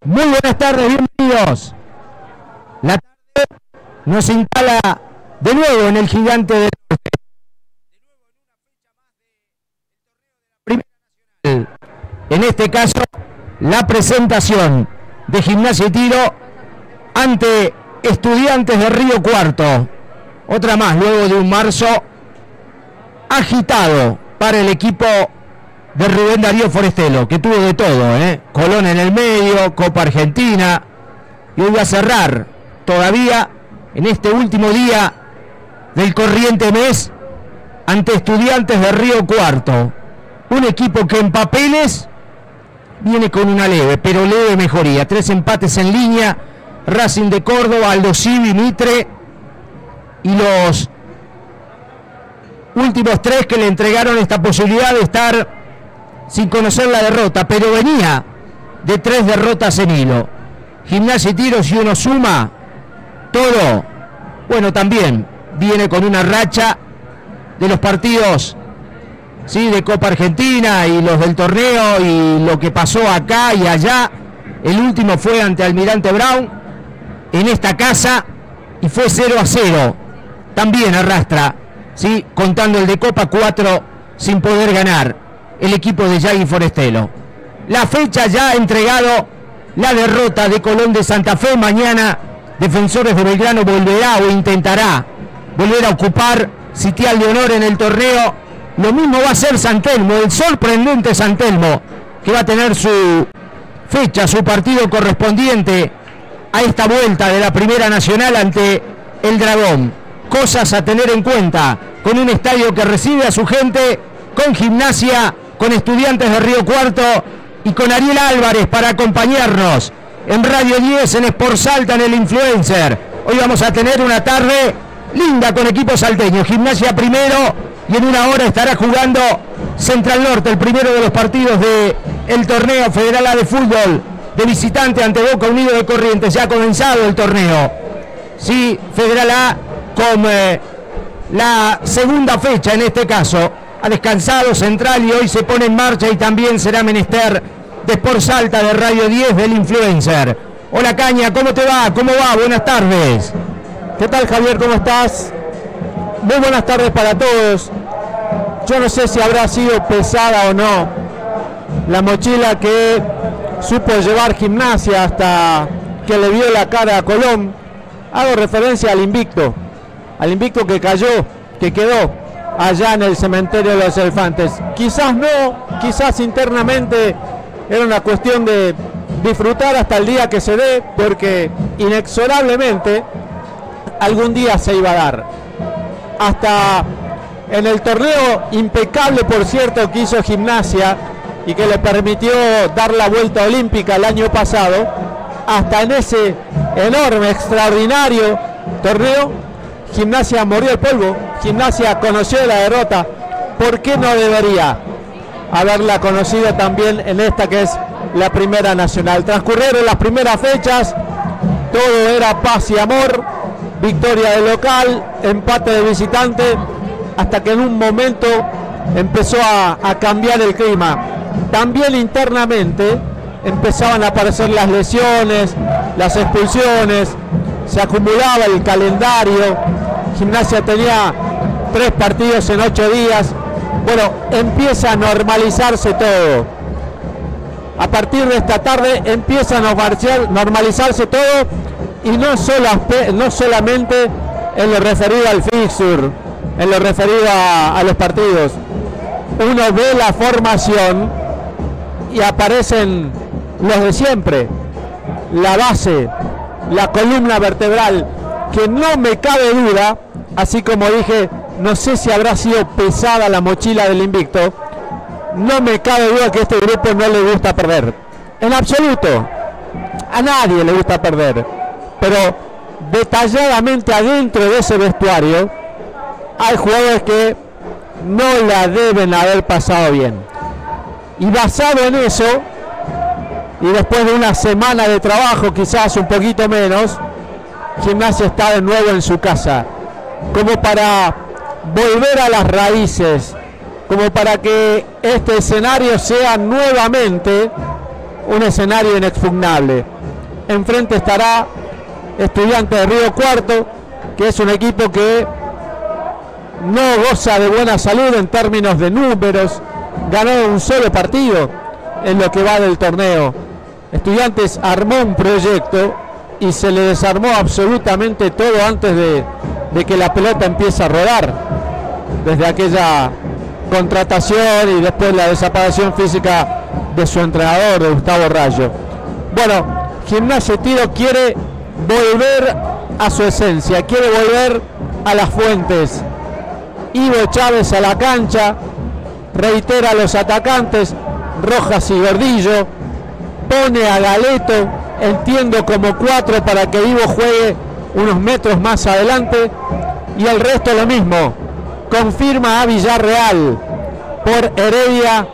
Muy buenas tardes, bienvenidos. La tarde nos instala de nuevo en el Gigante del Norte. Primera Nacional. En este caso, la presentación de Gimnasia y Tiro ante Estudiantes de Río Cuarto. Otra más, luego de un marzo agitado para el equipo de Rubén Darío Forestelo, que tuvo de todo, Colón en el medio, Copa Argentina, y hoy va a cerrar todavía en este último día del corriente mes ante Estudiantes de Río Cuarto, un equipo que en papeles viene con una leve, pero leve mejoría. 3 empates en línea, Racing de Córdoba, Aldo Civi, Mitre, y los últimos 3 que le entregaron esta posibilidad de estar sin conocer la derrota, pero venía de 3 derrotas en hilo. Gimnasia y Tiro, si uno suma todo, bueno, también viene con una racha de los partidos, sí, de Copa Argentina y los del torneo y lo que pasó acá y allá. El último fue ante Almirante Brown en esta casa y fue 0-0. También arrastra, sí, contando el de Copa, 4 sin poder ganar el equipo de Yagui Forestelo. La fecha ya ha entregado la derrota de Colón de Santa Fe. Mañana Defensores de Belgrano volverá o intentará volver a ocupar sitial de honor en el torneo. Lo mismo va a ser San Telmo, el sorprendente San Telmo, que va a tener su fecha, su partido correspondiente a esta vuelta de la Primera Nacional ante el Dragón. Cosas a tener en cuenta con un estadio que recibe a su gente, con Gimnasia, con Estudiantes de Río Cuarto y con Ariel Álvarez para acompañarnos en Radio 10, en Sport Salta, en el Influencer. Hoy vamos a tener una tarde linda con equipos salteños. Gimnasia primero y en una hora estará jugando Central Norte, el primero de los partidos del torneo Federal A de fútbol de visitante ante Boca Unido de Corrientes. Ya ha comenzado el torneo, sí, Federal A con la segunda fecha en este caso. Ha descansado Central y hoy se pone en marcha y también será menester de Sport Salta, de Radio 10, del Influencer. Hola Caña, ¿cómo te va? ¿Cómo va? Buenas tardes. ¿Qué tal, Javier? ¿Cómo estás? Muy buenas tardes para todos. Yo no sé si habrá sido pesada o no la mochila que supo llevar Gimnasia hasta que le vio la cara a Colón. Hago referencia al invicto que cayó, que quedó allá en el cementerio de los elefantes. Quizás no, quizás internamente era una cuestión de disfrutar hasta el día que se dé, porque inexorablemente algún día se iba a dar. Hasta en el torneo impecable, por cierto, que hizo Gimnasia y que le permitió dar la vuelta olímpica el año pasado, hasta en ese enorme, extraordinario torneo, Gimnasia murió el polvo. Gimnasia conoció la derrota. ¿Por qué no debería haberla conocido también en esta que es la Primera Nacional? Transcurrieron las primeras fechas, todo era paz y amor, victoria de local, empate de visitante, hasta que en un momento empezó a cambiar el clima. También internamente empezaban a aparecer las lesiones, las expulsiones, se acumulaba el calendario. Gimnasia tenía 3 partidos en 8 días. Bueno, empieza a normalizarse todo. A partir de esta tarde empieza a normalizarse todo, y no solamente en lo referido al fixture, en lo referido a los partidos. Uno ve la formación y aparecen los de siempre, la base, la columna vertebral, que no me cabe duda, así como dije, no sé si habrá sido pesada la mochila del invicto, no me cabe duda que a este grupo no le gusta perder, en absoluto, a nadie le gusta perder, pero detalladamente adentro de ese vestuario hay jugadores que no la deben haber pasado bien, y basado en eso, y después de una semana de trabajo, quizás un poquito menos, Gimnasia está de nuevo en su casa, como para volver a las raíces, como para que este escenario sea nuevamente un escenario inexpugnable. Enfrente estará Estudiantes de Río Cuarto, que es un equipo que no goza de buena salud en términos de números, ganó un solo partido en lo que va del torneo. Estudiantes armó un proyecto y se le desarmó absolutamente todo antes de que la pelota empiece a rodar, desde aquella contratación y después la desaparición física de su entrenador, de Gustavo Rayo. Bueno, Gimnasia y Tiro quiere volver a su esencia, quiere volver a las fuentes. Ivo Chávez a la cancha, reitera a los atacantes Rojas y Gordillo, pone a Galeto, entiendo como 4 para que Ivo juegue unos metros más adelante, y el resto lo mismo. Confirma a Villarreal por Heredia,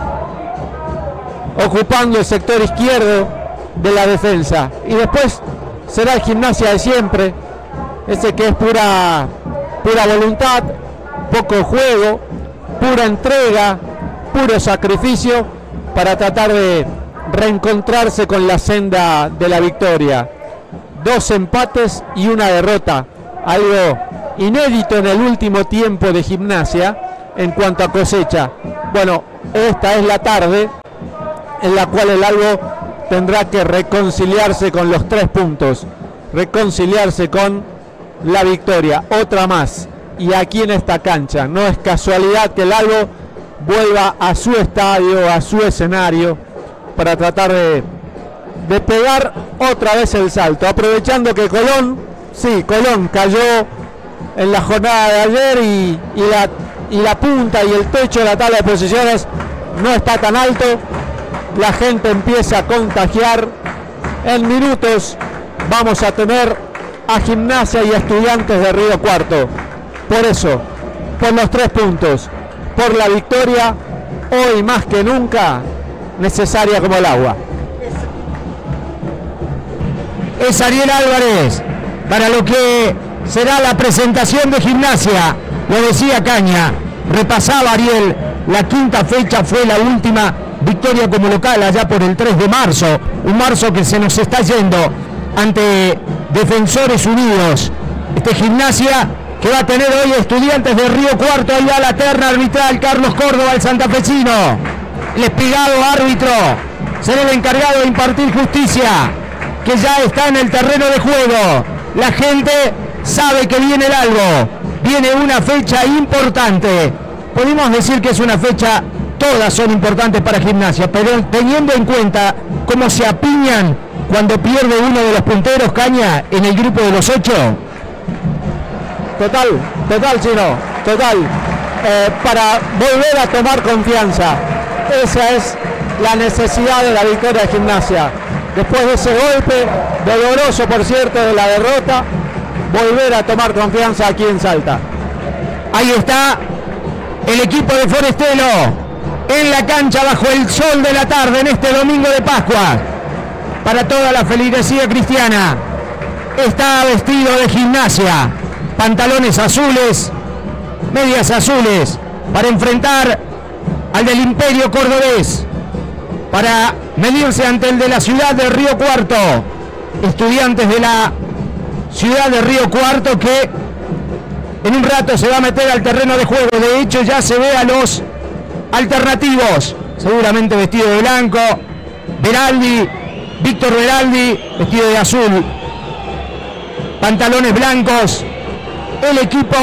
ocupando el sector izquierdo de la defensa, y después será el Gimnasia de siempre, ese que es pura voluntad, poco juego, pura entrega, puro sacrificio para tratar de reencontrarse con la senda de la victoria. 2 empates y 1 derrota, algo inédito en el último tiempo de Gimnasia en cuanto a cosecha. Bueno, esta es la tarde en la cual el Albo tendrá que reconciliarse con los 3 puntos, reconciliarse con la victoria, otra más, y aquí en esta cancha. No es casualidad que el Albo vuelva a su estadio, a su escenario, para tratar de pegar otra vez el salto, aprovechando que Colón cayó en la jornada de ayer y la punta y el techo de la tabla de posiciones no está tan alto. La gente empieza a contagiar. En minutos vamos a tener a Gimnasia y Estudiantes de Río Cuarto. Por eso, por los 3 puntos, por la victoria, hoy más que nunca necesaria como el agua. Es Ariel Álvarez para lo que será la presentación de Gimnasia. Lo decía Caña, repasaba Ariel, la 5ª fecha fue la última victoria como local allá por el 3 de marzo, un marzo que se nos está yendo ante Defensores Unidos. Gimnasia que va a tener hoy Estudiantes de Río Cuarto, ahí va la terna arbitral, Carlos Córdoba, el santafesino, el espigado árbitro, será el encargado de impartir justicia, que ya está en el terreno de juego. La gente sabe que viene el Albo, viene una fecha importante. Podemos decir que es una fecha, todas son importantes para Gimnasia, pero teniendo en cuenta cómo se apiñan cuando pierde uno de los punteros, Caña, en el grupo de los 8. Total, Chino, total. Para volver a tomar confianza. Esa es la necesidad de la victoria de Gimnasia. Después de ese golpe, doloroso por cierto, de la derrota, volver a tomar confianza aquí en Salta. Ahí está el equipo de Forestelo en la cancha bajo el sol de la tarde en este domingo de Pascua. Para toda la feligresía cristiana, está vestido de Gimnasia, pantalones azules, medias azules, para enfrentar al del Imperio Cordobés, para medirse ante el de la ciudad de Río Cuarto. Estudiantes de la ciudad de Río Cuarto que en un rato se va a meter al terreno de juego. De hecho ya se ve a los alternativos, seguramente vestido de blanco, Beraldi, Víctor Beraldi, vestido de azul, pantalones blancos, el equipo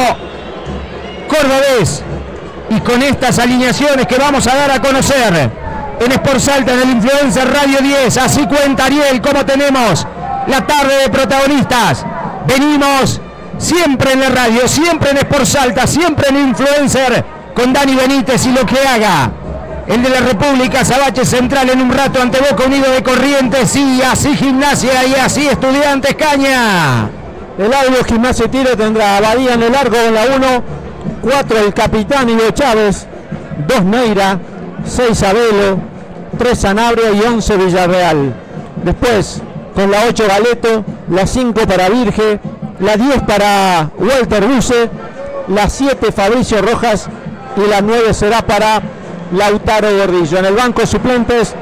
cordobés, y con estas alineaciones que vamos a dar a conocer en Sport Salta, en el Influencer Radio 10, así cuenta Ariel, como tenemos la tarde de protagonistas. Venimos siempre en la radio, siempre en Sport Salta, siempre en Influencer, con Dani Benítez y lo que haga el de la República, Sabache Central en un rato ante Boca Unido de Corrientes, y así Gimnasia y así Estudiantes, Caña. El Albo, Gimnasia y Tiro tendrá a Badía en el largo con la 1, 4 el capitán Ivo Chávez, 2 Neira, 6 Abelo, 3 Sanabria y 11 Villarreal. Después con la 8 Galeto, la 5 para Virge, la 10 para Walter Buce, la 7 Fabricio Rojas y la 9 será para Lautaro Gordillo. En el banco suplentes,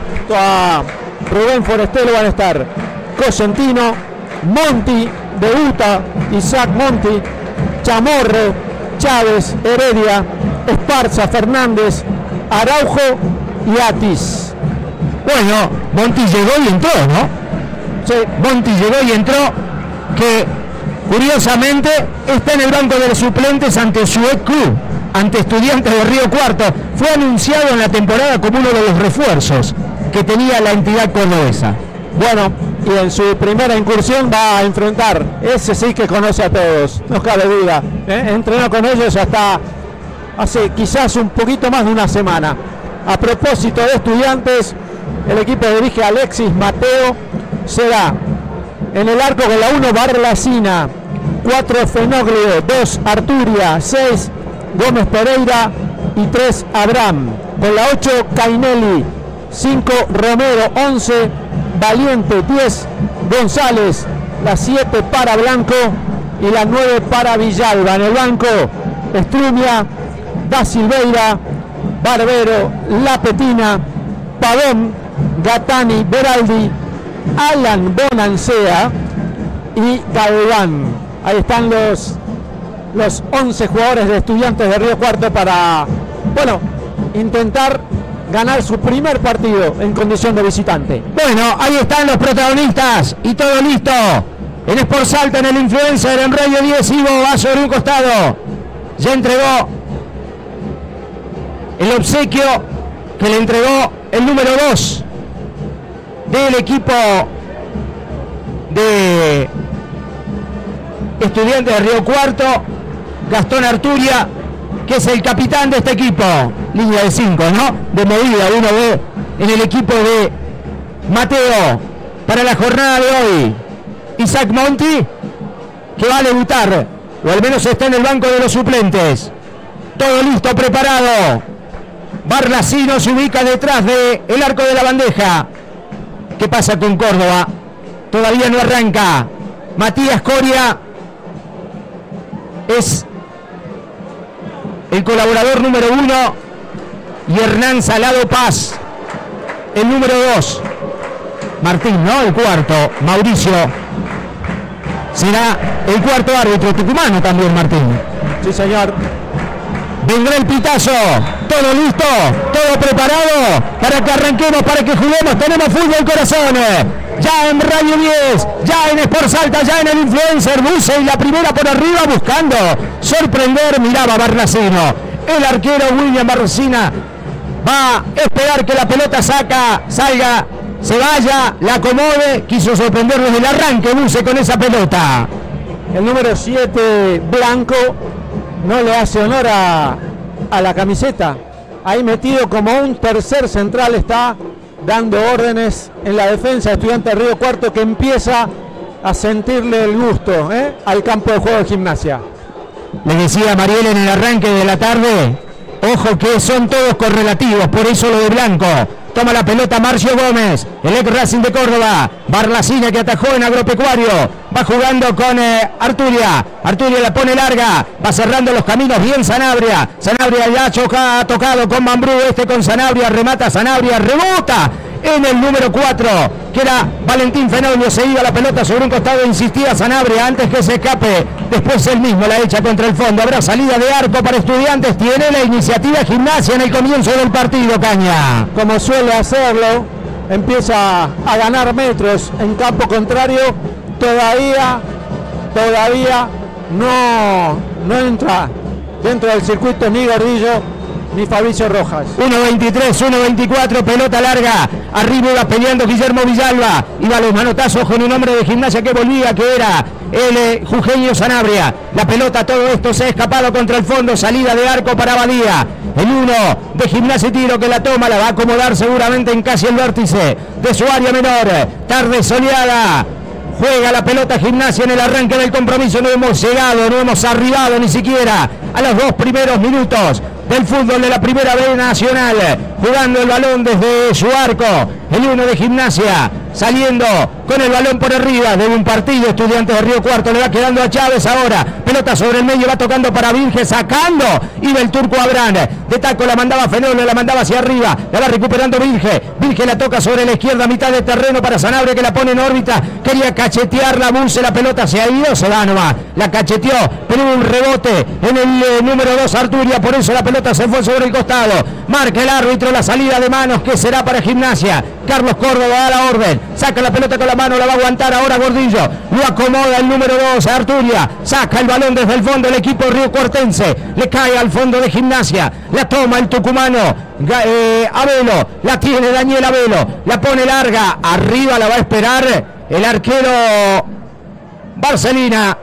a Rubén Forestelo van a estar Cosentino, Monti, debuta Isaac Monti, Chamorro, Chávez, Heredia, Esparza, Fernández, Araujo y Atis. Bueno, Monti llegó y entró, ¿no? Sí. Monti llegó y entró, que curiosamente está en el banco de los suplentes ante su ex club, ante Estudiantes de Río Cuarto. Fue anunciado en la temporada como uno de los refuerzos que tenía la entidad cordobesa. Bueno, y en su primera incursión va a enfrentar, ese sí que conoce a todos, no cabe duda. Entrenó con ellos hasta hace quizás un poquito más de una semana. A propósito de Estudiantes, el equipo dirige a Alexis Mateo, será en el arco con la 1 Barlacina, 4 Fenoglio, 2 Arturia, 6 Gómez Pereira y 3 Abraham. Con la 8 Cainelli, 5 Romero, 11 Valiente, 10 González, la 7 para Blanco y la 9 para Villalba. En el banco Estrumia, Da Silveira, Barbero, La Petina, Pavón, Gattani, Beraldi, Alan Bonancea y Galván. Ahí están los 11 jugadores de Estudiantes de Río Cuarto para, bueno, intentar ganar su primer partido en condición de visitante. Bueno, ahí están los protagonistas y todo listo. En Sport Salta, en el Influencer, en Radio 10, Ivo va sobre un costado. Ya entregó el obsequio que le entregó el número 2 del equipo de Estudiantes de Río Cuarto, Gastón Arturia, que es el capitán de este equipo. Línea de 5, ¿no? De movida, uno ve en el equipo de Mateo para la jornada de hoy. Isaac Monti, que va a debutar, o al menos está en el banco de los suplentes. Todo listo, preparado. Barlacino se ubica detrás del arco de la bandeja. ¿Qué pasa con Córdoba? Todavía no arranca. Matías Coria es el colaborador número 1 y Hernán Salado Paz el número 2. Martín, ¿no? El cuarto. Mauricio será el cuarto árbitro, tucumano también, Martín. Sí, señor. Vendrá el pitazo, todo listo, todo preparado para que arranquemos, para que juguemos. Tenemos fútbol, corazones. Ya en Radio 10, ya en Sport Salta, ya en el Influencer, Buce y la primera por arriba buscando sorprender. Miraba Barlacino, el arquero William Barracina va a esperar que la pelota salga, se vaya, la acomode. Quiso sorprender desde el arranque Buce con esa pelota. El número 7, Blanco, no le hace honor a la camiseta. Ahí metido como un tercer central, está dando órdenes en la defensa de Estudiantes de Río Cuarto, que empieza a sentirle el gusto al campo de juego de Gimnasia. Le decía a Mariel en el arranque de la tarde, ojo que son todos correlativos, por eso lo de Blanco. Toma la pelota Marcio Gómez, el ex Racing de Córdoba. Barlacina, que atajó en Agropecuario, va jugando con Arturia. Arturia la pone larga, va cerrando los caminos bien Sanabria. Sanabria ya ha tocado con Mambrú, con Sanabria, remata Sanabria, rebota en el número 4, que era Valentín Fenoglio. Se iba la pelota sobre un costado, insistía Sanabria antes que se escape. Después él mismo la echa contra el fondo. Habrá salida de arco para Estudiantes. Tiene la iniciativa Gimnasia en el comienzo del partido, Caña. Como suele hacerlo, empieza a ganar metros en campo contrario. Todavía no entra dentro del circuito ni Gordillo ni Fabricio Rojas. 1.23, 1.24, pelota larga. Arriba iba peleando Guillermo Villalba. Iba a los manotazos con un hombre de Gimnasia que volvía, que era el jujeño Sanabria. La pelota, todo esto se ha escapado contra el fondo. Salida de arco para Badía. El 1 de Gimnasia y Tiro, que la toma, la va a acomodar seguramente en casi el vértice de su área menor. Tarde soleada. Juega la pelota Gimnasia en el arranque del compromiso. No hemos llegado, no hemos arribado ni siquiera a los 2 primeros minutos del fútbol de la Primera B Nacional. Jugando el balón desde su arco. El 1 de Gimnasia saliendo con el balón por arriba de un partido. Estudiantes de Río Cuarto, le va quedando a Chávez ahora, pelota sobre el medio, va tocando para Vinge, sacando, iba el turco Abrán, de taco la mandaba Fenolio, la mandaba hacia arriba, la va recuperando Vinge la toca sobre la izquierda, mitad de terreno para Sanabria, que la pone en órbita, quería cachetear la Bunce, la pelota se ha ido, se va nomás, la cacheteó, pero hubo un rebote en el número 2 Arturia, por eso la pelota se fue sobre el costado, marca el árbitro la salida de manos, que será para Gimnasia. Carlos Córdoba da la orden, saca la pelota con la mano, la va a aguantar ahora Gordillo, lo acomoda el número 2 Arturia, saca el balón desde el fondo el equipo riocuartense, le cae al fondo de Gimnasia, la toma el tucumano, Abelo, la tiene Daniel Abelo, la pone larga, arriba la va a esperar el arquero Barcelina,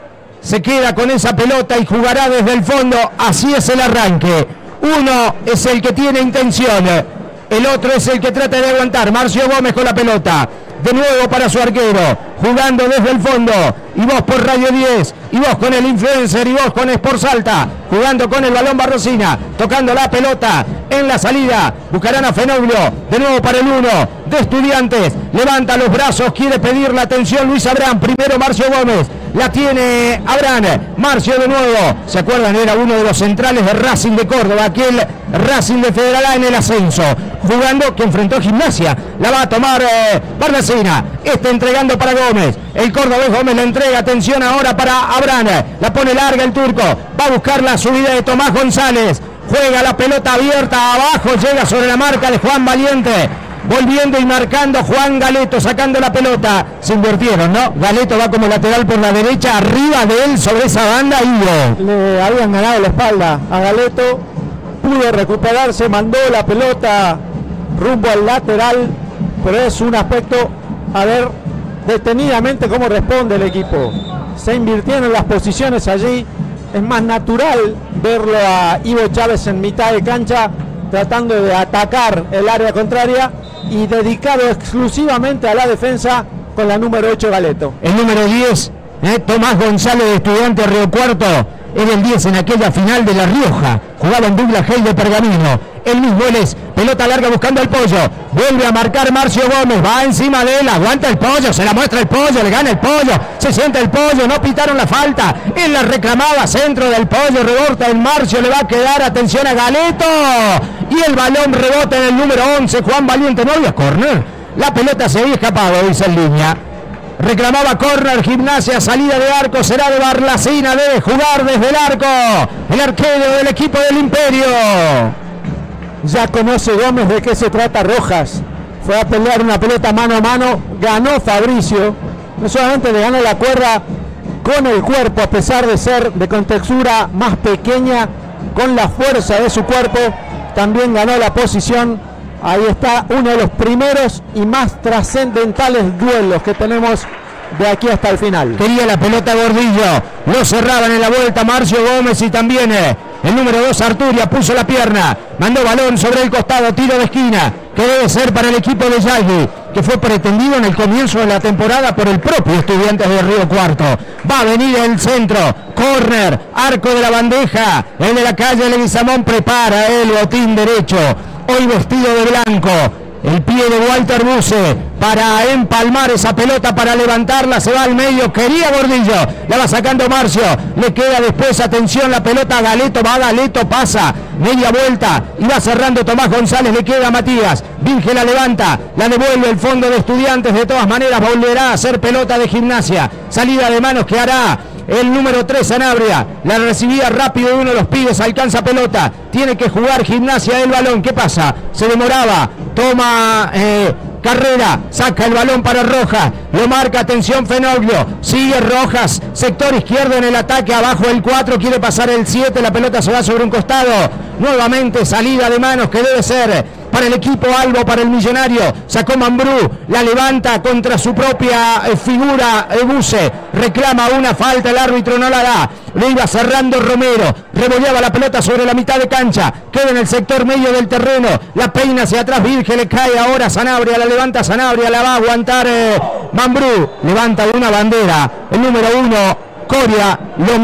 se queda con esa pelota y jugará desde el fondo, así es el arranque, uno es el que tiene intención, el otro es el que trata de aguantar. Marcio Gómez con la pelota. De nuevo para su arquero. Jugando desde el fondo. Y vos por Radio 10. Y vos con el influencer. Y vos con Sport Salta. Jugando con el balón Barrosina. Tocando la pelota en la salida. Buscarán a Fenoglio. De nuevo para el 1 de Estudiantes. Levanta los brazos. Quiere pedir la atención Luis Abrán. Primero Marcio Gómez. La tiene Abrán. Marcio de nuevo. ¿Se acuerdan? Era uno de los centrales de Racing de Córdoba. Aquel Racing de Federal A en el ascenso. Jugando que enfrentó a Gimnasia. La va a tomar Barracina. Entregando para Gómez. El cordobés Gómez la entrega. Atención ahora para Abrán. La pone larga el turco. Va a buscar la subida de Tomás González. Juega la pelota abierta abajo. Llega sobre la marca de Juan Valiente. Volviendo y marcando Juan Galeto, sacando la pelota. Se invirtieron, ¿no? Galeto va como lateral por la derecha, arriba de él sobre esa banda y le habían ganado la espalda a Galeto. Pudo recuperarse, mandó la pelota rumbo al lateral, pero es un aspecto a ver detenidamente cómo responde el equipo. Se invirtieron las posiciones allí. Es más natural verlo a Ivo Chávez en mitad de cancha tratando de atacar el área contraria y dedicado exclusivamente a la defensa con la número 8 Galeto. El número 10, Tomás González de Estudiantes Río Cuarto, era el 10 en aquella final de La Rioja, jugaba en Douglas Hay de Pergamino, el mismo él es, pelota larga buscando al Pollo, vuelve a marcar Marcio Gómez, va encima de él, aguanta el Pollo, se la muestra el Pollo, le gana el Pollo, se siente el Pollo, no pitaron la falta, él la reclamaba, centro del Pollo, rebota el Marcio, le va a quedar, atención a Galeto, y el balón rebota en el número 11, Juan Valiente, no había córner, la pelota se había escapado, dice en línea. Reclamaba córner, Gimnasia, salida de arco, será de Barlacina, debe jugar desde el arco, el arquero del equipo del Imperio. Ya conoce Gómez de qué se trata Rojas, fue a pelear una pelota mano a mano, ganó Fabricio, no solamente le ganó la cuerda con el cuerpo, a pesar de ser de contextura más pequeña, con la fuerza de su cuerpo, también ganó la posición. Ahí está uno de los primeros y más trascendentales duelos que tenemos de aquí hasta el final. Quería la pelota Gordillo, lo cerraban en la vuelta Marcio Gómez y también el número 2 Arturia puso la pierna, mandó balón sobre el costado, tiro de esquina, que debe ser para el equipo de Yagui, que fue pretendido en el comienzo de la temporada por el propio Estudiantes de Río Cuarto. Va a venir el centro, córner, arco de la bandeja, el de la calle Leguizamón prepara el botín derecho. Hoy vestido de blanco, el pie de Walter Buse para empalmar esa pelota, para levantarla, se va al medio, quería Gordillo, la va sacando Marcio, le queda después, atención, la pelota a Galeto, va Galeto, pasa, media vuelta, y va cerrando Tomás González, le queda Matías, Vinge la levanta, la devuelve el fondo de Estudiantes, de todas maneras volverá a ser pelota de Gimnasia, salida de manos que hará el número 3 Sanabria, la recibía rápido de uno de los pibes, alcanza pelota, tiene que jugar Gimnasia el balón, ¿qué pasa? Se demoraba, toma Carrera, saca el balón para Rojas, lo marca, atención Fenoglio, sigue Rojas, sector izquierdo en el ataque, abajo el 4, quiere pasar el 7, la pelota se va sobre un costado, nuevamente salida de manos que debe ser para el equipo Albo, para el Millonario, sacó Mambrú, la levanta contra su propia figura Buse, reclama una falta, el árbitro no la da, lo iba cerrando Romero, revoleaba la pelota sobre la mitad de cancha, queda en el sector medio del terreno, la peina hacia atrás, Virgen le cae ahora Sanabria, la levanta Sanabria, la va a aguantar Mambrú, levanta una bandera, el número 1, Coria, lo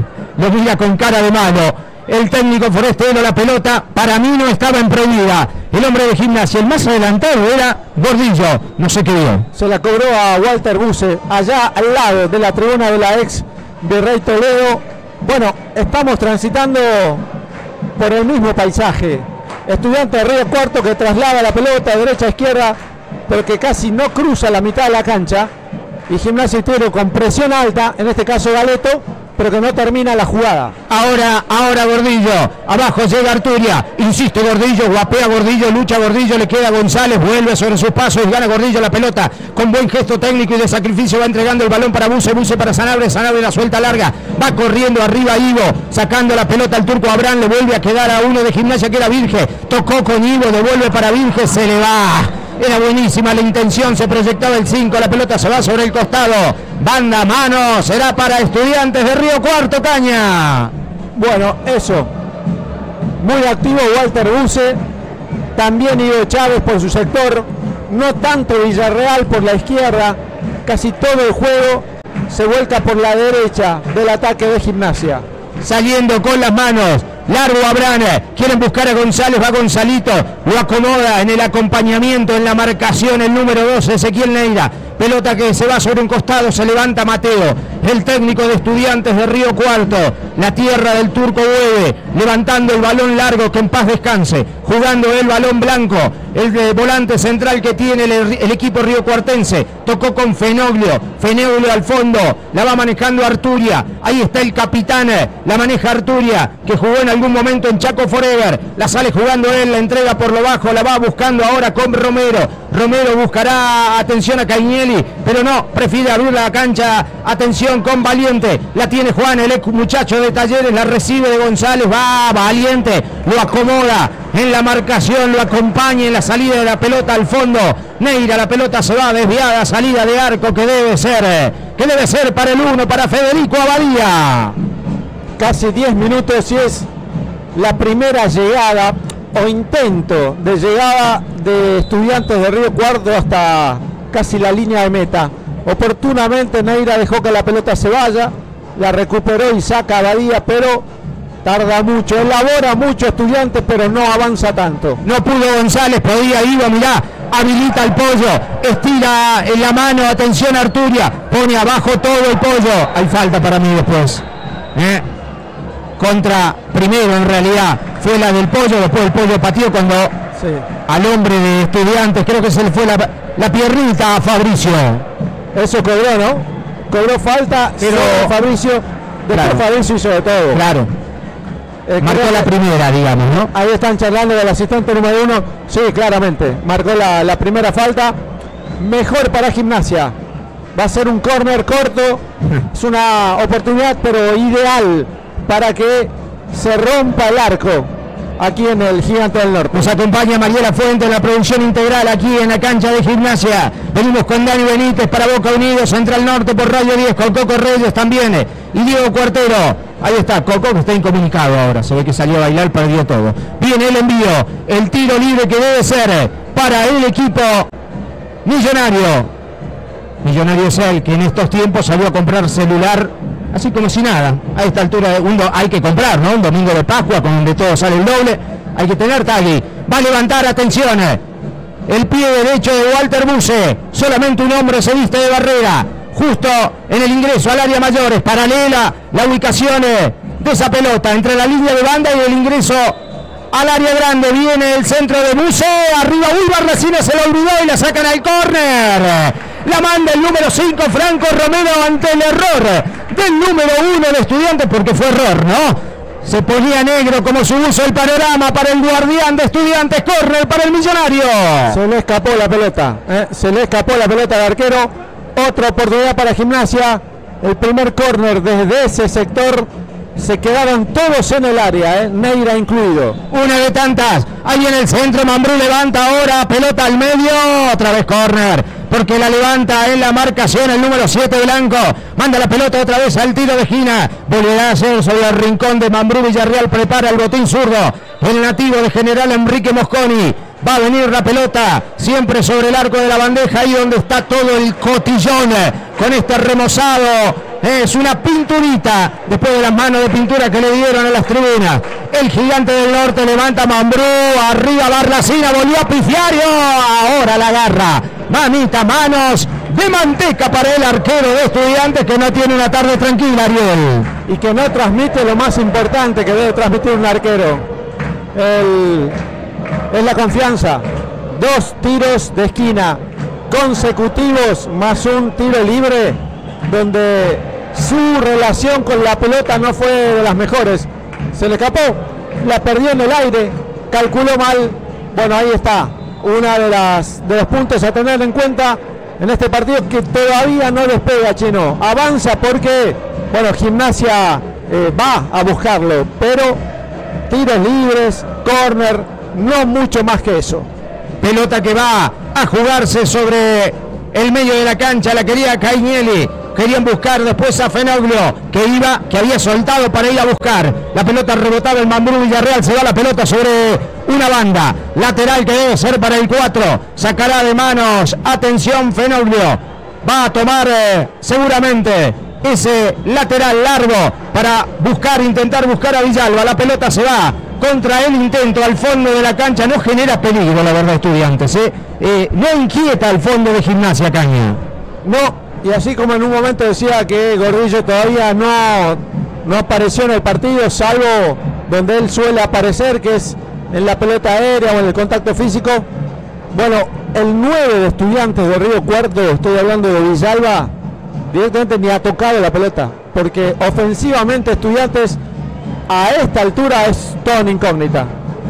mira con cara de mano. El técnico forestero, la pelota para mí no estaba en prohibida. el hombre de Gimnasia. El más adelantado era Gordillo, no sé qué vio. Se la cobró a Walter Buse, allá al lado de la tribuna de la ex Virrey Toledo. Bueno, estamos transitando por el mismo paisaje. Estudiante de Río Cuarto que traslada la pelota de derecha a izquierda, pero que casi no cruza la mitad de la cancha. Y Gimnasia y Tiro con presión alta, en este caso Galeto, pero que no termina la jugada. Ahora Gordillo, abajo llega Arturia, insiste Gordillo, guapea Gordillo, lucha Gordillo, le queda González, vuelve sobre sus pasos y gana Gordillo la pelota, con buen gesto técnico y de sacrificio va entregando el balón para Buse, Buse para Sanabria, Sanabria la suelta larga, va corriendo arriba Ivo, sacando la pelota al turco Abraham, le vuelve a quedar a uno de Gimnasia que era Virge, tocó con Ivo, devuelve para Virge, se le va. Era buenísima la intención, se proyectaba el 5, la pelota se va sobre el costado, banda, mano, será para Estudiantes de Río Cuarto, Caña. Bueno, eso, muy activo Walter Buse, también Ivo Chávez por su sector, no tanto Villarreal por la izquierda, casi todo el juego se vuelca por la derecha del ataque de Gimnasia. Saliendo con las manos, largo Abraham, quieren buscar a González, va Gonzalito, lo acomoda en el acompañamiento, en la marcación, el número 2, Ezequiel Neira, pelota que se va sobre un costado, se levanta Mateo, el técnico de Estudiantes de Río Cuarto, la tierra del turco Bueve, levantando el balón largo, que en paz descanse, jugando el balón blanco, el volante central que tiene el equipo riocuartense, tocó con Fenoglio al fondo, la va manejando Arturia, ahí está el capitán, la maneja Arturia, que jugó en algún momento en Chaco Forever, la sale jugando él, la entrega por lo bajo, la va buscando ahora con Romero buscará atención a Cañelli, pero no, prefiere abrir la cancha, atención con Valiente, la tiene Juan, el ex muchacho de Talleres, la recibe de González, va Valiente, lo acomoda en la marcación, lo acompaña en la salida de la pelota al fondo, Neira, la pelota se va desviada, salida de arco que debe ser para el 1, para Federico Abadía. Casi 10 minutos y es la primera llegada o intento de llegada de Estudiantes de Río Cuarto hasta casi la línea de meta. Oportunamente Neira dejó que la pelota se vaya, la recuperó y saca a Abadía, pero tarda mucho, elabora mucho Estudiantes, pero no avanza tanto. No pudo González, podía Ivo, mirá, habilita el Pollo, estira en la mano, atención Arturia, pone abajo todo el Pollo, hay falta para mí después. Contra, primero en realidad, fue la del Pollo, después el Pollo pateó cuando al hombre de Estudiantes, creo que se le fue la piernita a Fabricio. Eso cobró, ¿no? Cobró falta, pero Fabricio, después claro. Fabricio hizo de todo. Claro. Marcó la primera, digamos, ¿no? Ahí están charlando del asistente número 1. Sí, claramente. Marcó la primera falta. Mejor para Gimnasia. Va a ser un córner corto. Es una oportunidad, pero ideal para que se rompa el arco aquí en el Gigante del Norte. Nos acompaña Mariela Fuente en la producción integral aquí en la cancha de Gimnasia. Venimos con Dani Benítez para Boca Unidos, Central Norte por Radio 10, con Coco Reyes también y Diego Cuartero. Ahí está, Coco que está incomunicado ahora, se ve que salió a bailar, perdió todo. Viene el envío, el tiro libre que debe ser para el equipo Millonario. Millonario es el que en estos tiempos salió a comprar celular así como si nada. A esta altura hay que comprar, ¿no? Un domingo de Pascua con donde todo sale el doble. Hay que tener tagui. Va a levantar, atención, el pie derecho de Walter Buse. Solamente un hombre se viste de barrera. Justo en el ingreso al área mayor. Es paralela la ubicación de esa pelota entre la línea de banda y el ingreso al área grande. Viene el centro de Buse. Arriba Wilbar, recién se lo olvidó y la sacan al córner. La manda el número 5, Franco Romero, ante el error del número 1 de Estudiantes, porque fue error, ¿no? Se ponía negro como su uso el panorama para el guardián de Estudiantes, córner para el Millonario. Se le escapó la pelota, se le escapó la pelota al arquero. Otra oportunidad para Gimnasia, el primer córner desde ese sector. Se quedaron todos en el área, Neira incluido. Una de tantas, ahí en el centro, Mambrú levanta ahora, pelota al medio, otra vez córner, porque la levanta en la marcación el número 7 Blanco, manda la pelota otra vez al tiro de Gina, volverá a hacer sobre el rincón de Mambrú. Villarreal prepara el botín zurdo, el nativo de General Enrique Mosconi. Va a venir la pelota, siempre sobre el arco de la bandeja, ahí donde está todo el cotillón, con este remozado Es una pinturita después de las manos de pintura que le dieron a las tribunas. El Gigante del Norte levanta Mambrú, arriba Barlacina, volvió a pifiar y ahora la agarra. Mamita, manos de manteca para el arquero de Estudiantes, que no tiene una tarde tranquila, Ariel. Y que no transmite lo más importante que debe transmitir un arquero. Es la confianza. 2 tiros de esquina consecutivos más un tiro libre donde su relación con la pelota no fue de las mejores. Se le escapó, la perdió en el aire, calculó mal. Bueno, ahí está, una de los puntos a tener en cuenta en este partido, que todavía no despega Chino. Avanza porque, bueno, Gimnasia va a buscarlo, pero tiros libres, córner, no mucho más que eso. Pelota que va a jugarse sobre el medio de la cancha, la quería Cañelli. Querían buscar después a Fenoglio, que había soltado para ir a buscar. La pelota rebotaba en Mambrú Villarreal, se va la pelota sobre una banda. Lateral que debe ser para el 4. Sacará de manos, atención Fenoglio. Va a tomar seguramente ese lateral largo para intentar buscar a Villalba. La pelota se va contra el intento al fondo de la cancha. No genera peligro, la verdad, Estudiantes. No inquieta al fondo de Gimnasia, Caña. No. Y así como en un momento decía que Gordillo todavía no apareció en el partido, salvo donde él suele aparecer, que es en la pelota aérea o en el contacto físico. Bueno, el 9 de Estudiantes de Río Cuarto, estoy hablando de Villalba, directamente ni ha tocado la pelota, porque ofensivamente Estudiantes a esta altura es toda una incógnita.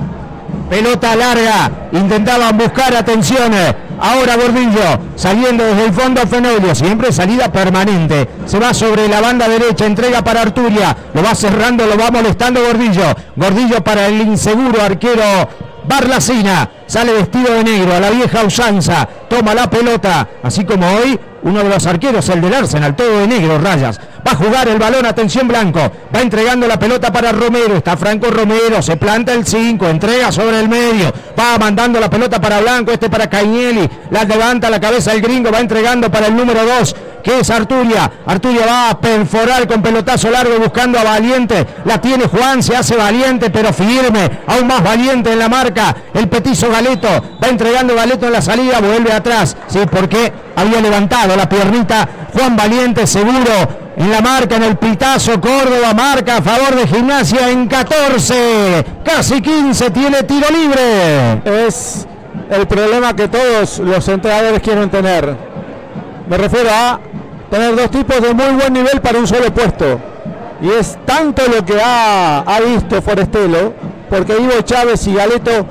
Pelota larga, intentaban buscar atenciones. Ahora Gordillo, saliendo desde el fondo Fenoglio, siempre salida permanente. Se va sobre la banda derecha, entrega para Arturia, lo va cerrando, lo va molestando Gordillo. Gordillo para el inseguro arquero Barlacina, sale vestido de negro, a la vieja usanza, toma la pelota, así como hoy uno de los arqueros, el del Arsenal, todo de negro, rayas. Va a jugar el balón, atención Blanco, va entregando la pelota para Romero, está Franco Romero, se planta el 5, entrega sobre el medio, va mandando la pelota para Blanco, para Cañelli, la levanta la cabeza el gringo, va entregando para el número 2, que es Arturia. Arturia va a perforar con pelotazo largo buscando a Valiente, la tiene Juan, se hace valiente pero firme, aún más valiente en la marca, el petizo Galeto, va entregando Galeto en la salida, vuelve atrás, sí, porque había levantado la piernita Juan Valiente, seguro en la marca, en el pitazo. Córdoba marca a favor de Gimnasia en 14, casi 15, tiene tiro libre. Es el problema que todos los entrenadores quieren tener. Me refiero a tener 2 tipos de muy buen nivel para un solo puesto. Y es tanto lo que ha visto Forestelo, porque Ivo Chávez y Galeto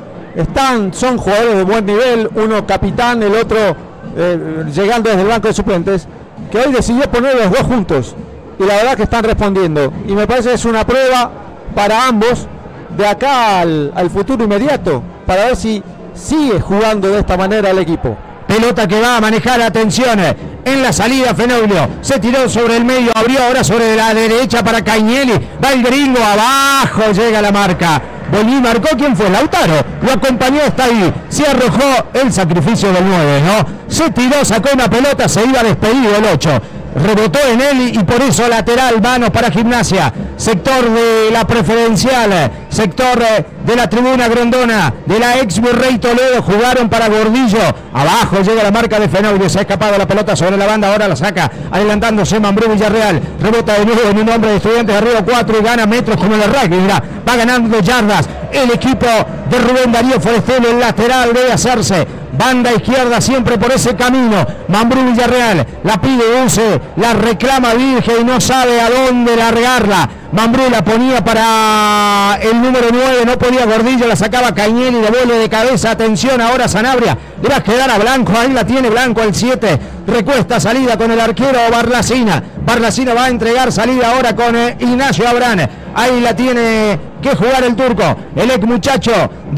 son jugadores de buen nivel, uno capitán, el otro llegando desde el banco de suplentes, que hoy decidió poner los 2 juntos. Y la verdad que están respondiendo. Y me parece que es una prueba para ambos de acá al futuro inmediato, para ver si sigue jugando de esta manera el equipo. Pelota que va a manejar, atención, en la salida Fenoglio, se tiró sobre el medio, abrió ahora sobre la derecha para Cañelli, va el gringo, abajo llega la marca. Bolí marcó, ¿quién fue? Lautaro, lo acompañó hasta ahí, se arrojó el sacrificio del 9, ¿no? Se tiró, sacó una pelota, se iba despedido el 8. Rebotó en él y por eso lateral, manos para Gimnasia, sector de la preferencial, sector de la tribuna Grondona, de la ex Virrey Toledo, jugaron para Gordillo, abajo llega la marca de Fenoglio, se ha escapado la pelota sobre la banda, ahora la saca, adelantándose Mambrú Villarreal, rebota de nuevo en un hombre de Estudiantes de Río 4 y gana metros como en el rugby, mirá, va ganando yardas, el equipo de Rubén Darío Forestelo, el lateral debe hacerse, banda izquierda siempre por ese camino, Mambrú Villarreal, la pide Dulce, la reclama Virgen y no sabe a dónde largarla, Mambrú la ponía para el número 9, no podía Gordillo, la sacaba Cañelli, devuelve de cabeza, atención ahora Sanabria, le va a quedar a Blanco, ahí la tiene Blanco el 7, recuesta salida con el arquero Barlacina, Barlacina va a entregar salida ahora con Ignacio Abrán, ahí la tiene que jugar el turco, el ex muchacho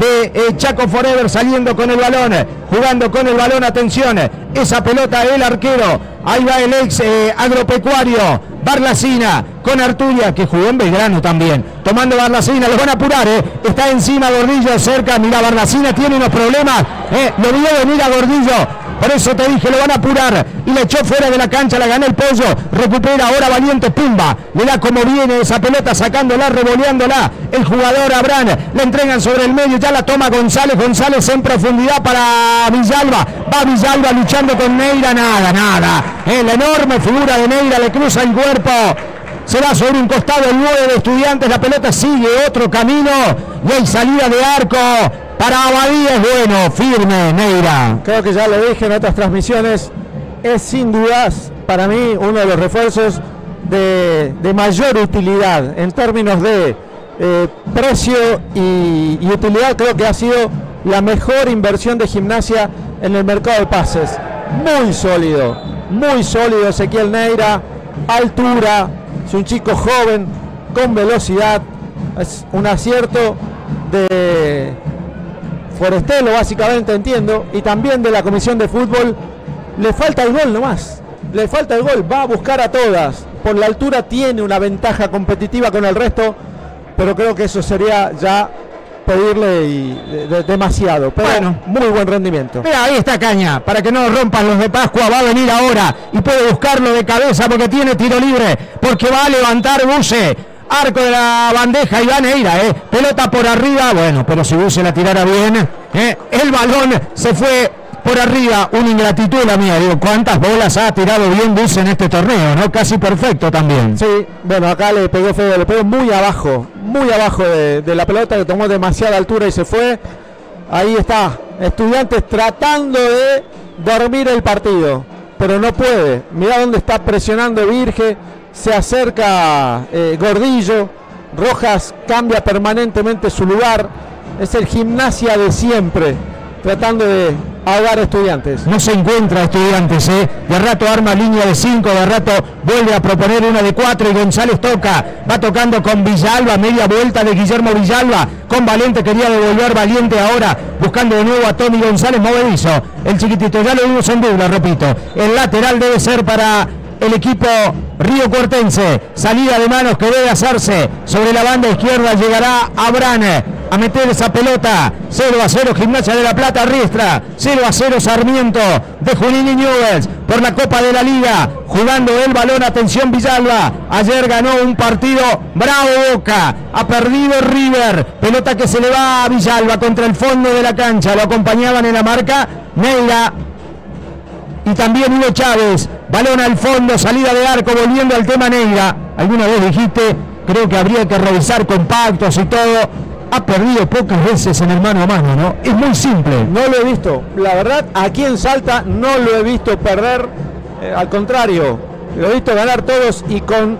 de Chaco Forever saliendo con el balón, jugando con el balón, atención, esa pelota el arquero, ahí va el ex agropecuario, Barlacina con Arturia, que jugó en Belgrano también, tomando Barlacina, los van a apurar, está encima Gordillo cerca, mira Barlacina tiene unos problemas, lo vio venir a Gordillo, Por eso te dije, lo van a apurar. Y le echó fuera de la cancha, la gana el Pollo. Recupera ahora Valiente, pumba. Le da como viene esa pelota, sacándola, revoleándola. El jugador Abraham, le entregan sobre el medio, ya la toma González. González en profundidad para Villalba. Va Villalba luchando con Neira, nada. La enorme figura de Neira le cruza el cuerpo. Se va sobre un costado el 9 de Estudiantes, la pelota sigue otro camino y hay salida de arco para Abadía. Es bueno, firme Neira. Creo que ya lo dije en otras transmisiones, es sin dudas para mí uno de los refuerzos de mayor utilidad en términos de precio y utilidad. Creo que ha sido la mejor inversión de Gimnasia en el mercado de pases. Muy sólido Ezequiel Neira, altura. Es un chico joven, con velocidad, es un acierto de Forestelo básicamente, entiendo, y también de la comisión de fútbol. Le falta el gol nomás, va a buscar a todas, por la altura tiene una ventaja competitiva con el resto, pero creo que eso sería ya pedirle demasiado, pero bueno, muy buen rendimiento. Mira, ahí está Caña, para que no rompan los de Pascua, va a venir ahora y puede buscarlo de cabeza porque tiene tiro libre, porque va a levantar Buse, arco de la bandeja y va Neira, pelota por arriba, bueno, pero si Buse la tirara bien, el balón se fue por arriba, una ingratitud la mía, digo, cuántas bolas ha tirado bien Buse en este torneo, ¿no? Casi perfecto también. Sí, bueno, acá le pegó feo, le pegó muy abajo de la pelota, que tomó demasiada altura y se fue. Ahí está, Estudiantes tratando de dormir el partido, pero no puede. Mirá dónde está presionando Virge, se acerca Gordillo, Rojas cambia permanentemente su lugar, es el Gimnasia de siempre, tratando de ahogar Estudiantes. No se encuentra Estudiantes, de rato arma línea de 5, de rato vuelve a proponer una de 4 y González toca, va tocando con Villalba, media vuelta de Guillermo Villalba, con Valiente, quería devolver Valiente ahora, buscando de nuevo a Tony González, movedizo, el chiquitito, ya lo vimos en Douglas, repito, el lateral debe ser para el equipo Río Cuartense, salida de manos que debe hacerse, sobre la banda izquierda llegará Abraham a meter esa pelota. 0-0 Gimnasia de La Plata Riestra, 0-0 Sarmiento de Junín y Newell's por la Copa de la Liga, jugando el balón, atención Villalba, ayer ganó un partido bravo Boca, ha perdido River, pelota que se le va a Villalba contra el fondo de la cancha, lo acompañaban en la marca Neira y también Hugo Chávez, balón al fondo, salida de arco, volviendo al tema Neira. Alguna vez dijiste, creo que habría que revisar compactos y todo. Ha perdido pocas veces en el mano a mano, ¿no? Es muy simple. No lo he visto, la verdad, aquí en Salta no lo he visto perder, al contrario, lo he visto ganar todos y con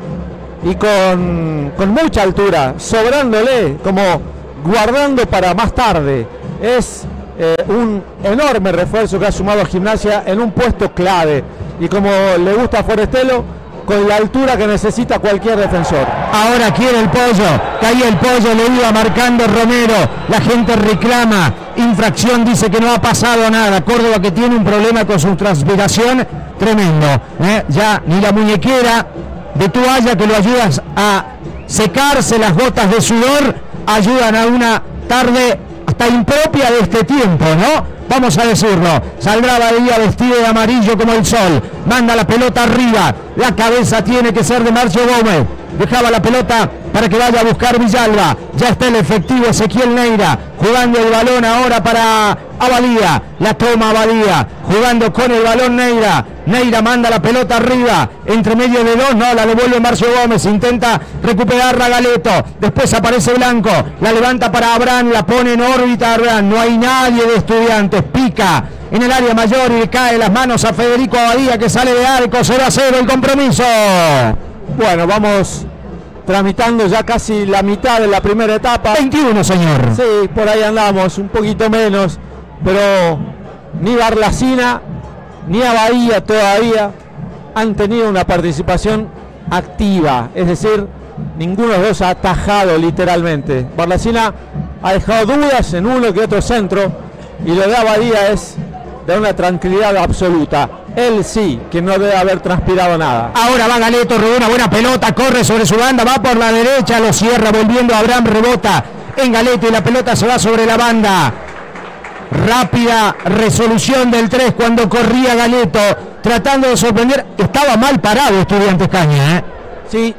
mucha altura, sobrándole, como guardando para más tarde. Es un enorme refuerzo que ha sumado a Gimnasia en un puesto clave y como le gusta a Forestelo, con la altura que necesita cualquier defensor. Ahora quiere el Pollo, caía el Pollo, le iba marcando Romero, la gente reclama, infracción, dice que no ha pasado nada. Córdoba que tiene un problema con su transpiración tremendo, ya ni la muñequera de toalla que lo ayudas a secarse las gotas de sudor, ayudan a una tarde hasta impropia de este tiempo, ¿no? Vamos a decirlo, saldrá Badía vestido de amarillo como el sol, manda la pelota arriba, la cabeza tiene que ser de Marcio Gómez, dejaba la pelota para que vaya a buscar Villalba, ya está el efectivo Ezequiel Neira, jugando el balón ahora para Abadía, la toma Abadía, jugando con el balón Neira, Neira manda la pelota arriba, entre medio de dos, no, la devuelve Marcio Gómez, intenta recuperarla Galeto, después aparece Blanco, la levanta para Abraham, la pone en órbita Abraham, no hay nadie de Estudiantes, pica en el área mayor y le cae las manos a Federico Abadía que sale de arco, 0-0 el compromiso. Bueno, vamos tramitando ya casi la mitad de la primera etapa. 21, señor. Sí, por ahí andamos, un poquito menos, pero ni Barlacina ni Abadía todavía han tenido una participación activa, es decir, ninguno de los dos ha atajado literalmente. Barlacina ha dejado dudas en uno que otro centro y lo de Abadía es de una tranquilidad absoluta. Él sí, que no debe haber transpirado nada. Ahora va Galeto, robó una buena pelota, corre sobre su banda, va por la derecha, lo cierra, volviendo a Abraham, rebota en Galeto y la pelota se va sobre la banda. Rápida resolución del 3 cuando corría Galeto, tratando de sorprender. Estaba mal parado Estudiantes Caña, ¿eh? Sí,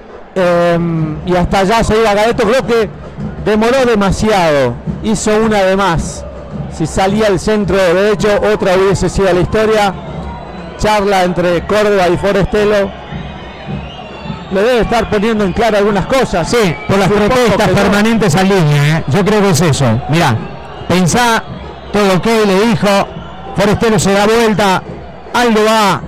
y hasta allá se iba Galeto. Creo que demoró demasiado, hizo una de más. Si salía el centro derecho, otra hubiese sido la historia. Charla entre Córdoba y Forestelo. Le debe estar poniendo en claro algunas cosas. Sí, por las protestas permanentes al línea, ¿eh? Yo creo que es eso. Mirá, pensá, todo ok, le dijo. Forestelo se da vuelta. Aldo va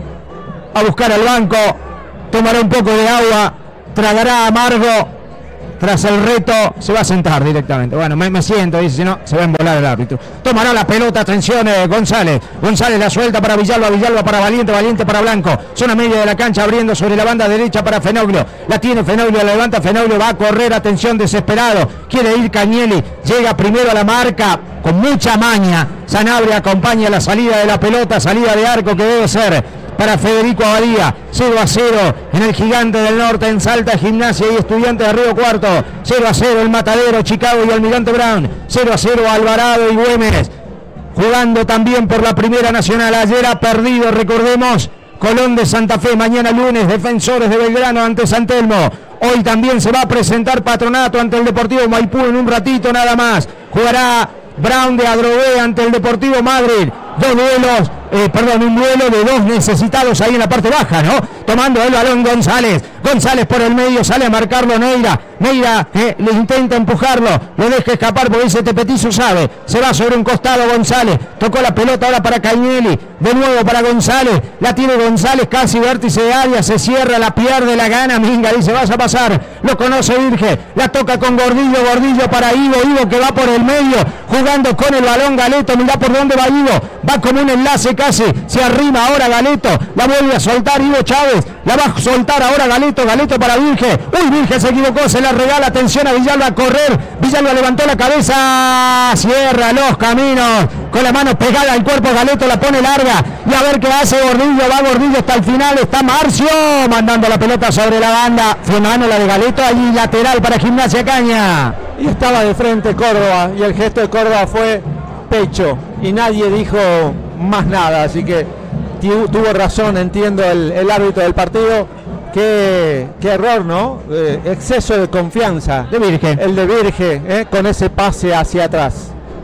a buscar al banco. Tomará un poco de agua. Tragará amargo. Tras el reto, se va a sentar directamente. Bueno, me siento, dice, si no, se va a embolar el árbitro. Tomará la pelota, atención, González. González la suelta para Villalba, Villalba para Valiente, Valiente para Blanco. Zona media de la cancha, abriendo sobre la banda derecha para Fenoglio. La tiene Fenoglio, la levanta Fenoglio, va a correr, atención, desesperado. Quiere ir Cañelli, llega primero a la marca, con mucha maña. Sanabria acompaña la salida de la pelota, salida de arco que debe ser para Federico Abadía. 0-0 en el Gigante del Norte, en Salta, Gimnasia y Estudiantes de Río Cuarto. 0-0 el Matadero, Chicago y Almirante Brown. 0-0 Alvarado y Güemes. Jugando también por la Primera Nacional. Ayer ha perdido, recordemos, Colón de Santa Fe. Mañana lunes, Defensores de Belgrano ante San Telmo. Hoy también se va a presentar Patronato ante el Deportivo Maipú en un ratito nada más. Jugará Brown de Adrogué ante el Deportivo Madrid. Dos duelos, un duelo de dos necesitados ahí en la parte baja, ¿no? Tomando el balón González. González por el medio, sale a marcarlo Neira. Neira le intenta empujarlo, lo deja escapar porque ese Tepetizo sabe. Se va sobre un costado González. Tocó la pelota ahora para Cañelli. De nuevo para González. La tiene González, casi vértice de área. Se cierra, la pierde, la gana. Minga dice, vas a pasar. Lo conoce Virge. La toca con Gordillo. Gordillo para Ivo. Ivo que va por el medio. Jugando con el balón Galeto. Mirá por dónde va Ivo. Va como un enlace casi. Se arrima ahora Galeto. La vuelve a soltar Ivo Chávez. La va a soltar ahora Galeto. Galeto para Virge. Uy, Virge se equivocó. Se la regala. Atención a Villalba a correr. Villalba levantó la cabeza. Cierra los caminos. Con la mano pegada al cuerpo Galeto. La pone larga. Y a ver qué hace Gordillo. Va Gordillo hasta el final. Está Marcio mandando la pelota sobre la banda. Fue mano la de Galeto. Allí lateral para Gimnasia Caña. Y estaba de frente Córdoba. Y el gesto de Córdoba fue pecho. Y nadie dijo más nada. Así que tuvo razón, entiendo, el árbitro del partido. Qué error, ¿no? Exceso de confianza de Virge. El de Virge, con ese pase hacia atrás.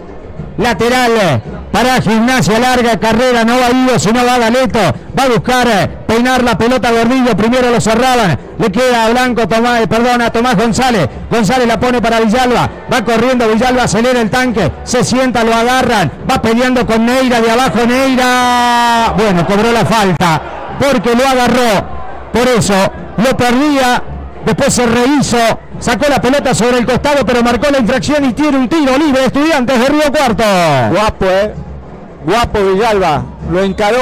Lateral para Gimnasia, larga carrera, no va Ivo, sino va Galeto. Va a buscar peinar la pelota Gordillo, primero lo cerraban. Le queda a Blanco, a Tomás González. González la pone para Villalba. Va corriendo Villalba, acelera el tanque. Se sienta, lo agarran. Va peleando con Neira, de abajo Neira. Bueno, cobró la falta porque lo agarró. Por eso lo perdía, después se rehizo, sacó la pelota sobre el costado, pero marcó la infracción y tiene un tiro libre de Estudiantes de Río Cuarto. Guapo, guapo Villalba. Lo encaró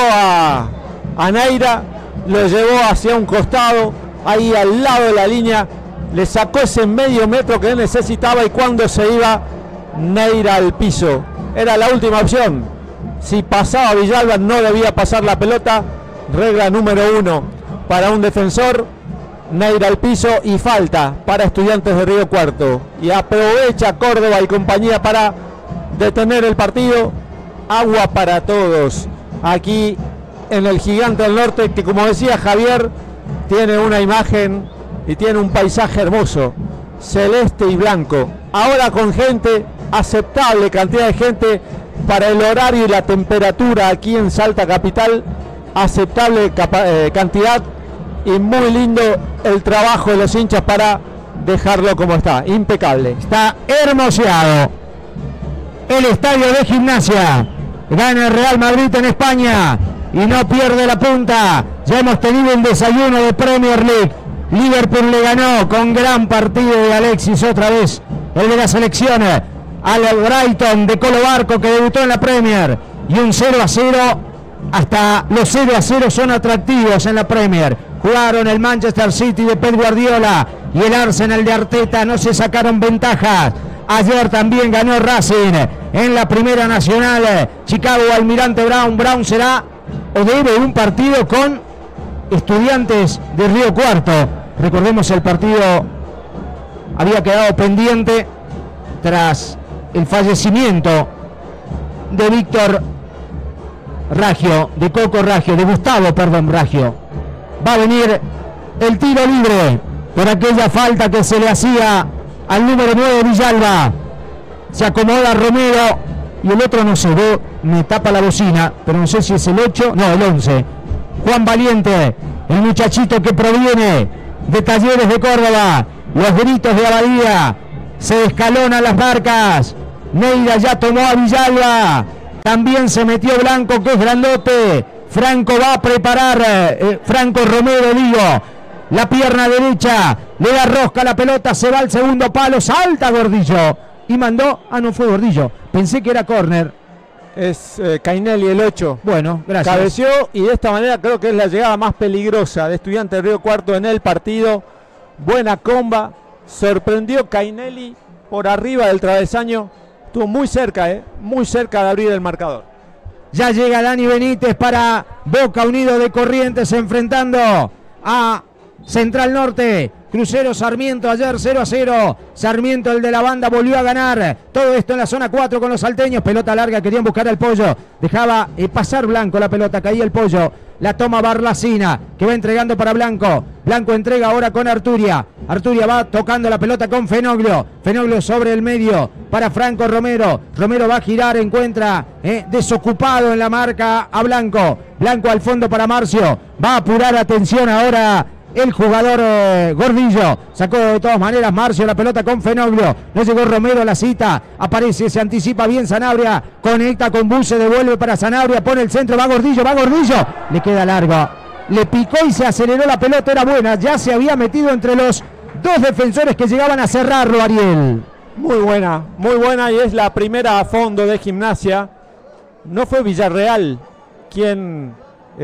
a Neira, lo llevó hacia un costado, ahí al lado de la línea, le sacó ese medio metro que él necesitaba y cuando se iba Neira al piso. Era la última opción. Si pasaba Villalba no debía pasar la pelota. Regla número 1. Para un defensor, Neira al piso y falta para Estudiantes de Río Cuarto. Y aprovecha Córdoba y compañía para detener el partido. Agua para todos aquí en el Gigante del Norte, que como decía Javier, tiene una imagen y tiene un paisaje hermoso, celeste y blanco. Ahora con gente, aceptable cantidad de gente para el horario y la temperatura aquí en Salta Capital. Aceptable cantidad y muy lindo el trabajo de los hinchas para dejarlo como está, impecable. Está hermoseado el estadio de Gimnasia. Gana el Real Madrid en España y no pierde la punta. Ya hemos tenido un desayuno de Premier League. Liverpool le ganó con gran partido de Alexis otra vez, el de la selección, al Brighton de Colo Barco, que debutó en la Premier. Y un 0-0. Hasta los 0-0 son atractivos en la Premier. Jugaron el Manchester City de Pep Guardiola y el Arsenal de Arteta, no se sacaron ventajas. Ayer también ganó Racing en la Primera Nacional. Chicago, Almirante Brown. Brown será o debe un partido con Estudiantes de Río Cuarto. Recordemos, el partido había quedado pendiente tras el fallecimiento de Víctor Raggio, de Coco Raggio, de Gustavo, perdón, Raggio. Va a venir el tiro libre por aquella falta que se le hacía al número 9 Villalba. Se acomoda Romero y el otro no se ve, me tapa la bocina, pero no sé si es el 8, no, el 11. Juan Valiente, el muchachito que proviene de Talleres de Córdoba. Los gritos de Abadía, se escalonan las marcas. Neira ya tomó a Villalba, también se metió Blanco, que es grandote. Franco va a preparar, Franco Romero digo, la pierna derecha, le da rosca a la pelota, se va al segundo palo, salta Gordillo y mandó, no fue Gordillo, pensé que era córner. Es Cainelli el 8. Bueno, gracias. Cabeció y de esta manera creo que es la llegada más peligrosa de Estudiantes de Río Cuarto en el partido. Buena comba, sorprendió Cainelli por arriba del travesaño, estuvo muy cerca de abrir el marcador. Ya llega Dani Benítez para Boca Unido de Corrientes enfrentando a Central Norte. Crucero Sarmiento ayer 0-0. Sarmiento, el de la banda, volvió a ganar. Todo esto en la zona 4 con los salteños. Pelota larga, querían buscar al Pollo. Dejaba pasar Blanco la pelota, caía el Pollo. La toma Barlacina, que va entregando para Blanco. Blanco entrega ahora con Arturia. Arturia va tocando la pelota con Fenoglio. Fenoglio sobre el medio para Franco Romero. Romero va a girar, encuentra desocupado en la marca a Blanco. Blanco al fondo para Marcio. Va a apurar, atención ahora el jugador Gordillo. Sacó de todas maneras Marcio la pelota con Fenoglio. No llegó Romero a la cita. Aparece, se anticipa bien Sanabria. Conecta con Buse, devuelve para Sanabria. Pone el centro, va Gordillo, va Gordillo. Le queda largo. Le picó y se aceleró la pelota, era buena. Ya se había metido entre los dos defensores que llegaban a cerrarlo, Ariel. Muy buena y es la primera a fondo de Gimnasia. No fue Villarreal quien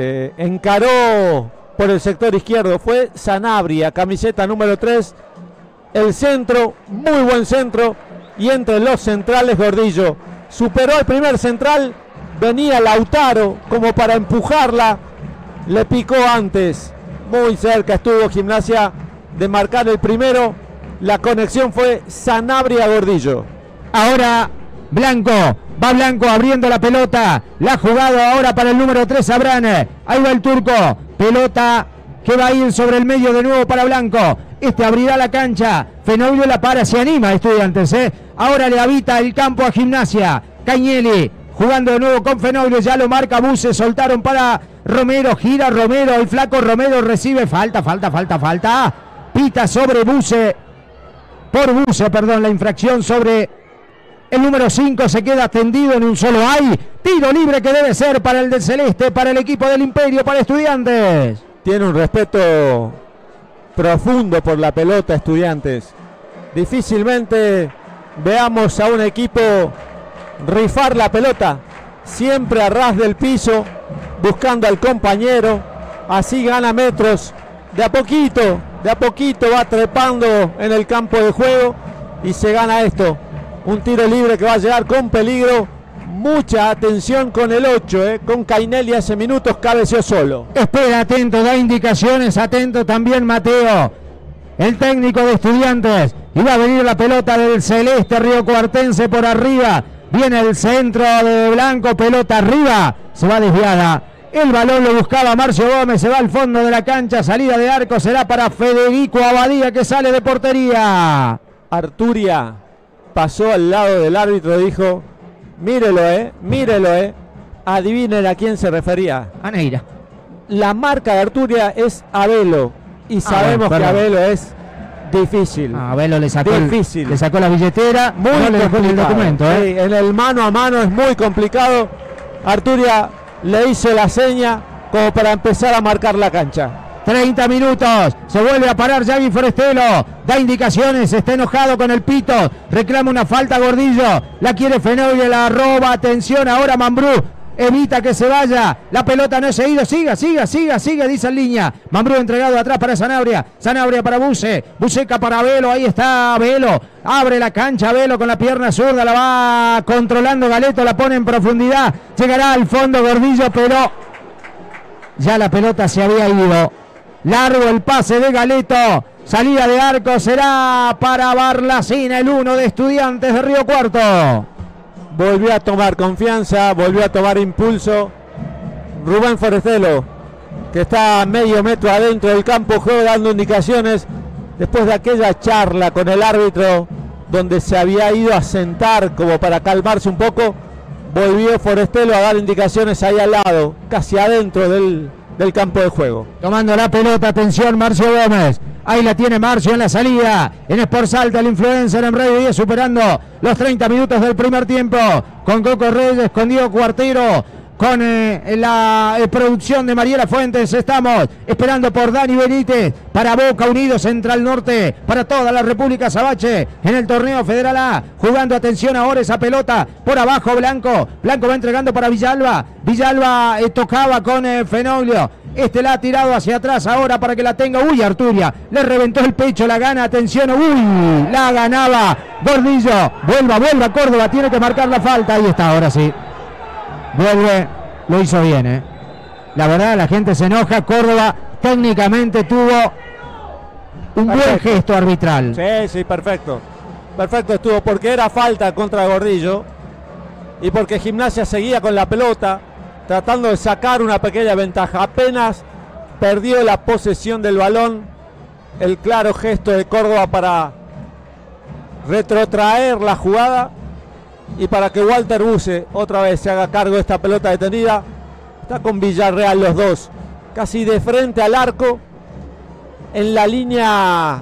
encaró por el sector izquierdo, fue Sanabria, camiseta número 3, el centro, muy buen centro, y entre los centrales Gordillo, superó al primer central, venía Lautaro como para empujarla, le picó antes, muy cerca estuvo Gimnasia de marcar el primero, la conexión fue Sanabria-Gordillo. Ahora Blanco, va Blanco abriendo la pelota, la ha jugado ahora para el número 3 Abrán, ahí va el turco. Pelota que va a ir sobre el medio de nuevo para Blanco. Este abrirá la cancha. Fenoglio la para, se anima Estudiantes. Ahora le habita el campo a Gimnasia. Cañelli jugando de nuevo con Fenoglio. Ya lo marca Buse. Soltaron para Romero. Gira Romero. El flaco Romero recibe. Falta. Pita sobre Buse. Por Buse, perdón, la infracción sobre el número 5. Se queda tendido en un solo hay. Tiro libre que debe ser para el del Celeste, para el equipo del Imperio, para Estudiantes. Tiene un respeto profundo por la pelota Estudiantes. Difícilmente veamos a un equipo rifar la pelota. Siempre a ras del piso, buscando al compañero. Así gana metros. De a poquito va trepando en el campo de juego y se gana esto. Un tiro libre que va a llegar con peligro. Mucha atención con el 8, con Cainelli hace minutos cabeció solo. Espera, atento, da indicaciones, atento también Mateo, el técnico de Estudiantes. Y va a venir la pelota del Celeste Riocuartense por arriba. Viene el centro de Blanco, pelota arriba, se va desviada. El balón lo buscaba Marcio Gómez, se va al fondo de la cancha, salida de arco, será para Federico Abadía que sale de portería. Arturia pasó al lado del árbitro y dijo: mírelo, adivinen a quién se refería. A Neira. La marca de Arturia es Abelo. Y sabemos que Abelo es difícil. Abelo le sacó la billetera. Muy no le dejó el documento. Sí, en el mano a mano es muy complicado. Arturia le hizo la seña como para empezar a marcar la cancha. 30 minutos, se vuelve a parar Yagi Forestelo, da indicaciones, está enojado con el pito, reclama una falta Gordillo, la quiere Fenoglio, la roba, atención ahora Mambrú, evita que se vaya, la pelota no es seguido, siga, dice en línea, Mambrú entregado atrás para Sanabria para Buse, Buseca para Velo, ahí está Velo, abre la cancha Velo con la pierna zurda, la va controlando Galeto, la pone en profundidad, llegará al fondo Gordillo, pero ya la pelota se había ido. Largo el pase de Galeto. Salida de arco será para Barlacina, el 1 de Estudiantes de Río Cuarto. volvió a tomar confianza, volvió a tomar impulso. Rubén Forestelo, que está a medio metro adentro del campo de juego dando indicaciones después de aquella charla con el árbitro donde se había ido a sentar como para calmarse un poco. Volvió Forestelo a dar indicaciones ahí al lado, casi adentro del campo de juego. Tomando la pelota, atención Marcio Gómez. Ahí la tiene Marcio en la salida. En Sport Salta, el influencer en Radio 10, superando los 30 minutos del primer tiempo. Con Coco Reyes, con Diego Cuartero, con la producción de Mariela Fuentes. Estamos esperando por Dani Benítez para Boca Unidos Central Norte, para toda la República Azabache en el torneo Federal A. Jugando, atención ahora esa pelota por abajo Blanco. Blanco va entregando para Villalba. Villalba tocaba con Fenoglio. Este la ha tirado hacia atrás ahora para que la tenga. Uy, Arturia, le reventó el pecho, la gana, atención, uy, la ganaba Gordillo. Vuelva Córdoba, tiene que marcar la falta. Ahí está, ahora sí. Vuelve, lo hizo bien, La verdad, la gente se enoja. Córdoba técnicamente tuvo un buen gesto arbitral. Sí, perfecto. Perfecto estuvo, porque era falta contra Gordillo y porque Gimnasia seguía con la pelota tratando de sacar una pequeña ventaja. Apenas perdió la posesión del balón, el claro gesto de Córdoba para retrotraer la jugada y para que Walter Buse otra vez se haga cargo de esta pelota detenida. Está con Villarreal los dos, casi de frente al arco, en la línea,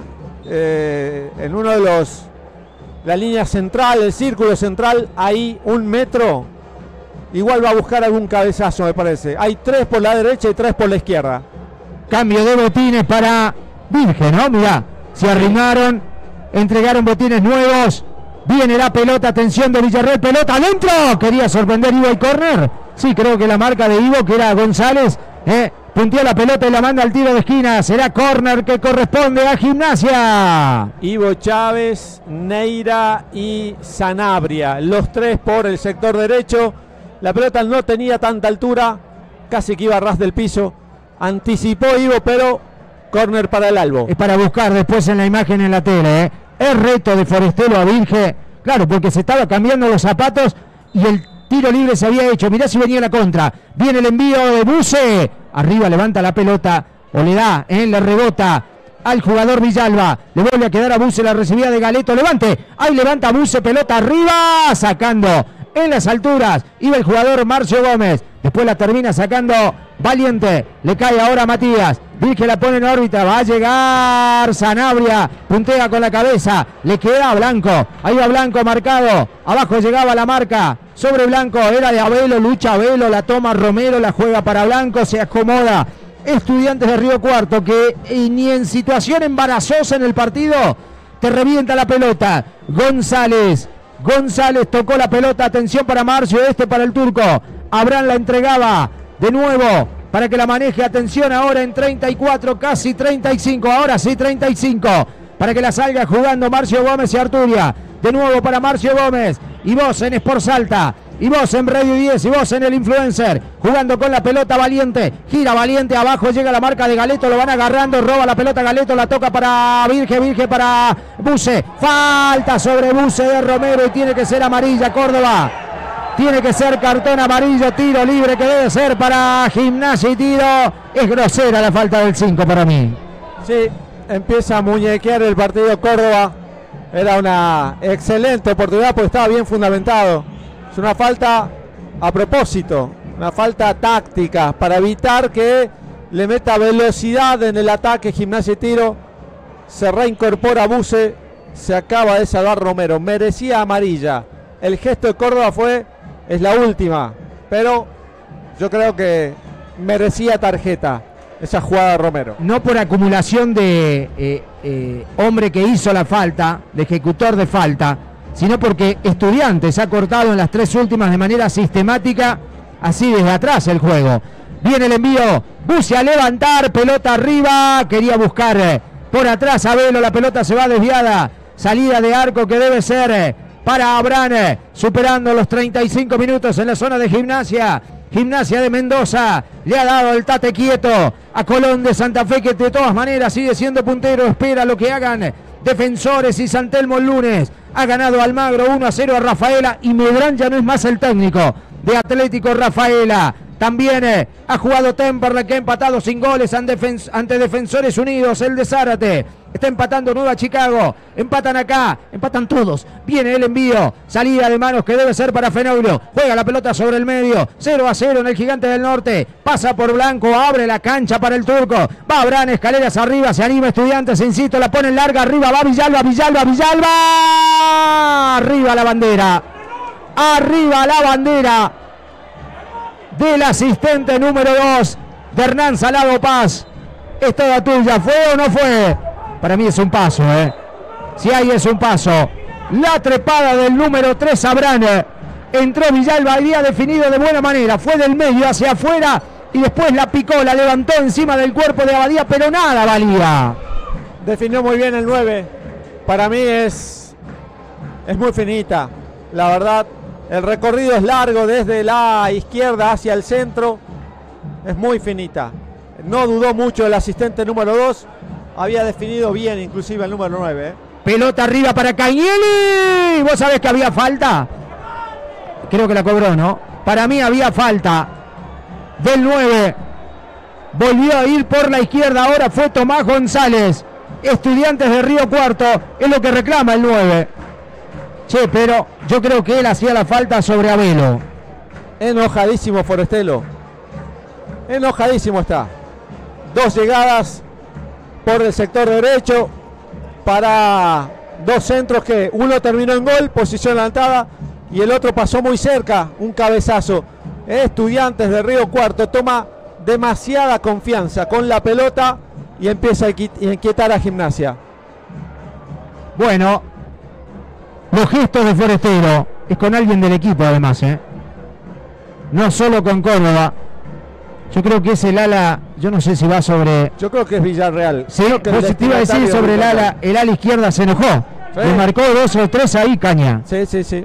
en uno de los, la línea central, el círculo central, ahí 1 metro. Igual va a buscar algún cabezazo, me parece. Hay 3 por la derecha y 3 por la izquierda. Cambio de botines para Virgen, ¿no? Mirá, se arrimaron, entregaron botines nuevos. Viene la pelota, atención de Villarreal, pelota adentro. Quería sorprender Ivo y córner. Sí, creo que la marca de Ivo, que era González, punteó la pelota y la manda al tiro de esquina. Será córner que corresponde a Gimnasia. Ivo Chávez, Neira y Sanabria, los 3 por el sector derecho. La pelota no tenía tanta altura, casi que iba a ras del piso. Anticipó Ivo, pero córner para el Albo. Es para buscar después en la imagen en la tele, Es reto de Forestelo a Virge. Claro, porque se estaba cambiando los zapatos y el tiro libre se había hecho. Mirá si venía la contra. Viene el envío de Buse. Arriba levanta la pelota. O le da, le rebota al jugador Villalba. Le vuelve a quedar a Buse, la recibida de Galeto. Levante. Ahí levanta Buse, pelota arriba. Sacando en las alturas. Iba el jugador Marcio Gómez. Después la termina sacando Valiente. Le cae ahora a Matías. Virge la pone en órbita. Va a llegar Sanabria. Puntea con la cabeza. Le queda a Blanco. Ahí va Blanco marcado. Abajo llegaba la marca. Sobre Blanco. Era de Abelo. Lucha Abelo. La toma Romero. La juega para Blanco. Se acomoda Estudiantes de Río Cuarto, que ni en situación embarazosa en el partido te revienta la pelota. González tocó la pelota. Atención para Marcio. Para el turco. Abraham la entregaba de nuevo para que la maneje. Atención ahora en 34, casi 35. Ahora sí 35. Para que la salga jugando Marcio Gómez y Arturia. De nuevo para Marcio Gómez. Y vos en Sport Salta. Y vos en Radio 10. Y vos en el influencer. Jugando con la pelota Valiente. Gira Valiente. Abajo llega la marca de Galeto. Lo van agarrando. Roba la pelota Galeto. La toca para Virge para Buse. Falta sobre Buse de Romero. Y tiene que ser amarilla Córdoba. Tiene que ser cartón amarillo, tiro libre que debe ser para Gimnasia y tiro. Es grosera la falta del 5 para mí. Sí, empieza a muñequear el partido Córdoba. Era una excelente oportunidad porque estaba bien fundamentado. Es una falta a propósito, una falta táctica para evitar que le meta velocidad en el ataque Gimnasia y tiro. Se reincorpora Buse, se acaba de salvar Romero. Merecía amarilla. El gesto de Córdoba es la última, pero yo creo que merecía tarjeta esa jugada de Romero. No por acumulación de hombre que hizo la falta, de ejecutor de falta, sino porque Estudiantes ha cortado en las 3 últimas de manera sistemática, así desde atrás el juego. Viene el envío, Buse a levantar, pelota arriba, quería buscar por atrás a Velo, la pelota se va desviada, salida de arco que debe ser para Abraham, superando los 35 minutos en la zona de Gimnasia. Gimnasia de Mendoza le ha dado el tate quieto a Colón de Santa Fe, que de todas maneras sigue siendo puntero. Espera lo que hagan Defensores y San Telmo el lunes. Ha ganado Almagro 1-0 a Rafaela y Medrán ya no es más el técnico de Atlético Rafaela. También ha jugado Temperley, que ha empatado sin goles ante Defensores Unidos. El de Zárate está empatando Nueva Chicago. Empatan acá, empatan todos. Viene el envío, salida de manos que debe ser para Fenoglio. Juega la pelota sobre el medio, 0-0 en el Gigante del Norte. Pasa por Blanco, abre la cancha para el turco. Va Abraham, escaleras arriba, se anima Estudiantes, insisto, la pone en larga, arriba va Villalba. Arriba la bandera. Arriba la bandera del asistente número 2 de Hernán Salado Paz. Es toda tuya. ¿Fue o no fue? Para mí es un paso, Si ahí es un paso. La trepada del número 3, Abraham. Entró Villalba, había definido de buena manera. Fue del medio hacia afuera y después la picó, la levantó encima del cuerpo de Abadía, pero nada valía. Definió muy bien el 9. Para mí es muy finita. La verdad, el recorrido es largo desde la izquierda hacia el centro. Es muy finita. No dudó mucho el asistente número 2. Había definido bien inclusive el número 9. Pelota arriba para Cañeli. ¿Vos sabés que había falta? Creo que la cobró, ¿no? Para mí había falta del 9. Volvió a ir por la izquierda. Ahora fue Tomás González. Estudiantes de Río Cuarto. Es lo que reclama el 9. Che, pero yo creo que él hacía la falta sobre Abelo. Enojadísimo Forestelo. Enojadísimo está. 2 llegadas por el sector derecho para 2 centros que uno terminó en gol, posición adelantada, y el otro pasó muy cerca, un cabezazo. Estudiantes de Río Cuarto toma demasiada confianza con la pelota y empieza a inquietar a Gimnasia. Bueno, los gestos de Forestero es con alguien del equipo además, no solo con Córdoba. Yo creo que es el ala, yo no sé si va sobre... Yo creo que es Villarreal. Sí, vos te iba a decir sobre el ala izquierda se enojó. Sí. Le marcó 2 o 3 ahí, Caña. Sí.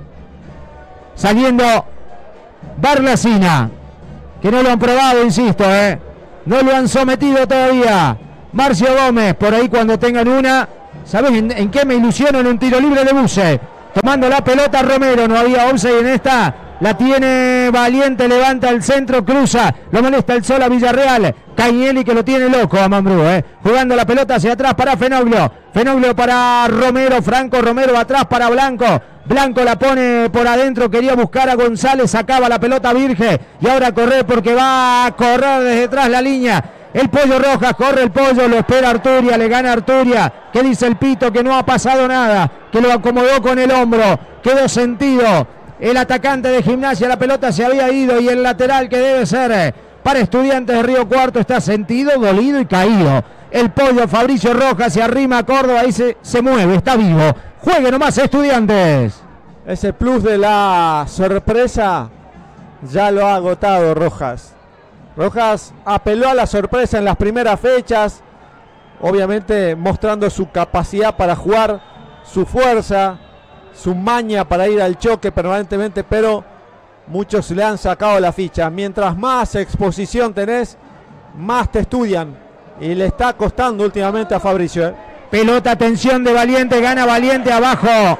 Saliendo Barlacina, que no lo han probado, insisto, no lo han sometido todavía. Marcio Gómez, por ahí cuando tengan una... ¿Sabés en qué me ilusiono? En un tiro libre de Buse. Tomando la pelota Romero, no había offside en esta. La tiene Valiente, levanta el centro, cruza, lo molesta el sol a Villarreal. Cañeli que lo tiene loco a Mambrú, jugando la pelota hacia atrás para Fenoglio. Fenoglio para Romero, Franco Romero atrás para Blanco. Blanco la pone por adentro, quería buscar a González, sacaba la pelota Virge y ahora corre porque va a correr desde detrás la línea. El Pollo Rojas, corre el Pollo, lo espera Arturia, le gana Arturia. ¿Qué dice el Pito? Que no ha pasado nada, que lo acomodó con el hombro, quedó sentido. El atacante de Gimnasia, la pelota se había ido y el lateral que debe ser para Estudiantes de Río Cuarto está sentido, dolido y caído. El Pollo Fabricio Rojas se arrima a Córdoba y se mueve, está vivo. Juegue nomás Estudiantes. Ese plus de la sorpresa ya lo ha agotado Rojas. Rojas apeló a la sorpresa en las primeras fechas, obviamente mostrando su capacidad para jugar, su fuerza, su maña para ir al choque permanentemente, pero muchos le han sacado la ficha. Mientras más exposición tenés, más te estudian, y le está costando últimamente a Fabricio. Pelota, atención de Valiente, gana Valiente abajo.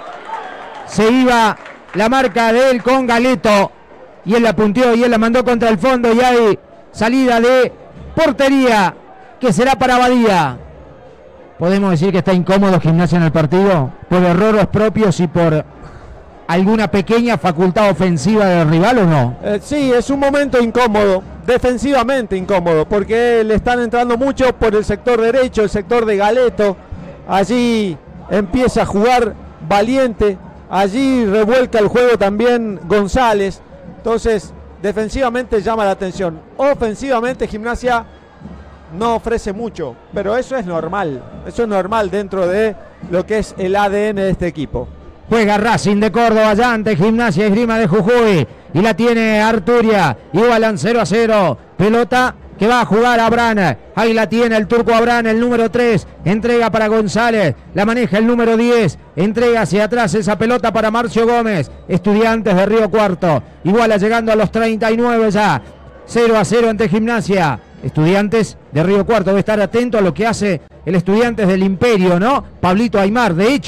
Se iba la marca de él con Galeto. Y él la punteó y él la mandó contra el fondo y hay salida de portería que será para Abadía. ¿Podemos decir que está incómodo Gimnasia en el partido? ¿Por errores propios y por alguna pequeña facultad ofensiva del rival o no? Sí, es un momento incómodo, defensivamente incómodo, porque le están entrando mucho por el sector derecho, el sector de Galeto. Allí empieza a jugar Valiente, allí revuelca el juego también González. Entonces, defensivamente llama la atención. Ofensivamente, Gimnasia no ofrece mucho, pero eso es normal. Eso es normal dentro de lo que es el ADN de este equipo. Juega Racing de Córdoba ya ante Gimnasia Esgrima de Jujuy. Y la tiene Arturia. Igualan 0-0. Pelota que va a jugar Abraham. Ahí la tiene el turco Abraham, el número 3. Entrega para González. La maneja el número 10. Entrega hacia atrás esa pelota para Marcio Gómez. Estudiantes de Río Cuarto. Iguala llegando a los 39 ya. 0-0 ante Gimnasia. Estudiantes de Río Cuarto. Debe estar atento a lo que hace el Estudiantes del Imperio, ¿no? Pablito Aymar. De hecho,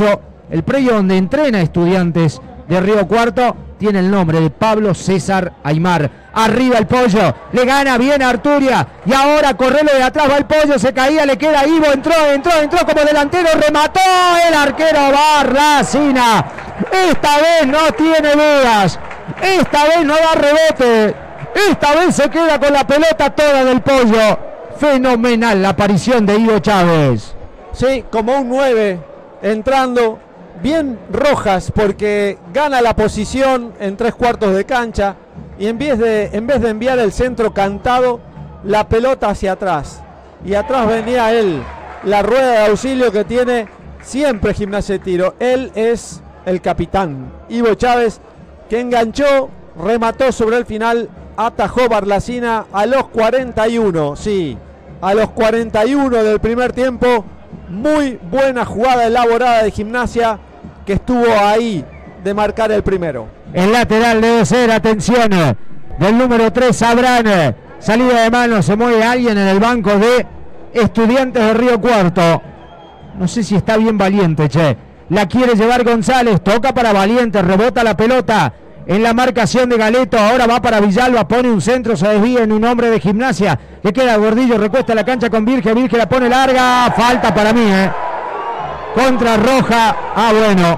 el predio donde entrena Estudiantes de Río Cuarto, tiene el nombre de Pablo César Aymar. Arriba el Pollo, le gana bien a Arturia, y ahora correlo de atrás, va el Pollo, se caía, le queda Ivo, entró como delantero, remató el arquero Barracina. Esta vez no tiene dudas, esta vez no da rebote, esta vez se queda con la pelota toda del Pollo. Fenomenal la aparición de Ivo Chávez. Sí, como un 9, entrando bien Rojas, porque gana la posición en 3/4 de cancha, y en vez de enviar el centro cantado, la pelota hacia atrás, y atrás venía él, la rueda de auxilio que tiene siempre Gimnasia de Tiro. Él es el capitán, Ivo Chávez, que enganchó, remató sobre el final, atajó Barlacina a los 41, sí, a los 41 del primer tiempo. Muy buena jugada elaborada de Gimnasia, que estuvo ahí de marcar el primero. El lateral debe ser, atención, del número 3, Abraham. Salida de mano, se mueve alguien en el banco de Estudiantes de Río Cuarto. No sé si está bien Valiente, che. La quiere llevar González, toca para Valiente, rebota la pelota en la marcación de Galeto. Ahora va para Villalba, pone un centro, se desvía en un hombre de Gimnasia. Le queda Gordillo, recuesta la cancha con Virgen la pone larga. Falta para mí, contra Roja. Bueno.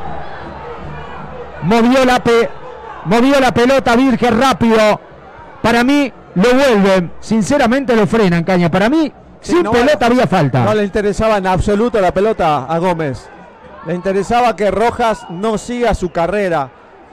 Movió la pelota Virgen rápido. Para mí lo vuelven. Sinceramente lo frenan, Caña. Para mí, sí, sin pelota había falta. No le interesaba en absoluto la pelota a Gómez. Le interesaba que Rojas no siga su carrera.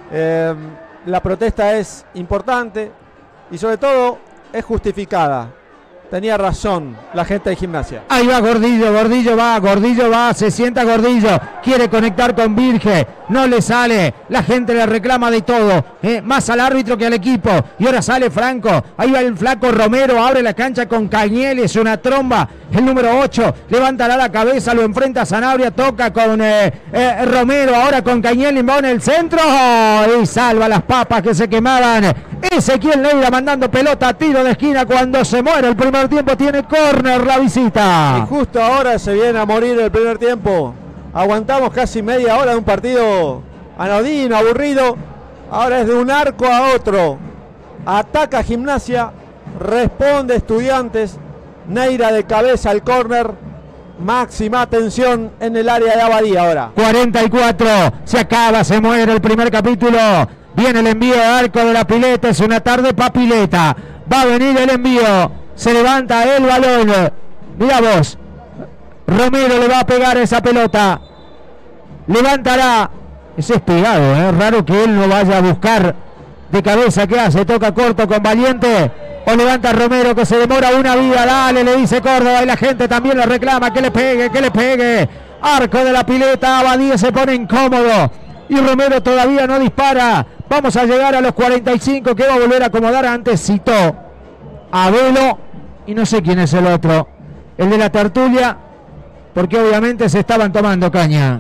La protesta es importante y sobre todo es justificada. Tenía razón la gente de Gimnasia. Ahí va Gordillo va, se sienta Gordillo, quiere conectar con Virgen, no le sale, la gente le reclama de todo, más al árbitro que al equipo, y ahora sale Franco, ahí va el flaco Romero, abre la cancha con Cañeles, una tromba, el número 8, levantará la cabeza, lo enfrenta a Sanabria, toca con Romero, ahora con Cañeles, va en el centro, y salva las papas que se quemaban. Ezequiel Neira mandando pelota a tiro de esquina cuando se muere el primer tiempo, tiene córner la visita. Y justo ahora se viene a morir el primer tiempo. Aguantamos casi media hora de un partido anodino, aburrido. Ahora es de un arco a otro. Ataca Gimnasia, responde Estudiantes. Neira de cabeza al córner. Máxima atención en el área de Abadía ahora. 44, se acaba, se muere el primer capítulo. Viene el envío de arco de la Pileta, es una tarde pa' Pileta. Va a venir el envío, se levanta el balón. Mira vos, Romero le va a pegar esa pelota. Levantará, ese es pegado, es raro que él no vaya a buscar de cabeza. ¿Qué hace? Toca corto con Valiente. O levanta Romero, que se demora una vida. Dale, le dice Córdoba, y la gente también le reclama que le pegue. Arco de la Pileta, Abadía se pone incómodo y Romero todavía no dispara. Vamos a llegar a los 45, que va a volver a acomodar. Antes citó a Velo y no sé quién es el otro, el de la tertulia, porque obviamente se estaban tomando caña.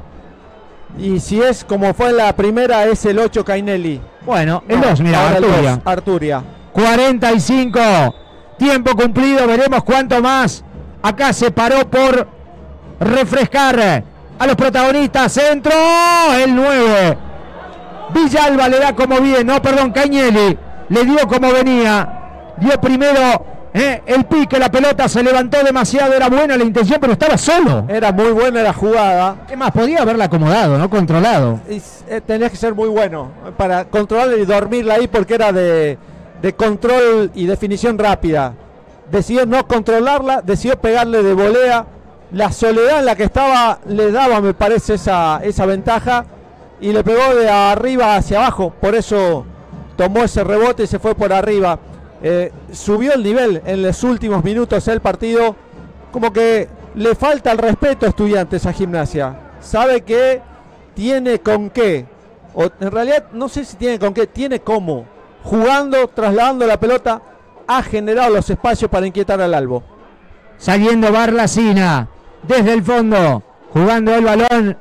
Y si es como fue la primera, es el 8 Cainelli. Bueno, el 2, mira, Arturia. 45, tiempo cumplido, veremos cuánto más. Acá se paró por refrescar a los protagonistas. Centro, el 9. Villalba le da como bien, Cañelli le dio como venía. Dio primero el pique, la pelota se levantó demasiado, era buena la intención, pero estaba solo. Era muy buena la jugada. ¿Qué más? Podía haberla acomodado, no controlado. Y, tenías que ser muy bueno para controlarla y dormirla ahí, porque era de control y definición rápida. Decidió no controlarla, decidió pegarle de volea. La soledad en la que estaba le daba, me parece, esa ventaja, y le pegó de arriba hacia abajo. Por eso tomó ese rebote y se fue por arriba. Subió el nivel en los últimos minutos del partido. Como que le falta el respeto a Estudiantes a Gimnasia. Sabe que tiene con qué, o en realidad no sé si tiene con qué, tiene cómo. Jugando, trasladando la pelota, ha generado los espacios para inquietar al Albo. Saliendo Barlacina desde el fondo, jugando el balón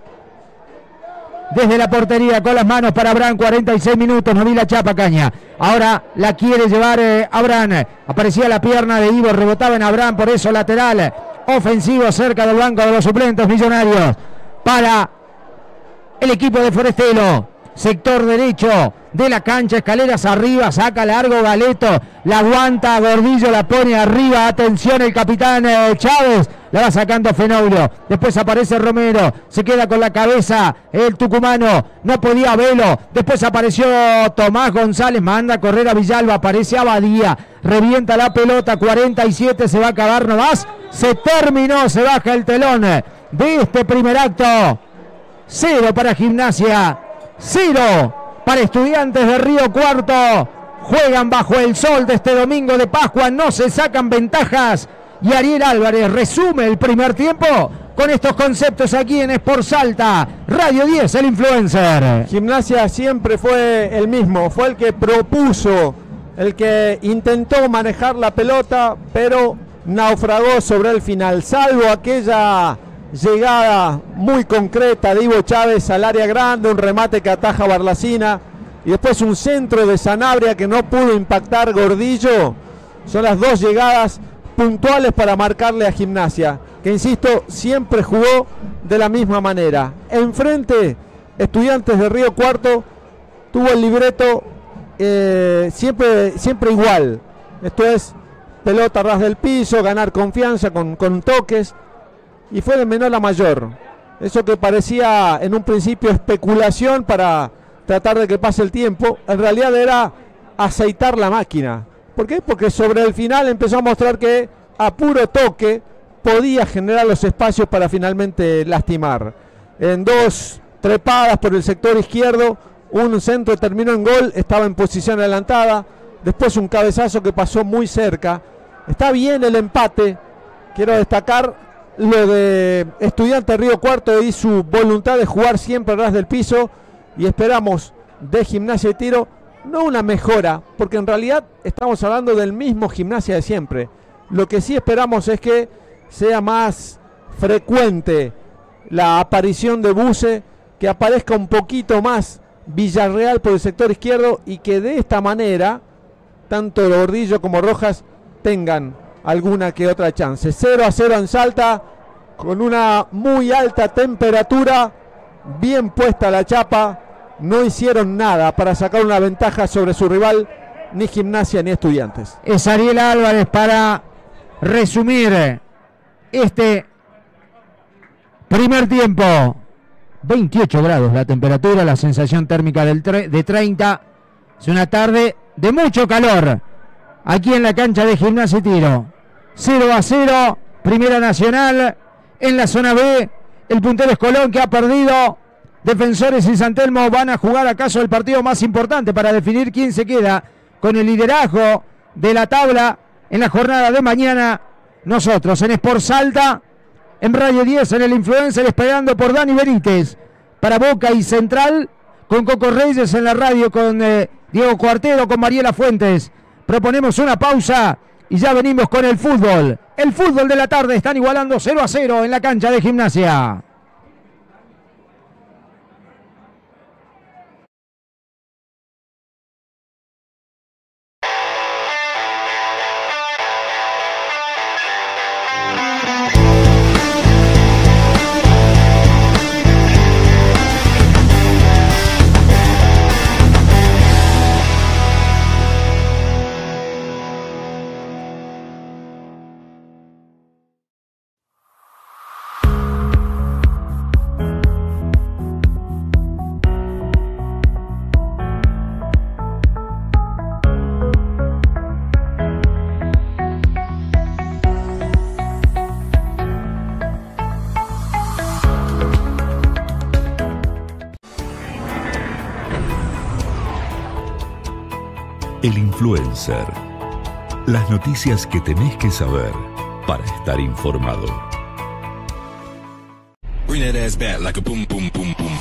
desde la portería con las manos para Abraham. 46 minutos, no vi la chapa, Caña. Ahora la quiere llevar Abraham. Aparecía la pierna de Ivo, rebotaba en Abraham, por eso lateral ofensivo cerca del banco de los suplentes Millonarios. Para el equipo de Forestelo. Sector derecho de la cancha, escaleras arriba, saca largo Galeto, la aguanta Gordillo, la pone arriba, atención el capitán Chávez, la va sacando Fenoglio, después aparece Romero, se queda con la cabeza el tucumano, no podía Velo, después apareció Tomás González, manda a correr a Villalba, aparece Abadía, revienta la pelota, 47, se va a acabar nomás, se terminó, se baja el telón de este primer acto, 0 para Gimnasia, 0 para Estudiantes de Río Cuarto. Juegan bajo el sol de este domingo de Pascua, no se sacan ventajas. Y Ariel Álvarez resume el primer tiempo con estos conceptos aquí en Sport Salta. Radio 10, el influencer. Gimnasia siempre fue el mismo, fue el que propuso, el que intentó manejar la pelota, pero naufragó sobre el final, salvo aquella llegada muy concreta de Ivo Chávez al área grande, un remate que ataja Barlacina y después un centro de Sanabria que no pudo impactar Gordillo. Son las dos llegadas puntuales para marcarle a Gimnasia, que insisto, siempre jugó de la misma manera. Enfrente, Estudiantes de Río Cuarto tuvo el libreto siempre igual. Esto es pelota a ras del piso, ganar confianza con toques. Y fue de menor a mayor. Eso que parecía en un principio especulación para tratar de que pase el tiempo, en realidad era aceitar la máquina. ¿Por qué? Porque sobre el final empezó a mostrar que a puro toque podía generar los espacios para finalmente lastimar. En dos trepadas por el sector izquierdo, un centro terminó en gol, estaba en posición adelantada, después un cabezazo que pasó muy cerca. Está bien el empate, quiero destacar lo de Estudiantes Río Cuarto y su voluntad de jugar siempre a ras del piso, y esperamos de Gimnasia y Tiro no una mejora, porque en realidad estamos hablando del mismo Gimnasia de siempre. Lo que sí esperamos es que sea más frecuente la aparición de Buse, que aparezca un poquito más Villarreal por el sector izquierdo y que de esta manera tanto Gordillo como Rojas tengan alguna que otra chance. 0-0 en Salta, con una muy alta temperatura, bien puesta la chapa, no hicieron nada para sacar una ventaja sobre su rival, ni Gimnasia ni Estudiantes. Es Ariel Álvarez para resumir este primer tiempo. 28 grados la temperatura, la sensación térmica de 30. Es una tarde de mucho calor aquí en la cancha de Gimnasia y Tiro. 0-0, Primera Nacional. En la zona B, el puntero es Colón, que ha perdido. Defensores y San Telmo van a jugar acaso el partido más importante para definir quién se queda con el liderazgo de la tabla en la jornada de mañana. Nosotros en Sport Salta, en Radio 10, en el influencer, esperando por Dani Benítez para Boca y Central, con Coco Reyes en la radio, con Diego Cuartero, con Mariela Fuentes. Proponemos una pausa y ya venimos con el fútbol. El fútbol de la tarde, están igualando 0-0 en la cancha de Gimnasia. El influencer. Las noticias que tenés que saber para estar informado. Bring that ass back like a boom, boom, boom, boom.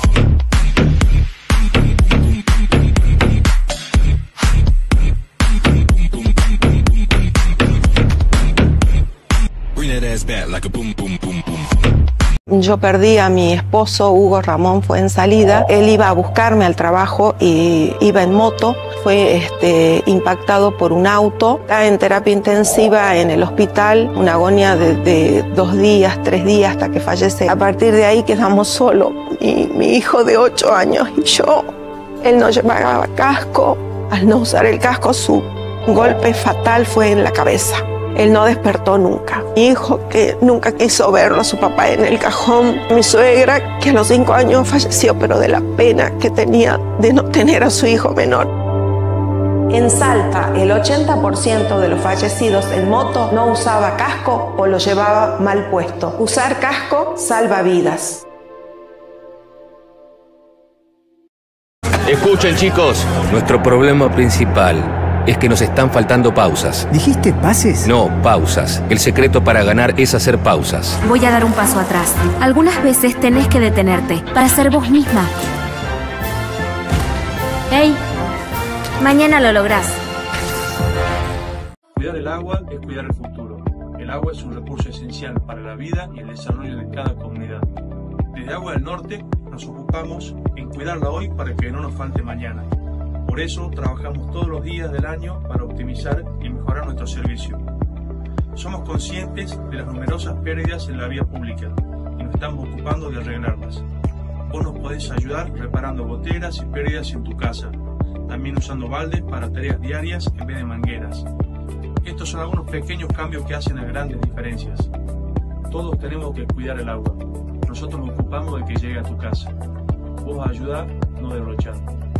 Bring that ass back like a boom, boom, boom, boom. Yo perdí a mi esposo, Hugo Ramón Fuenzalida. Él iba a buscarme al trabajo y iba en moto. Fue impactado por un auto. Está en terapia intensiva en el hospital, una agonía de 2 días, 3 días hasta que fallece. A partir de ahí quedamos solos. mi hijo de 8 años y yo. Él no llevaba casco. Al no usar el casco, su golpe fatal fue en la cabeza. Él no despertó nunca. Mi hijo, que nunca quiso verlo a su papá en el cajón. Mi suegra, que a los 5 años falleció, pero de la pena que tenía de no tener a su hijo menor. En Salta, el 80% de los fallecidos en moto no usaba casco o lo llevaba mal puesto. Usar casco salva vidas. Escuchen, chicos, nuestro problema principal es que nos están faltando pausas. ¿Dijiste pases? No, pausas. El secreto para ganar es hacer pausas. Voy a dar un paso atrás. Algunas veces tenés que detenerte para ser vos misma. ¡Hey! Mañana lo lográs. Cuidar el agua es cuidar el futuro. El agua es un recurso esencial para la vida y el desarrollo de cada comunidad. Desde Agua del Norte nos ocupamos en cuidarla hoy para que no nos falte mañana. Por eso trabajamos todos los días del año para optimizar y mejorar nuestro servicio. Somos conscientes de las numerosas pérdidas en la vía pública y nos estamos ocupando de arreglarlas. Vos nos podés ayudar reparando goteras y pérdidas en tu casa, también usando baldes para tareas diarias en vez de mangueras. Estos son algunos pequeños cambios que hacen las grandes diferencias. Todos tenemos que cuidar el agua. Nosotros nos ocupamos de que llegue a tu casa. Vos ayudá, no derrochar.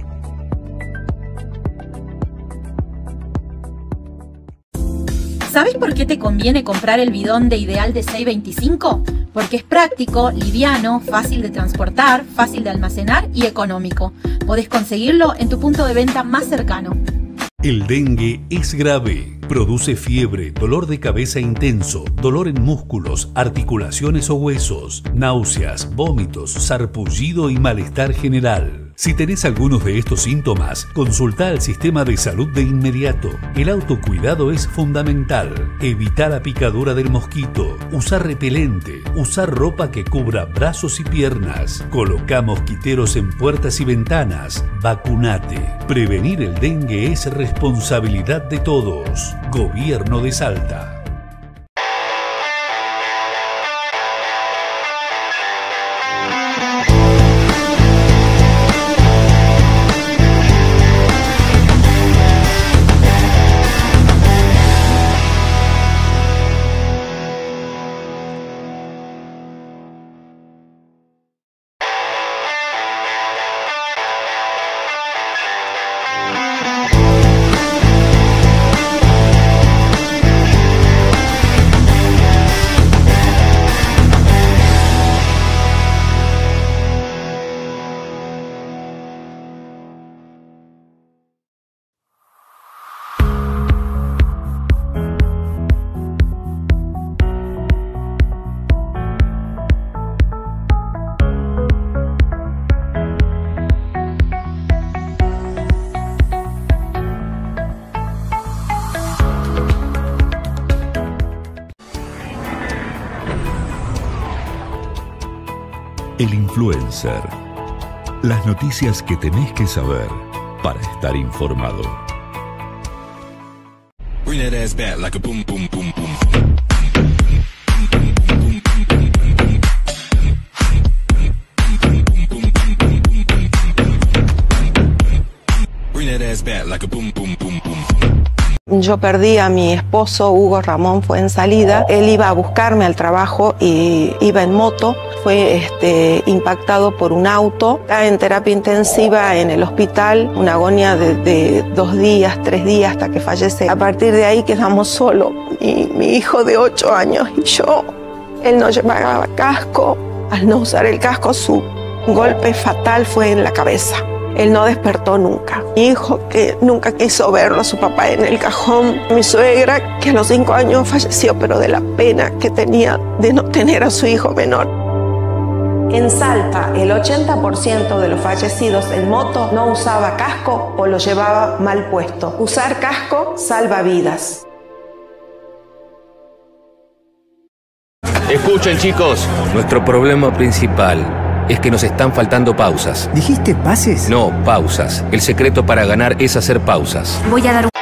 ¿Sabes por qué te conviene comprar el bidón de Ideal de 625? Porque es práctico, liviano, fácil de transportar, fácil de almacenar y económico. Podés conseguirlo en tu punto de venta más cercano. El dengue es grave. Produce fiebre, dolor de cabeza intenso, dolor en músculos, articulaciones o huesos, náuseas, vómitos, sarpullido y malestar general. Si tenés algunos de estos síntomas, consulta al sistema de salud de inmediato. El autocuidado es fundamental. Evita la picadura del mosquito. Usa repelente. Usa ropa que cubra brazos y piernas. Coloca mosquiteros en puertas y ventanas. Vacunate. Prevenir el dengue es responsabilidad de todos. Gobierno de Salta. El influencer. Las noticias que tenés que saber para estar informado. Bring that ass back like a boom, boom, boom, boom. Bring that ass back like a boom, boom, boom, boom. Yo perdí a mi esposo, Hugo Ramón Fuensalida. Él iba a buscarme al trabajo y iba en moto. Fue impactado por un auto. Está en terapia intensiva en el hospital, una agonía de 2 días, 3 días hasta que fallece. A partir de ahí quedamos solos, mi hijo de 8 años y yo. Él no llevaba casco. Al no usar el casco, su golpe fatal fue en la cabeza. Él no despertó nunca. Mi hijo, que nunca quiso verlo a su papá en el cajón. Mi suegra, que a los 5 años falleció, pero de la pena que tenía de no tener a su hijo menor. En Salta, el 80% de los fallecidos en moto no usaba casco o lo llevaba mal puesto. Usar casco salva vidas. Escuchen, chicos, nuestro problema principal es que nos están faltando pausas. ¿Dijiste pases? No, pausas. El secreto para ganar es hacer pausas. Voy a dar un...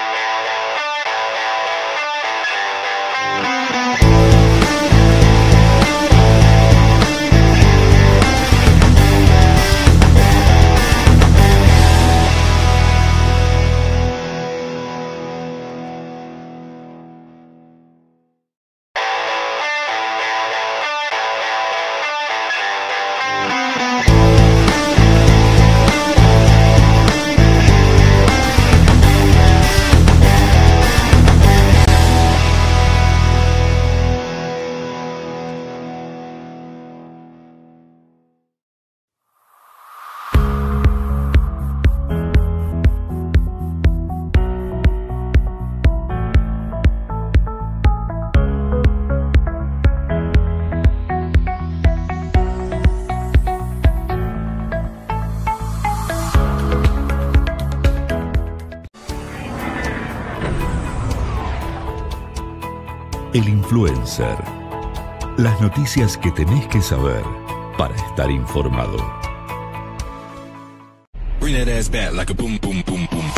El Influencer. Las noticias que tenés que saber para estar informado. Bring that ass back like a boom, boom, boom, boom.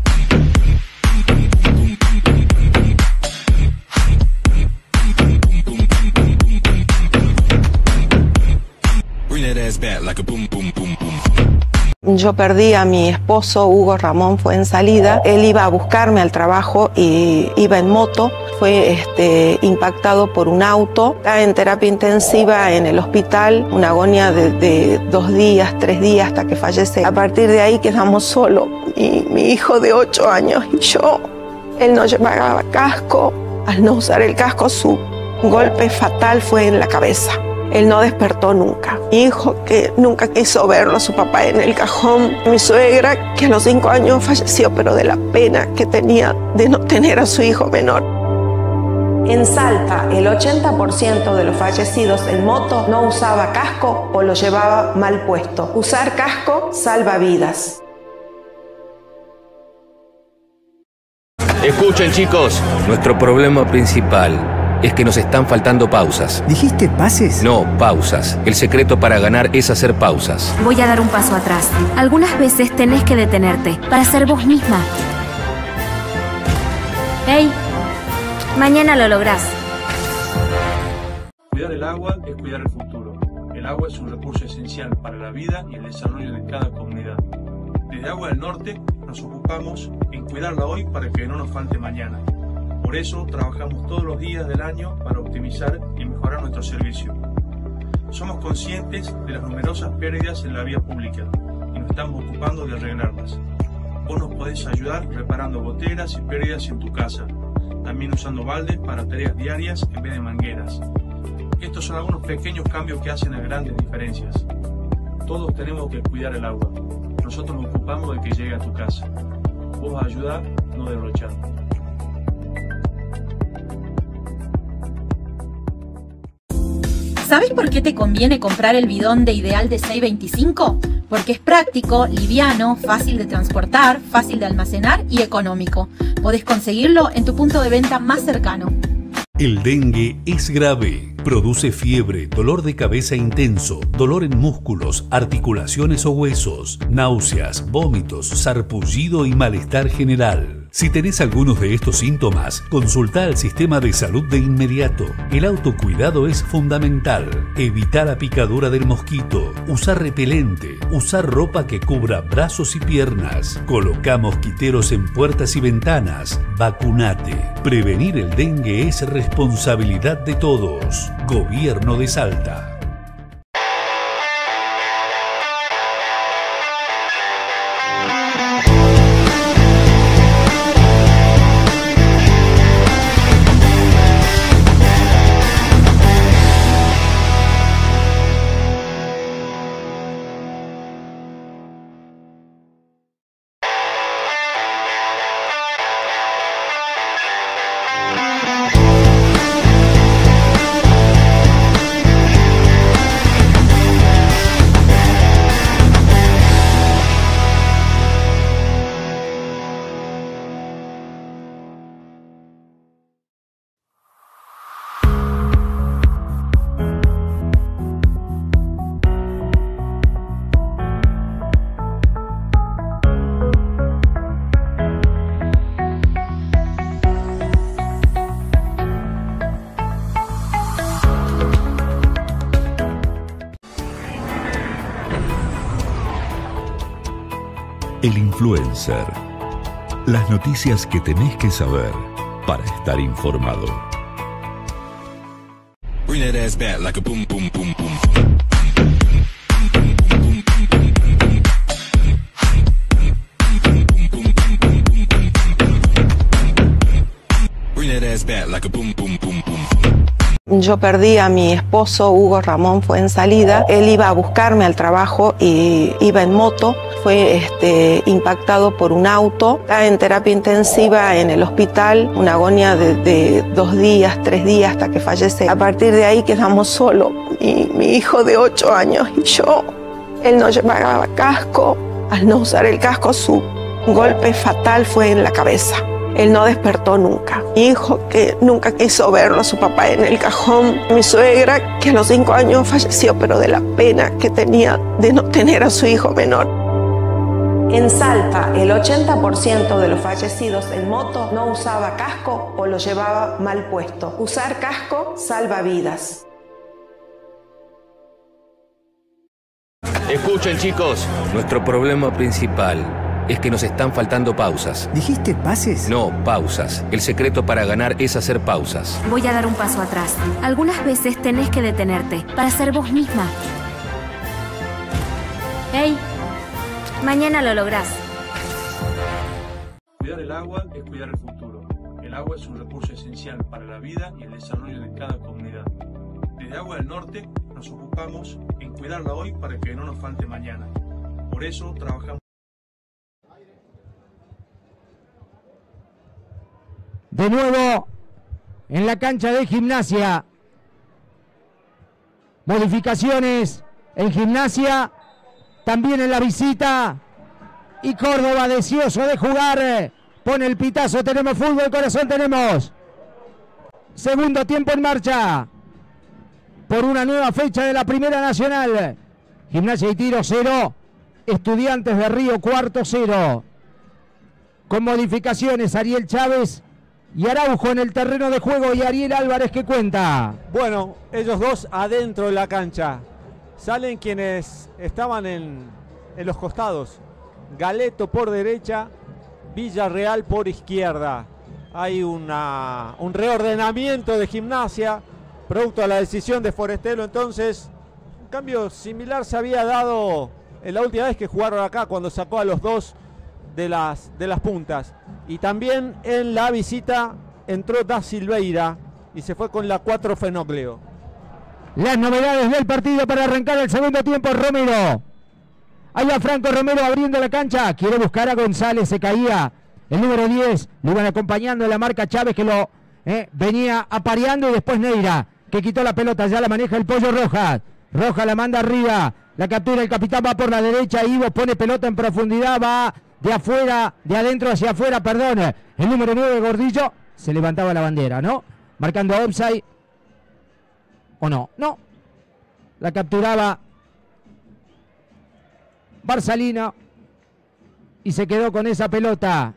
Bring that ass back like a boom, boom, boom, boom. Yo perdí a mi esposo, Hugo Ramón Fuensalida. Él iba a buscarme al trabajo y iba en moto. Fue impactado por un auto. Está en terapia intensiva en el hospital, una agonía de 2 días, 3 días hasta que fallece. A partir de ahí quedamos solos. Mi hijo de 8 años y yo. Él no llevaba casco. Al no usar el casco, su golpe fatal fue en la cabeza. Él no despertó nunca. Mi hijo, que nunca quiso verlo a su papá en el cajón. Mi suegra, que a los 5 años falleció, pero de la pena que tenía de no tener a su hijo menor. En Salta, el 80% de los fallecidos en moto no usaba casco o lo llevaba mal puesto. Usar casco salva vidas. Escuchen, chicos, nuestro problema principal es que nos están faltando pausas. ¿Dijiste pases? No, pausas. El secreto para ganar es hacer pausas. Voy a dar un paso atrás. Algunas veces tenés que detenerte para ser vos misma. ¡Hey! Mañana lo lográs. Cuidar el agua es cuidar el futuro. El agua es un recurso esencial para la vida y el desarrollo de cada comunidad. Desde Agua del Norte nos ocupamos en cuidarla hoy para que no nos falte mañana. Por eso trabajamos todos los días del año para optimizar y mejorar nuestro servicio. Somos conscientes de las numerosas pérdidas en la vía pública y nos estamos ocupando de arreglarlas. Vos nos podés ayudar reparando goteras y pérdidas en tu casa, también usando baldes para tareas diarias en vez de mangueras. Estos son algunos pequeños cambios que hacen las grandes diferencias. Todos tenemos que cuidar el agua. Nosotros nos ocupamos de que llegue a tu casa. Vos vas a ayudar, no derrochar. ¿Sabes por qué te conviene comprar el bidón de Ideal de 625? Porque es práctico, liviano, fácil de transportar, fácil de almacenar y económico. Podés conseguirlo en tu punto de venta más cercano. El dengue es grave. Produce fiebre, dolor de cabeza intenso, dolor en músculos, articulaciones o huesos, náuseas, vómitos, sarpullido y malestar general. Si tenés algunos de estos síntomas, consulta al sistema de salud de inmediato. El autocuidado es fundamental. Evita la picadura del mosquito, usar repelente, usar ropa que cubra brazos y piernas, coloca mosquiteros en puertas y ventanas, vacunate. Prevenir el dengue es responsabilidad de todos. Gobierno de Salta. El Influencer. Las noticias que tenés que saber para estar informado. Bring that ass back like a boom, boom, boom, boom. Bring that ass back like a boom, boom, boom, boom. Yo perdí a mi esposo, Hugo Ramón Fuensalida. Él iba a buscarme al trabajo y iba en moto. Fue impactado por un auto. Está en terapia intensiva en el hospital, una agonía de 2 días, 3 días hasta que fallece. A partir de ahí quedamos solos. Mi hijo de 8 años y yo. Él no llevaba casco. Al no usar el casco, su golpe fatal fue en la cabeza. Él no despertó nunca. Mi hijo, que nunca quiso verlo a su papá en el cajón. Mi suegra, que a los 5 años falleció, pero de la pena que tenía de no tener a su hijo menor. En Salta, el 80% de los fallecidos en moto no usaba casco o lo llevaba mal puesto. Usar casco salva vidas. Escuchen, chicos, nuestro problema principal es que nos están faltando pausas. ¿Dijiste pases? No, pausas. El secreto para ganar es hacer pausas. Voy a dar un paso atrás. Algunas veces tenés que detenerte para ser vos misma. ¡Hey! Mañana lo lográs. Cuidar el agua es cuidar el futuro. El agua es un recurso esencial para la vida y el desarrollo de cada comunidad. Desde Agua del Norte nos ocupamos en cuidarla hoy para que no nos falte mañana. Por eso trabajamos. De nuevo en la cancha de Gimnasia. Modificaciones en Gimnasia. También en la visita. Y Córdoba deseoso de jugar. Pone el pitazo. Tenemos fútbol, corazón, tenemos. Segundo tiempo en marcha. Por una nueva fecha de la Primera Nacional. Gimnasia y Tiro 0. Estudiantes de Río Cuarto 0. Con modificaciones Ariel Chávez y Araujo en el terreno de juego y Ariel Álvarez que cuenta. Bueno, ellos dos adentro de la cancha. Salen quienes estaban en los costados. Galeto por derecha, Villarreal por izquierda. Hay un reordenamiento de Gimnasia, producto de la decisión de Forestelo. Entonces, un cambio similar se había dado en la última vez que jugaron acá, cuando sacó a los dos de las puntas. Y también en la visita entró Da Silveira y se fue con la 4 Fenoglio. Las novedades del partido para arrancar el segundo tiempo. Romero. Ahí va Franco Romero abriendo la cancha. Quiere buscar a González. Se caía el número 10. Lo iban acompañando en la marca Chávez, que lo venía apareando. Y después Neira, que quitó la pelota. Ya la maneja el Pollo Rojas. Rojas la manda arriba. La captura el capitán. Va por la derecha. Ivo pone pelota en profundidad. Va de afuera, de adentro hacia afuera. Perdón. El número 9, Gordillo. Se levantaba la bandera, ¿no? Marcando offside. ¿O no? No. La capturaba Barsalino y se quedó con esa pelota.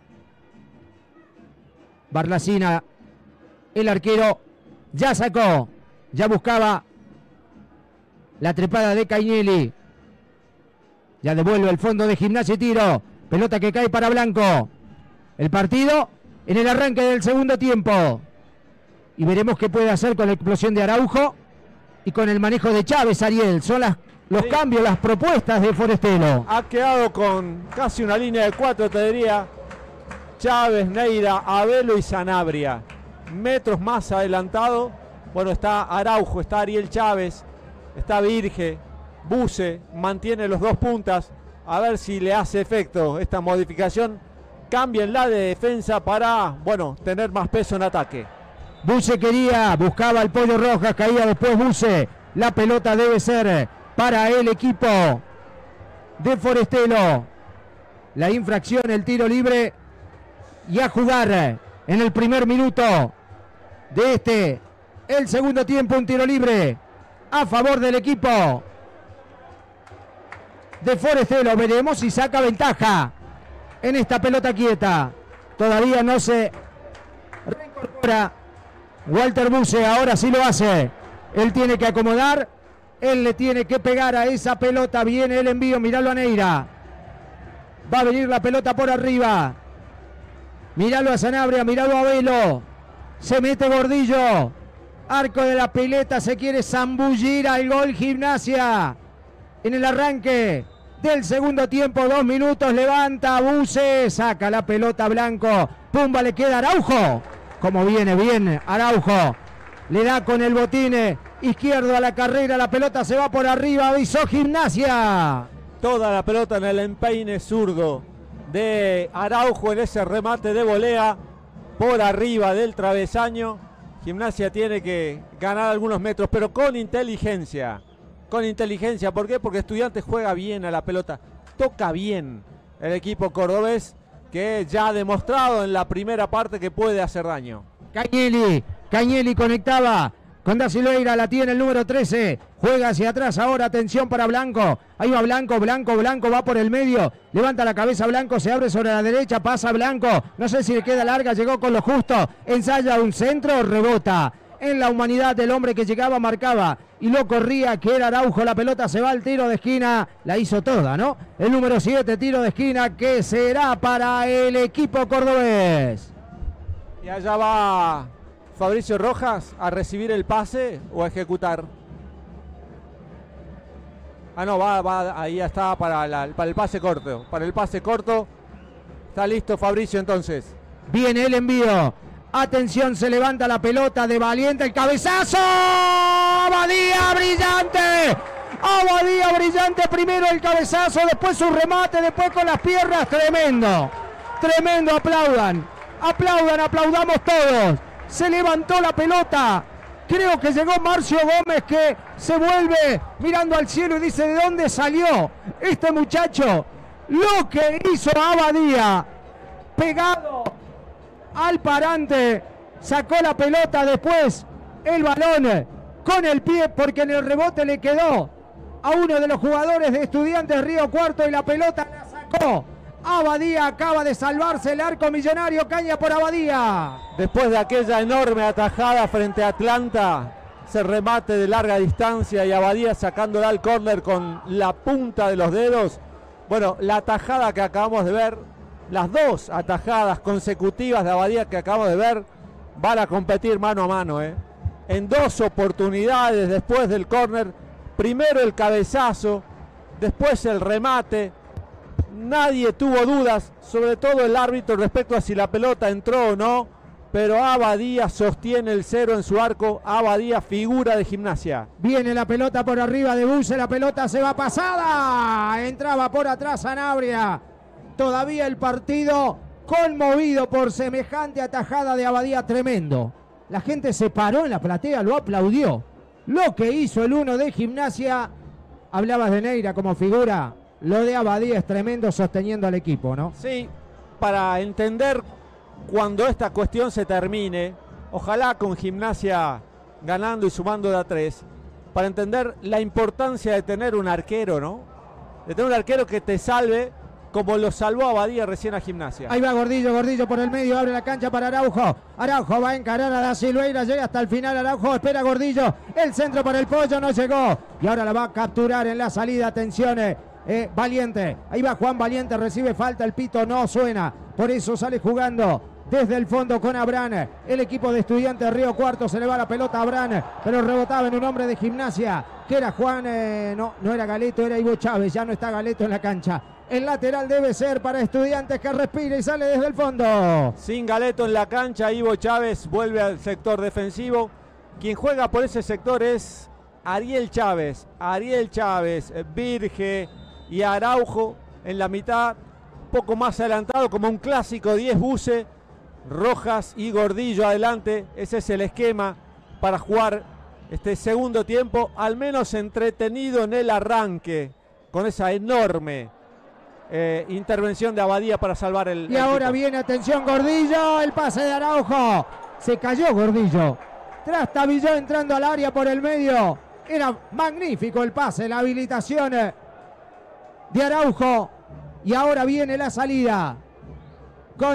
Barlacina, el arquero, ya sacó, ya buscaba la trepada de Cainelli. Ya devuelve el fondo de Gimnasia y Tiro. Pelota que cae para Blanco. El partido en el arranque del segundo tiempo. Y veremos qué puede hacer con la explosión de Araujo y con el manejo de Chávez, Ariel. Son los cambios, las propuestas de Forestelo. Ha quedado con casi una línea de 4, te diría. Chávez, Neira, Abelo y Sanabria. Metros más adelantado. Bueno, está Araujo, está Ariel Chávez, está Virge, Buse, mantiene los dos puntas. A ver si le hace efecto esta modificación. Cambien la de defensa para, bueno, tener más peso en ataque. Buse quería, buscaba el Pollo Rojas, caía después Buse. La pelota debe ser para el equipo de Forestelo. La infracción, el tiro libre. Y a jugar en el primer minuto de el segundo tiempo, un tiro libre a favor del equipo de Forestelo. Veremos si saca ventaja en esta pelota quieta. Todavía no se reincorpora Walter Buse, ahora sí lo hace. Él tiene que acomodar, él le tiene que pegar a esa pelota. Viene el envío, miralo a Neira. Va a venir la pelota por arriba. Míralo a Sanabria, míralo a Velo. Se mete Gordillo. Arco de la pileta, se quiere zambullir al gol Gimnasia. En el arranque del segundo tiempo, 2 minutos, levanta Buse, saca la pelota Blanco. Pumba, le queda Araujo. Como viene bien Araujo. Le da con el botín izquierdo a la carrera, la pelota se va por arriba, avisó Gimnasia. Toda la pelota en el empeine zurdo de Araujo en ese remate de volea por arriba del travesaño. Gimnasia tiene que ganar algunos metros, pero con inteligencia. Con inteligencia, ¿por qué? Porque Estudiantes juega bien a la pelota, toca bien el equipo cordobés que ya ha demostrado en la primera parte que puede hacer daño. Cañelli conectaba con Da Silveira, la tiene el número 13, juega hacia atrás ahora, atención para Blanco, ahí va Blanco va por el medio, levanta la cabeza Blanco, se abre sobre la derecha, pasa Blanco, no sé si le queda larga, llegó con lo justo, ensaya un centro, rebota en la humanidad del hombre que llegaba, marcaba y lo corría, que era Araujo, la pelota se va al tiro de esquina, la hizo toda, ¿no? El número 7, tiro de esquina, que será para el equipo cordobés. Y allá va Fabricio Rojas a recibir el pase o a ejecutar. Ah, no, va ahí está para el pase corto. Para el pase corto. Está listo Fabricio entonces. Viene el envío. Atención, se levanta la pelota de Valiente, el cabezazo. Abadía brillante. Abadía brillante, primero el cabezazo, después su remate, después con las piernas. Tremendo. Tremendo, aplaudamos todos. Se levantó la pelota. Creo que llegó Marcio Gómez, que se vuelve mirando al cielo y dice: ¿de dónde salió este muchacho? Lo que hizo Abadía, pegado al parante, sacó la pelota, después el balón con el pie, porque en el rebote le quedó a uno de los jugadores de Estudiantes Río Cuarto y la pelota la sacó. Abadía acaba de salvarse el arco millonario, caña por Abadía. Después de aquella enorme atajada frente a Atlanta, ese remate de larga distancia y Abadía sacándola al córner con la punta de los dedos. Bueno, la atajada que acabamos de ver, las dos atajadas consecutivas de Abadía que acabamos de ver, van a competir mano a mano, en dos oportunidades después del córner. Primero el cabezazo, después el remate. Nadie tuvo dudas, sobre todo el árbitro, respecto a si la pelota entró o no, pero Abadía sostiene el 0 en su arco. Abadía, figura de Gimnasia. Viene la pelota por arriba de Buse, la pelota se va pasada, entraba por atrás Sanabria. Todavía el partido conmovido por semejante atajada de Abadía, tremendo. La gente se paró en la platea, lo aplaudió. Lo que hizo el 1 de Gimnasia, hablabas de Neira como figura. Lo de Abadía es tremendo sosteniendo al equipo, ¿no? Sí, para entender cuando esta cuestión se termine, ojalá con Gimnasia ganando y sumando de a 3, para entender la importancia de tener un arquero, ¿no? De tener un arquero que te salve, como lo salvó Abadía recién a Gimnasia. Ahí va Gordillo por el medio, abre la cancha para Araujo. Araujo va a encarar a Da Silveira, llega hasta el final Araujo, espera Gordillo, el centro para el Pollo, no llegó. Y ahora la va a capturar en la salida, atención. Valiente, ahí va Juan Valiente, recibe falta, el pito no suena, por eso sale jugando desde el fondo con Abrán, el equipo de Estudiantes Río Cuarto. Se le va la pelota a Abrán, pero rebotaba en un hombre de Gimnasia, que era Juan, no era Galeto, era Ivo Chávez, ya no está Galeto en la cancha. El lateral debe ser para Estudiantes, que respira y sale desde el fondo. Sin Galeto en la cancha, Ivo Chávez vuelve al sector defensivo. Quien juega por ese sector es Ariel Chávez, Virge y Araujo en la mitad, poco más adelantado, como un clásico 10 Buse, Rojas y Gordillo adelante. Ese es el esquema para jugar este segundo tiempo, al menos entretenido en el arranque, con esa enorme intervención de Abadía para salvar el... Y ahora equipo. Viene, atención, Gordillo, el pase de Araujo, se cayó Gordillo, trastabilló entrando al área por el medio. Era magnífico el pase, la habilitación de Araujo. Y ahora viene la salida con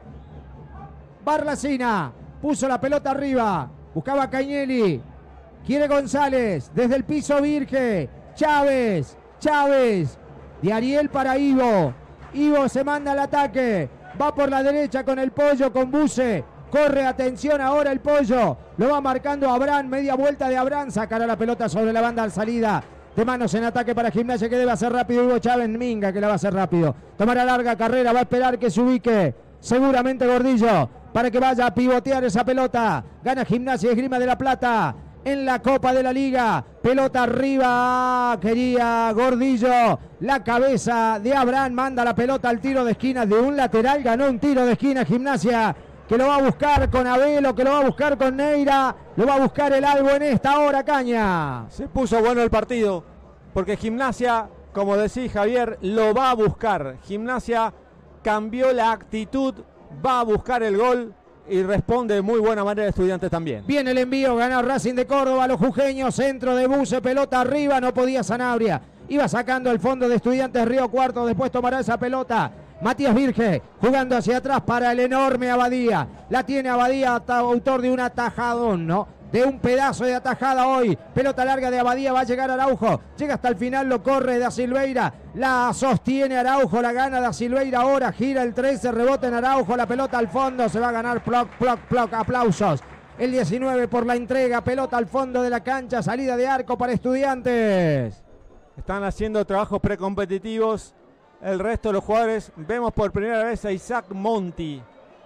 Barlacina. Puso la pelota arriba, buscaba Cañelli, quiere González, desde el piso Virge, Chávez, de Ariel para Ivo. Ivo se manda al ataque, va por la derecha con el Pollo, con Buse. Corre, atención ahora el Pollo, lo va marcando Abrán, media vuelta de Abrán, sacará la pelota sobre la banda al salida. De manos en ataque para Gimnasia, que debe hacer rápido Hugo Chávez, Minga, que la va a hacer rápido. Tomará larga carrera, va a esperar que se ubique seguramente Gordillo, para que vaya a pivotear esa pelota. Gana Gimnasia Esgrima de La Plata en la Copa de la Liga. Pelota arriba, quería Gordillo. La cabeza de Abrán, manda la pelota al tiro de esquina de un lateral. Ganó un tiro de esquina Gimnasia, que lo va a buscar con Abelo, que lo va a buscar con Neira, lo va a buscar el Albo en esta hora, Caña. Se puso bueno el partido, porque Gimnasia, como decís Javier, lo va a buscar. Gimnasia cambió la actitud, va a buscar el gol y responde de muy buena manera Estudiantes también. Viene el envío, gana Racing de Córdoba, los jujeños, centro de Buse, pelota arriba, no podía Sanabria. Iba sacando el fondo de Estudiantes Río Cuarto, después tomará esa pelota Matías Virge, jugando hacia atrás para el enorme Abadía. La tiene Abadía, autor de un atajadón, ¿no? De un pedazo de atajada hoy. Pelota larga de Abadía, va a llegar Araujo. Llega hasta el final, lo corre Da Silveira. La sostiene Araujo, la gana Da Silveira ahora. Gira el 13, rebota en Araujo. La pelota al fondo, se va a ganar ploc, ploc, ploc. Aplausos. El 19 por la entrega. Pelota al fondo de la cancha. Salida de arco para Estudiantes. Están haciendo trabajos precompetitivos el resto de los jugadores. Vemos por primera vez a Isaac Monti.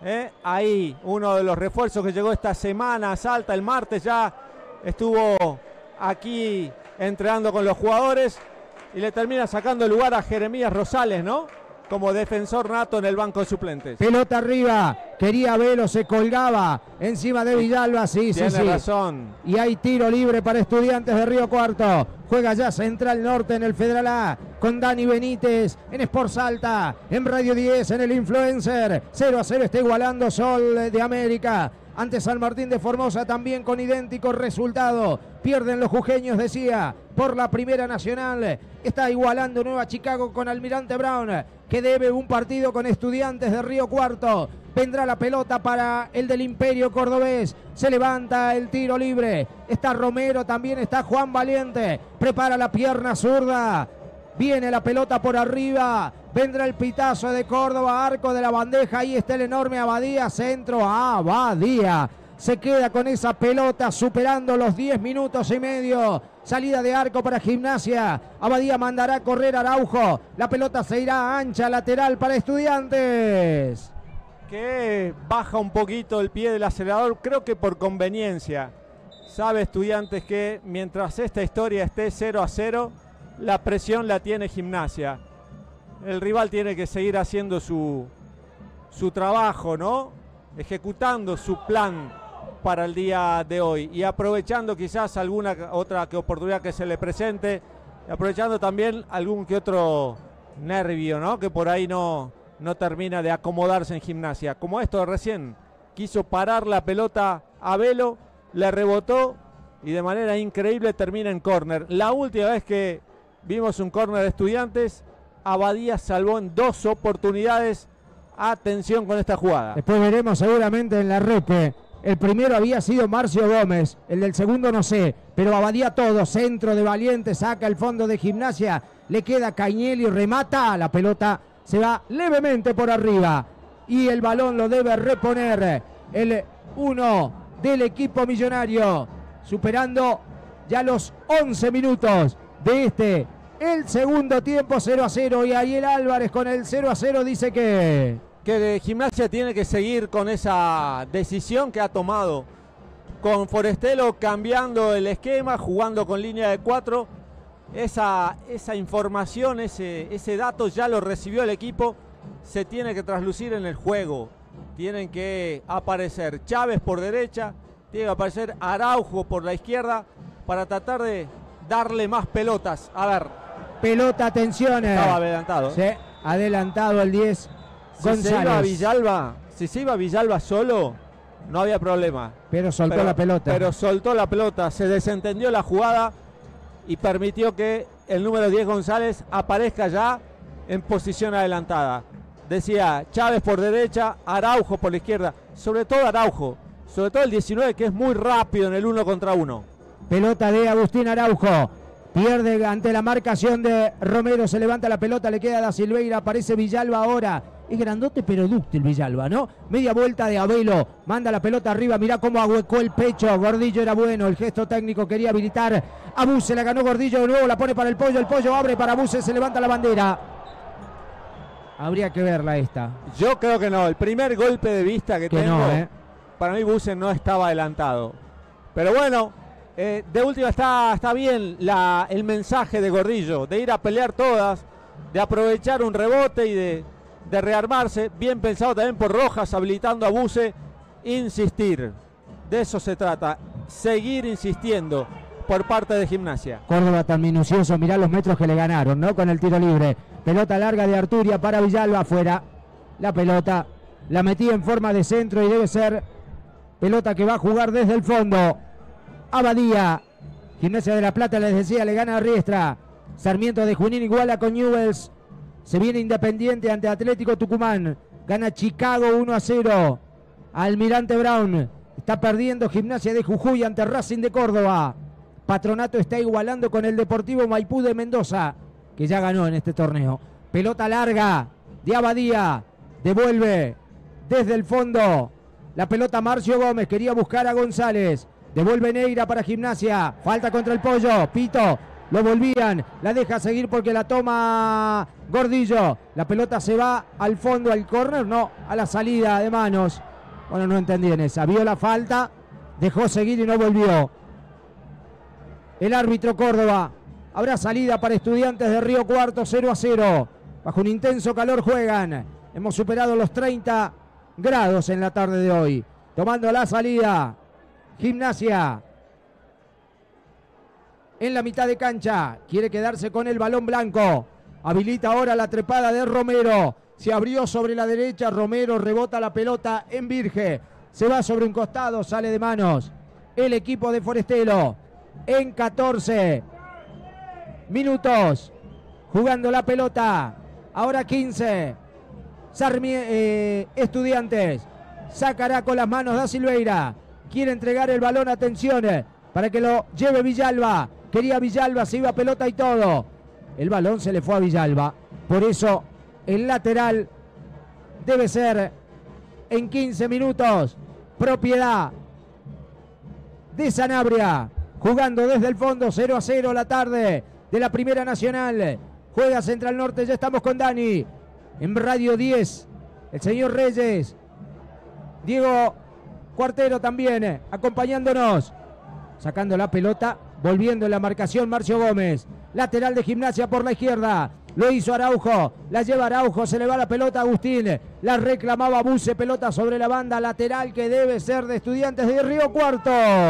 Ahí, uno de los refuerzos que llegó esta semana. Salta el martes, ya estuvo aquí entrenando con los jugadores y le termina sacando el lugar a Jeremías Rosales, ¿no? Como defensor nato en el banco de suplentes. Pelota arriba, quería Velo, se colgaba encima de Villalba, sí. Tiene razón. Y hay tiro libre para Estudiantes de Río Cuarto. Juega ya Central Norte en el Federal A con Dani Benítez en Sport Salta, en Radio 10, en el Influencer. 0-0 está igualando Sol de América ante San Martín de Formosa, también con idéntico resultado. Pierden los jujeños, decía, por la Primera Nacional. Está igualando Nueva Chicago con Almirante Brown, que debe un partido con Estudiantes de Río Cuarto. Vendrá la pelota para el del Imperio Cordobés. Se levanta el tiro libre. Está Romero, también está Juan Valiente. Prepara la pierna zurda. Viene la pelota por arriba. Vendrá el pitazo de Córdoba, arco de la bandeja. Ahí está el enorme Abadía, centro a Abadía. Se queda con esa pelota superando los 10 minutos y medio. Salida de arco para Gimnasia. Abadía mandará a correr Araujo. La pelota se irá ancha, lateral para Estudiantes. Que baja un poquito el pie del acelerador, creo que por conveniencia. Sabe Estudiantes que mientras esta historia esté 0-0, la presión la tiene Gimnasia. El rival tiene que seguir haciendo su trabajo, ¿no? Ejecutando su plan para el día de hoy y aprovechando quizás alguna otra oportunidad que se le presente, y aprovechando también algún que otro nervio, ¿no? Que por ahí no termina de acomodarse en Gimnasia. Como esto de recién, quiso parar la pelota a Velo, le rebotó y de manera increíble termina en córner. La última vez que vimos un córner de Estudiantes, Abadía salvó en 2 oportunidades. Atención con esta jugada. Después veremos seguramente en la repe. El primero había sido Marcio Gómez, el del segundo no sé, pero Abadía todo, centro de Valiente, saca el fondo de Gimnasia, le queda Cañelli, remata, la pelota se va levemente por arriba y el balón lo debe reponer el 1 del equipo millonario, superando ya los 11 minutos de el segundo tiempo. 0-0 y Ariel Álvarez con el 0-0 dice que Gimnasia tiene que seguir con esa decisión que ha tomado, con Forestelo cambiando el esquema, jugando con línea de 4. Esa información, ese dato ya lo recibió el equipo, se tiene que traslucir en el juego. Tienen que aparecer Chávez por derecha, tiene que aparecer Araujo por la izquierda para tratar de darle más pelotas. A ver. Pelota, atención. Estaba adelantado. Sí, adelantado el 10. Si se iba Villalba solo, no había problema. Pero soltó la pelota. Pero soltó la pelota, se desentendió la jugada y permitió que el número 10 González aparezca ya en posición adelantada. Decía Chávez por derecha, Araujo por la izquierda. Sobre todo Araujo, sobre todo el 19 que es muy rápido en el 1 contra 1. Pelota de Agustín Araujo. Pierde ante la marcación de Romero, se levanta la pelota, le queda a Da Silveira, aparece Villalba ahora. Es grandote pero dúctil Villalba, ¿no? Media vuelta de Abelo, manda la pelota arriba, mirá cómo ahuecó el pecho. Gordillo era bueno, el gesto técnico quería habilitar a Buse, la ganó Gordillo de nuevo, la pone para el Pollo abre para Buse, se levanta la bandera. Habría que verla esta. Yo creo que no, el primer golpe de vista que tengo, para mí Buse no estaba adelantado. Pero bueno, de última está bien el mensaje de Gordillo, de ir a pelear todas, de aprovechar un rebote y de rearmarse, bien pensado también por Rojas, habilitando a Buse, insistir, de eso se trata, seguir insistiendo por parte de Gimnasia. Córdoba tan minucioso, mirá los metros que le ganaron, ¿no? Con el tiro libre, pelota larga de Arturia para Villalba, afuera. la pelota. La metía en forma de centro y debe ser pelota que va a jugar desde el fondo. Abadía. Gimnasia de La Plata, les decía, le gana a Riestra. Sarmiento de Junín iguala con Newell's. Se viene Independiente ante Atlético Tucumán. Gana Chicago 1-0. Almirante Brown. Está perdiendo Gimnasia de Jujuy ante Racing de Córdoba. Patronato está igualando con el Deportivo Maipú de Mendoza, que ya ganó en este torneo. Pelota larga de Abadía. Devuelve desde el fondo. La pelota Marcio Gómez. Quería buscar a González. Devuelve Neira para Gimnasia. Falta contra el Pollo. Pito. Lo volvían. La deja seguir porque la toma Gordillo. La pelota se va al fondo, al córner. No, a la salida de manos. Bueno, no entendí en esa. Vio la falta. Dejó seguir y no volvió. El árbitro Córdoba. Habrá salida para Estudiantes de Río Cuarto. 0-0. Bajo un intenso calor juegan. Hemos superado los 30 grados en la tarde de hoy. Tomando la salida. Gimnasia. En la mitad de cancha. Quiere quedarse con el balón blanco. Habilita ahora la trepada de Romero. Se abrió sobre la derecha. Romero rebota la pelota en Virge. Se va sobre un costado. Sale de manos el equipo de Forestelo. En 14 minutos. Jugando la pelota. Ahora 15. Estudiantes. Sacará con las manos Da Silveira. Quiere entregar el balón. Atención. Para que lo lleve Villalba. Quería Villalba. Se iba pelota y todo. El balón se le fue a Villalba. Por eso el lateral debe ser en 15 minutos. Propiedad de Sanabria. Jugando desde el fondo. 0-0 la tarde de la Primera Nacional. Juega Central Norte. Ya estamos con Dani. En Radio 10. El señor Reyes. Diego Cuartero también acompañándonos. Sacando la pelota. Volviendo en la marcación Marcio Gómez. Lateral de Gimnasia por la izquierda. Lo hizo Araujo. La lleva Araujo. Se le va la pelota a Agustín. La reclamaba Buse. Pelota sobre la banda lateral que debe ser de Estudiantes de Río Cuarto.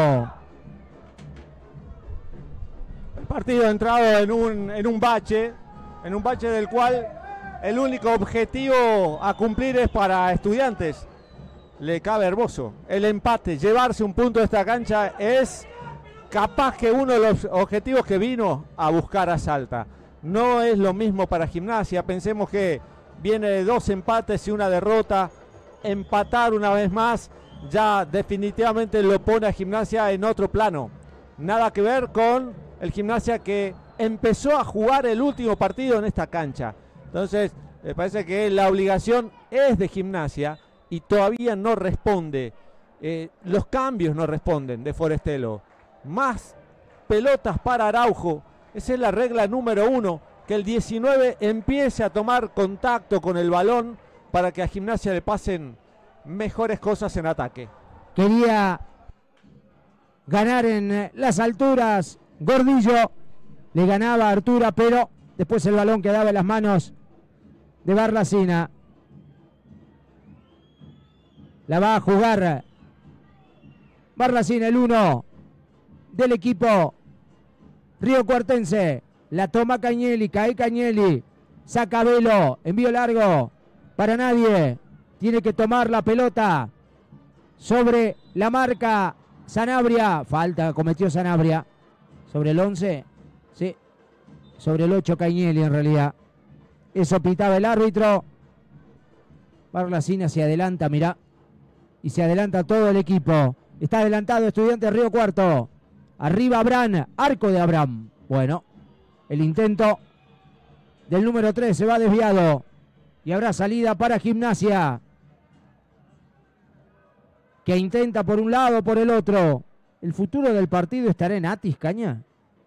El partido ha entrado en un bache del cual el único objetivo a cumplir es para Estudiantes. Le cabe Hermoso. El empate, llevarse un punto de esta cancha es capaz que uno de los objetivos que vino a buscar a Salta. No es lo mismo para Gimnasia. Pensemos que viene de 2 empates y una derrota. Empatar una vez más ya definitivamente lo pone a Gimnasia en otro plano. Nada que ver con el Gimnasia que empezó a jugar el último partido en esta cancha. Entonces, me parece que la obligación es de Gimnasia y todavía no responde. Los cambios no responden de Forestelo. Más pelotas para Araujo. Esa es la regla número 1. Que el 19 empiece a tomar contacto con el balón para que a Gimnasia le pasen mejores cosas en ataque. Quería ganar en las alturas. Gordillo le ganaba a Artura, pero después el balón quedaba en las manos de Barlacina. La va a jugar Barlacina, el 1 del equipo riocuartense. La toma Cañelli, cae Cañelli, saca Velo, envío largo para nadie. Tiene que tomar la pelota sobre la marca Sanabria. Falta cometió Sanabria. Sobre el 11, sí, sobre el 8 Cañelli en realidad. Eso pitaba el árbitro. Barlacina se adelanta, mirá. Y se adelanta todo el equipo. Está adelantado Estudiantes Río Cuarto. Arriba Abraham, arco de Abraham. Bueno, el intento del número 3 se va desviado. Y habrá salida para Gimnasia, que intenta por un lado, por el otro. ¿El futuro del partido estará en Atis, Caña?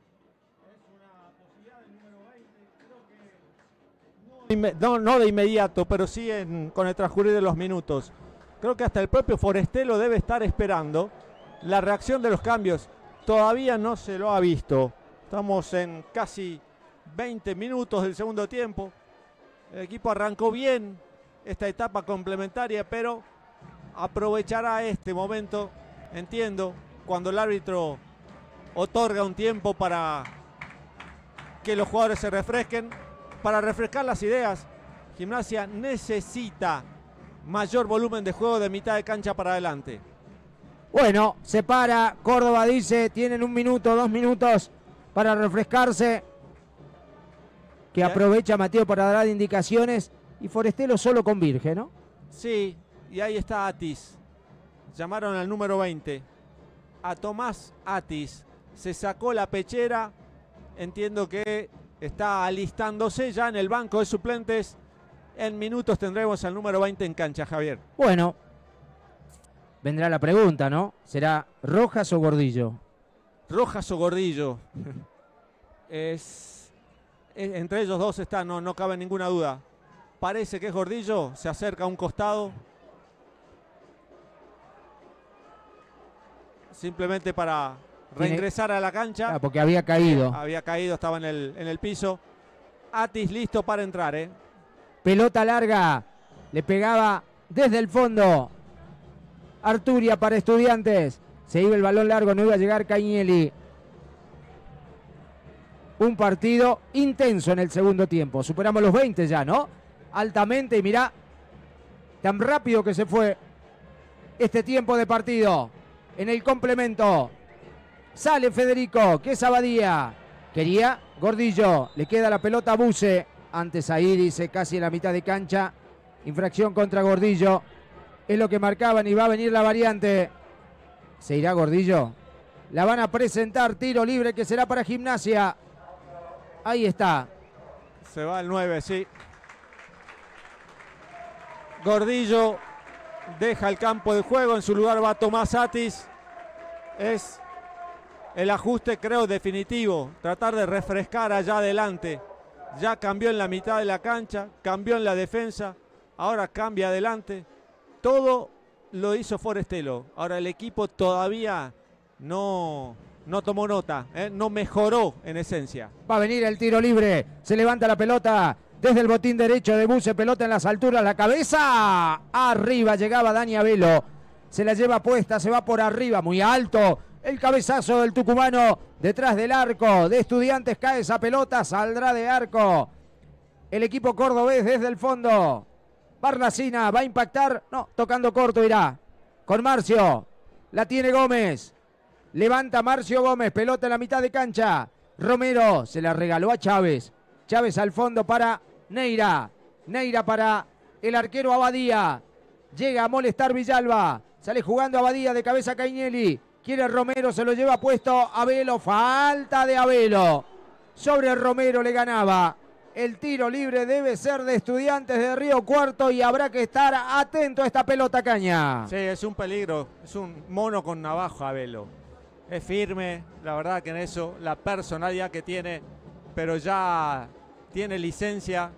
No de inmediato, pero sí con el transcurrir de los minutos. Creo que hasta el propio Forestelo debe estar esperando la reacción de los cambios. Todavía no se lo ha visto. Estamos en casi 20 minutos del segundo tiempo. El equipo arrancó bien esta etapa complementaria, pero aprovechará este momento, entiendo, cuando el árbitro otorga un tiempo para que los jugadores se refresquen, para refrescar las ideas. Gimnasia necesita mayor volumen de juego de mitad de cancha para adelante. Bueno, se para. Córdoba dice, tienen 1 minuto, 2 minutos para refrescarse. Que aprovecha Mateo para dar indicaciones. Y Forestelo solo con Virgen, ¿no? Sí, y ahí está Atis. Llamaron al número 20. A Tomás Atis. Se sacó la pechera. Entiendo que está alistándose ya en el banco de suplentes. En minutos tendremos al número 20 en cancha, Javier. Bueno, vendrá la pregunta, ¿no? ¿Será Rojas o Gordillo? Rojas o Gordillo. Entre ellos dos está, no cabe ninguna duda. Parece que es Gordillo, se acerca a un costado. Simplemente para reingresar a la cancha. Ah, porque había caído. Había caído, estaba en el piso. Atis listo para entrar, Pelota larga, le pegaba desde el fondo. Arturia para Estudiantes. Se iba el balón largo, no iba a llegar Cañelli. Un partido intenso en el segundo tiempo. Superamos los 20 ya, ¿no? Altamente, y mirá, tan rápido que se fue este tiempo de partido. En el complemento sale Federico, que es Abadía. Quería Gordillo, le queda la pelota a Buse. Antes ahí dice casi en la mitad de cancha. Infracción contra Gordillo. Es lo que marcaban y va a venir la variante. ¿Se irá Gordillo? La van a presentar, tiro libre que será para Gimnasia. Ahí está. Se va el 9, sí. Gordillo deja el campo de juego. En su lugar va Tomás Atis. Es el ajuste, creo, definitivo. Tratar de refrescar allá adelante. Ya cambió en la mitad de la cancha. Cambió en la defensa. Ahora cambia adelante. Todo lo hizo Forestelo. Ahora el equipo todavía no tomó nota, no mejoró en esencia. Va a venir el tiro libre. Se levanta la pelota desde el botín derecho de Buse. Pelota en las alturas, la cabeza. Arriba llegaba Dani Abelo. Se la lleva puesta, se va por arriba, muy alto. El cabezazo del tucumano detrás del arco de Estudiantes. Cae esa pelota, saldrá de arco. El equipo cordobés desde el fondo. Barnacina va a impactar. No, tocando corto irá. Con Marcio. La tiene Gómez. Levanta Marcio Gómez. Pelota en la mitad de cancha. Romero se la regaló a Chávez. Chávez al fondo para Neira. Neira para el arquero Abadía. Llega a molestar Villalba. Sale jugando Abadía de cabeza Cañelli. Quiere Romero, se lo lleva puesto Abelo. Falta de Abelo. Sobre Romero le ganaba. El tiro libre debe ser de Estudiantes de Río Cuarto y habrá que estar atento a esta pelota, Caña. Sí, es un peligro. Es un mono con navaja, Abelo. Es firme, la verdad que en eso, la personalidad que tiene, pero ya tiene licencia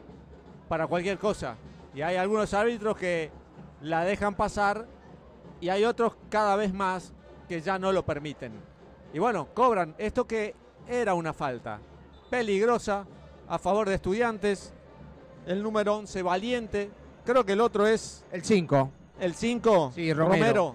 para cualquier cosa. Y hay algunos árbitros que la dejan pasar y hay otros cada vez más que ya no lo permiten. Y bueno, cobran esto que era una falta peligrosa a favor de Estudiantes. El número 11, Valiente. Creo que el otro es... el 5. El 5, sí, Romero.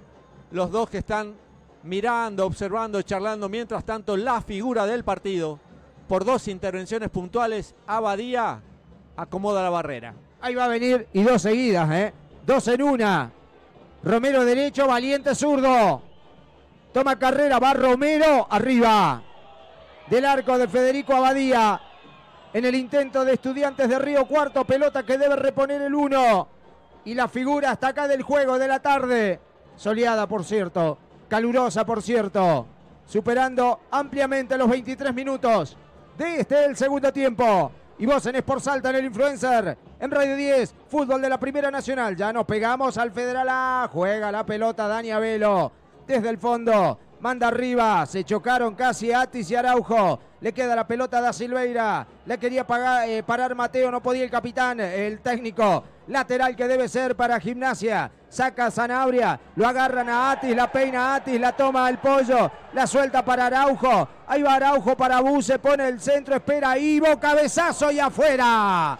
Los dos que están mirando, observando, charlando. Mientras tanto, la figura del partido, por 2 intervenciones puntuales, Abadía acomoda la barrera. Ahí va a venir, y 2 seguidas, 2 en una. Romero derecho, Valiente zurdo. Toma carrera, va Romero, arriba. Del arco de Federico Abadía. En el intento de Estudiantes de Río Cuarto, pelota que debe reponer el 1. Y la figura hasta acá del juego de la tarde. Soleada, por cierto. Calurosa, por cierto. Superando ampliamente los 23 minutos de el segundo tiempo. Y vos en Sport Salta, en el Influencer, en Radio 10, fútbol de la Primera Nacional. Ya nos pegamos al Federal A. Juega la pelota Dani Abelo. Desde el fondo, manda arriba. Se chocaron casi Atis y Araujo. Le queda la pelota a Da Silveira. Le quería parar Mateo, no podía el capitán, el técnico. Lateral que debe ser para Gimnasia. Saca a Sanabria, lo agarran a Atis, la peina a Atis, la toma el Pollo, la suelta para Araujo. Ahí va Araujo para Buse, pone el centro, espera Ivo, cabezazo y afuera.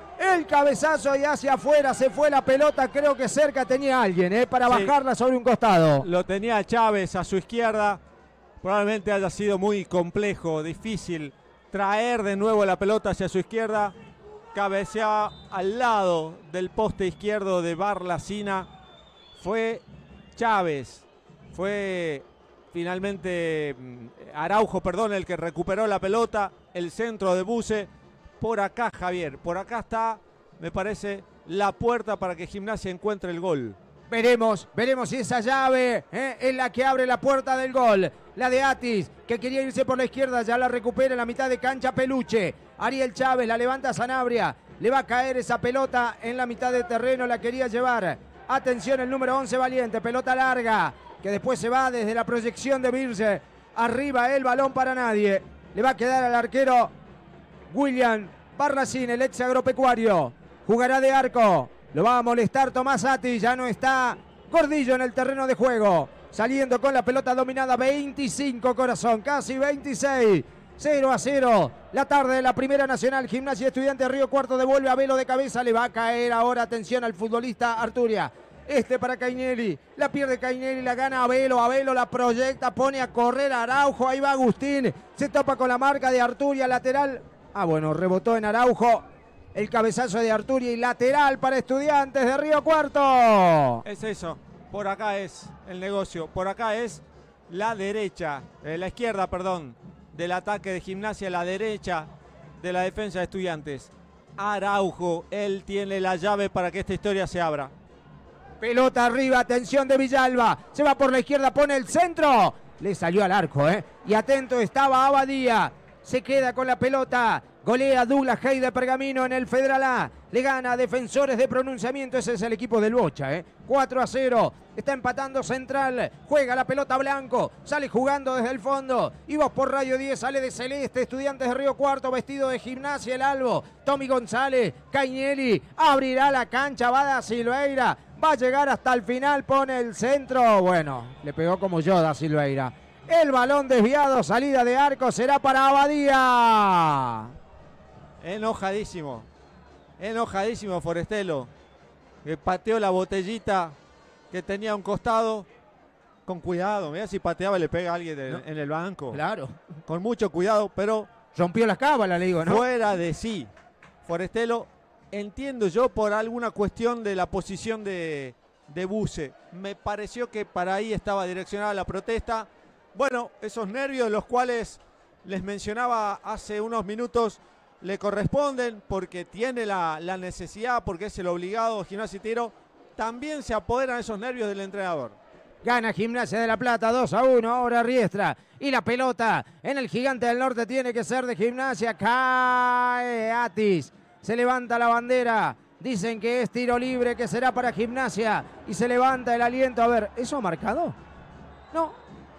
El cabezazo y hacia afuera se fue la pelota, creo que cerca tenía alguien para bajarla sobre un costado. Lo tenía Chávez a su izquierda. Probablemente haya sido muy complejo, difícil traer de nuevo la pelota hacia su izquierda. cabecea al lado del poste izquierdo de Barlacina. Fue Chávez, fue finalmente Araujo, perdón, el que recuperó la pelota, el centro de Buse. Por acá, Javier, por acá está, me parece, la puerta para que Gimnasia encuentre el gol. Veremos si esa llave es la que abre la puerta del gol. La de Atis, que quería irse por la izquierda, ya la recupera en la mitad de cancha Peluche. Ariel Chávez, la levanta Sanabria. Le va a caer esa pelota en la mitad de terreno, la quería llevar. Atención, el número 11 Valiente, pelota larga, que después se va desde la proyección de Virge. Arriba el balón para nadie. Le va a quedar al arquero William Barracín, el ex agropecuario. Jugará de arco. Lo va a molestar Tomás Atis. Ya no está Gordillo en el terreno de juego. Saliendo con la pelota dominada. 25 corazón. Casi 26. 0-0. La tarde de la Primera Nacional. Gimnasia Estudiantes de Río Cuarto devuelve a Velo de cabeza. Le va a caer ahora. Atención al futbolista Arturia. Para Cainelli. La pierde Cainelli. La gana Abelo. Abelo la proyecta. Pone a correr a Araujo. Ahí va Agustín. Se topa con la marca de Arturia. Lateral. Bueno, rebotó en Araujo. El cabezazo de Arturia y lateral para Estudiantes de Río Cuarto. Es eso, por acá es el negocio, por acá es la derecha, la izquierda, perdón, del ataque de Gimnasia, la derecha de la defensa de Estudiantes. Araujo, él tiene la llave para que esta historia se abra. Pelota arriba, atención de Villalba, se va por la izquierda, pone el centro. Le salió al arco, y atento estaba Abadía. Se queda con la pelota. Golea Douglas Hay de Pergamino en el Federal A. Le gana a Defensores de Pronunciamiento. Ese es el equipo del Bocha. 4-0. Está empatando Central. Juega la pelota Blanco. Sale jugando desde el fondo. Y vos por Radio 10 sale de celeste. Estudiantes de Río Cuarto vestido de Gimnasia el Albo. Tommy González. Cainelli. Abrirá la cancha. Va Da Silveira. Va a llegar hasta el final. Pone el centro. Bueno, le pegó como yo Da Silveira. El balón desviado. Salida de arco. Será para Abadía. Enojadísimo Forestelo, que pateó la botellita que tenía a un costado. Con cuidado, mira si pateaba le pega a alguien en el banco. Claro. Con mucho cuidado, pero rompió las cábalas, le digo, ¿no? Fuera de sí. Forestelo, entiendo yo por alguna cuestión de la posición de Buse. Me pareció que para ahí estaba direccionada la protesta. Bueno, esos nervios los cuales les mencionaba hace unos minutos le corresponden porque tiene la necesidad, porque es el obligado Gimnasia y Tiro. También se apoderan esos nervios del entrenador. Gana Gimnasia de La Plata 2-1, ahora Riestra. Y la pelota en el Gigante del Norte tiene que ser de Gimnasia. Cae Atis. Se levanta la bandera. Dicen que es tiro libre, que será para Gimnasia. Y se levanta el aliento. A ver, ¿eso ha marcado? No.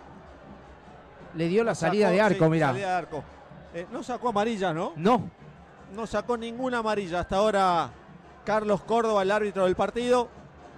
Le dio la salida de arco, mirá. Salida de arco. No sacó amarilla, ¿no? No. No sacó ninguna amarilla hasta ahora Carlos Córdoba, el árbitro del partido.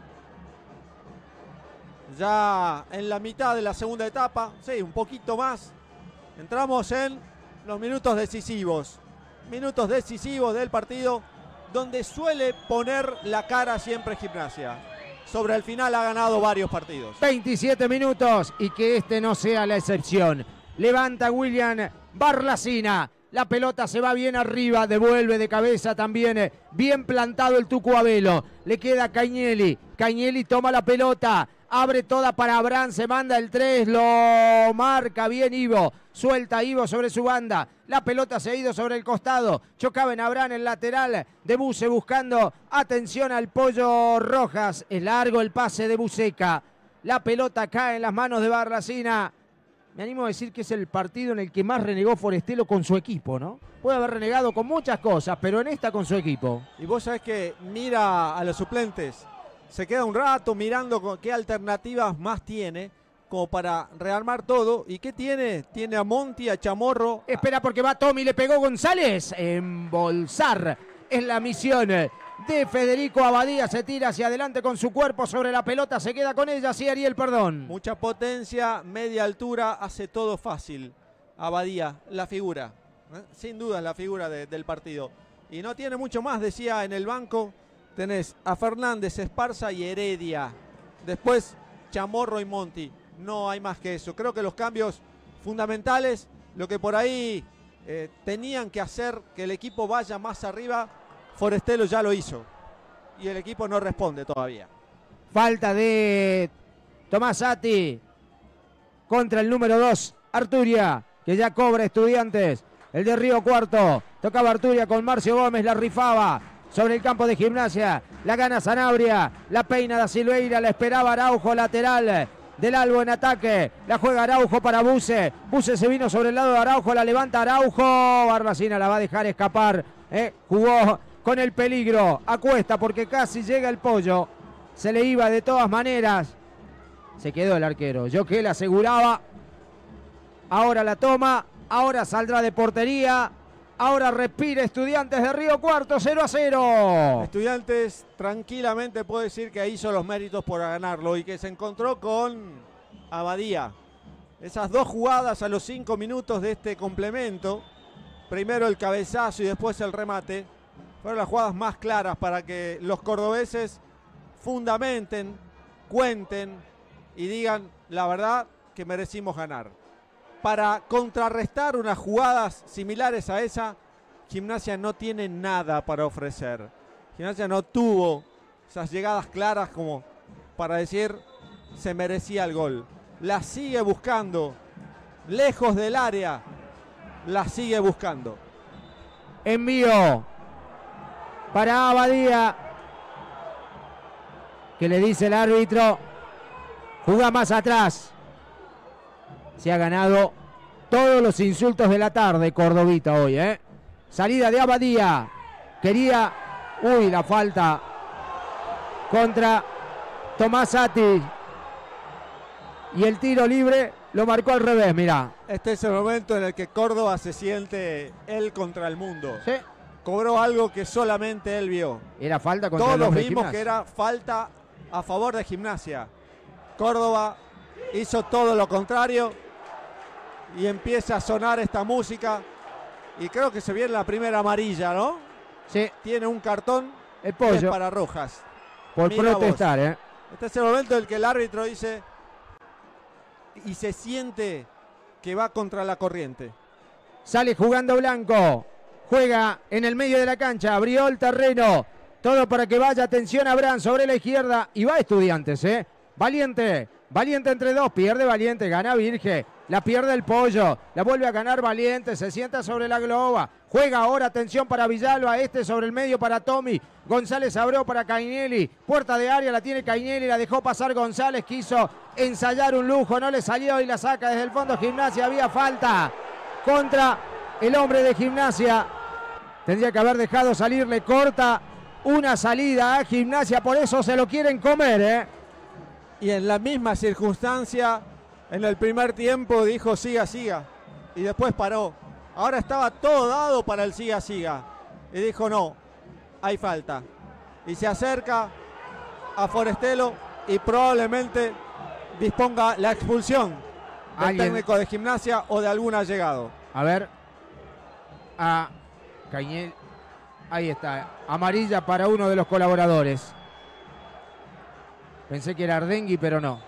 Ya en la mitad de la segunda etapa, sí, un poquito más. Entramos en los minutos decisivos. Minutos decisivos del partido, donde suele poner la cara siempre Gimnasia. Sobre el final ha ganado varios partidos. 27 minutos y que este no sea la excepción. Levanta William Barlacina. La pelota se va bien arriba, devuelve de cabeza también. Bien plantado el Tucu Abelo. Le queda Cainelli. Cainelli toma la pelota. Abre toda para Abraham, se manda el 3, lo marca bien Ivo. Suelta Ivo sobre su banda. La pelota se ha ido sobre el costado. Chocaba en Abraham el lateral de Buse buscando atención al Pollo Rojas. Es largo el pase de Buceca. La pelota cae en las manos de Barracina. Me animo a decir que es el partido en el que más renegó Forestelo con su equipo, ¿no? Puede haber renegado con muchas cosas, pero en esta con su equipo. Y vos sabés que mira a los suplentes. Se queda un rato mirando qué alternativas más tiene como para rearmar todo. ¿Y qué tiene? Tiene a Monti, a Chamorro. Espera porque va Tommy, le pegó González. Embolsar es la misión de Federico Abadía. Se tira hacia adelante con su cuerpo sobre la pelota. Se queda con ella, sí, Ariel, perdón. Mucha potencia, media altura, hace todo fácil. Abadía, la figura. Sin duda la figura del partido. Y no tiene mucho más, decía en el banco. Tenés a Fernández, Esparza y Heredia. Después Chamorro y Monti. No hay más que eso. Creo que los cambios fundamentales, lo que por ahí tenían que hacer que el equipo vaya más arriba, Forestelo ya lo hizo. Y el equipo no responde todavía. Falta de Tomasati contra el número 2, Arturia, que ya cobra Estudiantes. El de Río Cuarto. Tocaba Arturia con Marcio Gómez, la rifaba sobre el campo de Gimnasia. La gana Sanabria, la peina da Silveira, la esperaba Araujo, lateral del Albo en ataque. La juega Araujo para Buse. Buse se vino sobre el lado de Araujo, la levanta Araujo. Barbacina la va a dejar escapar. Jugó con el peligro a cuesta porque casi llega el Pollo. Se le iba de todas maneras. Se quedó el arquero. Joquel aseguraba. Ahora la toma. Ahora saldrá de portería. Ahora respira Estudiantes de Río Cuarto, 0-0. Estudiantes tranquilamente puede decir que hizo los méritos por ganarlo y que se encontró con Abadía. Esas dos jugadas a los 5 minutos de este complemento, primero el cabezazo y después el remate, fueron las jugadas más claras para que los cordobeses fundamenten, cuenten y digan la verdad que merecimos ganar. Para contrarrestar unas jugadas similares a esa, Gimnasia no tiene nada para ofrecer. Gimnasia no tuvo esas llegadas claras como para decir se merecía el gol. La sigue buscando, lejos del área, la sigue buscando. Envío para Abadía, que le dice el árbitro, juega más atrás. Se ha ganado todos los insultos de la tarde Cordovita hoy, Salida de Abadía. Quería, la falta contra Tomasati. Y el tiro libre lo marcó al revés, mirá. Este es el momento en el que Córdoba se siente él contra el mundo. Sí. Cobró algo que solamente él vio. Era falta contra Todos el hombre de vimos Gimnasia. que era falta a favor de Gimnasia. Córdoba hizo todo lo contrario y empieza a sonar esta música y creo que se viene la primera amarilla, ¿no? Sí. Tiene un cartón el Pollo. que es para Rojas. Por Mira protestar, vos. Este es el momento en el que el árbitro dice y se siente que va contra la corriente. Sale jugando Blanco. Juega en el medio de la cancha. Abrió el terreno. Todo para que vaya. Atención a Abraham sobre la izquierda. Y va Estudiantes, Valiente. Valiente entre dos. Pierde Valiente. Gana Virge. La pierde el Pollo. La vuelve a ganar Valiente. Se sienta sobre la globa. Juega ahora. Atención para Villalba. Este sobre el medio para Tommy. González abrió para Cainelli. Puerta de área. La tiene Cainelli. La dejó pasar González. Quiso ensayar un lujo. No le salió y la saca desde el fondo Gimnasia. Había falta contra el hombre de Gimnasia. Tendría que haber dejado salir. Le corta una salida a Gimnasia. Por eso se lo quieren comer, Y en la misma circunstancia, en el primer tiempo dijo siga, siga. Y después paró. Ahora estaba todo dado para el siga, siga. Y dijo no, hay falta. Y se acerca a Forestelo y probablemente disponga la expulsión del técnico de Gimnasia o de algún allegado. A ver. A Cañel. Ahí está. Amarilla para uno de los colaboradores. Pensé que era Ardengui, pero no.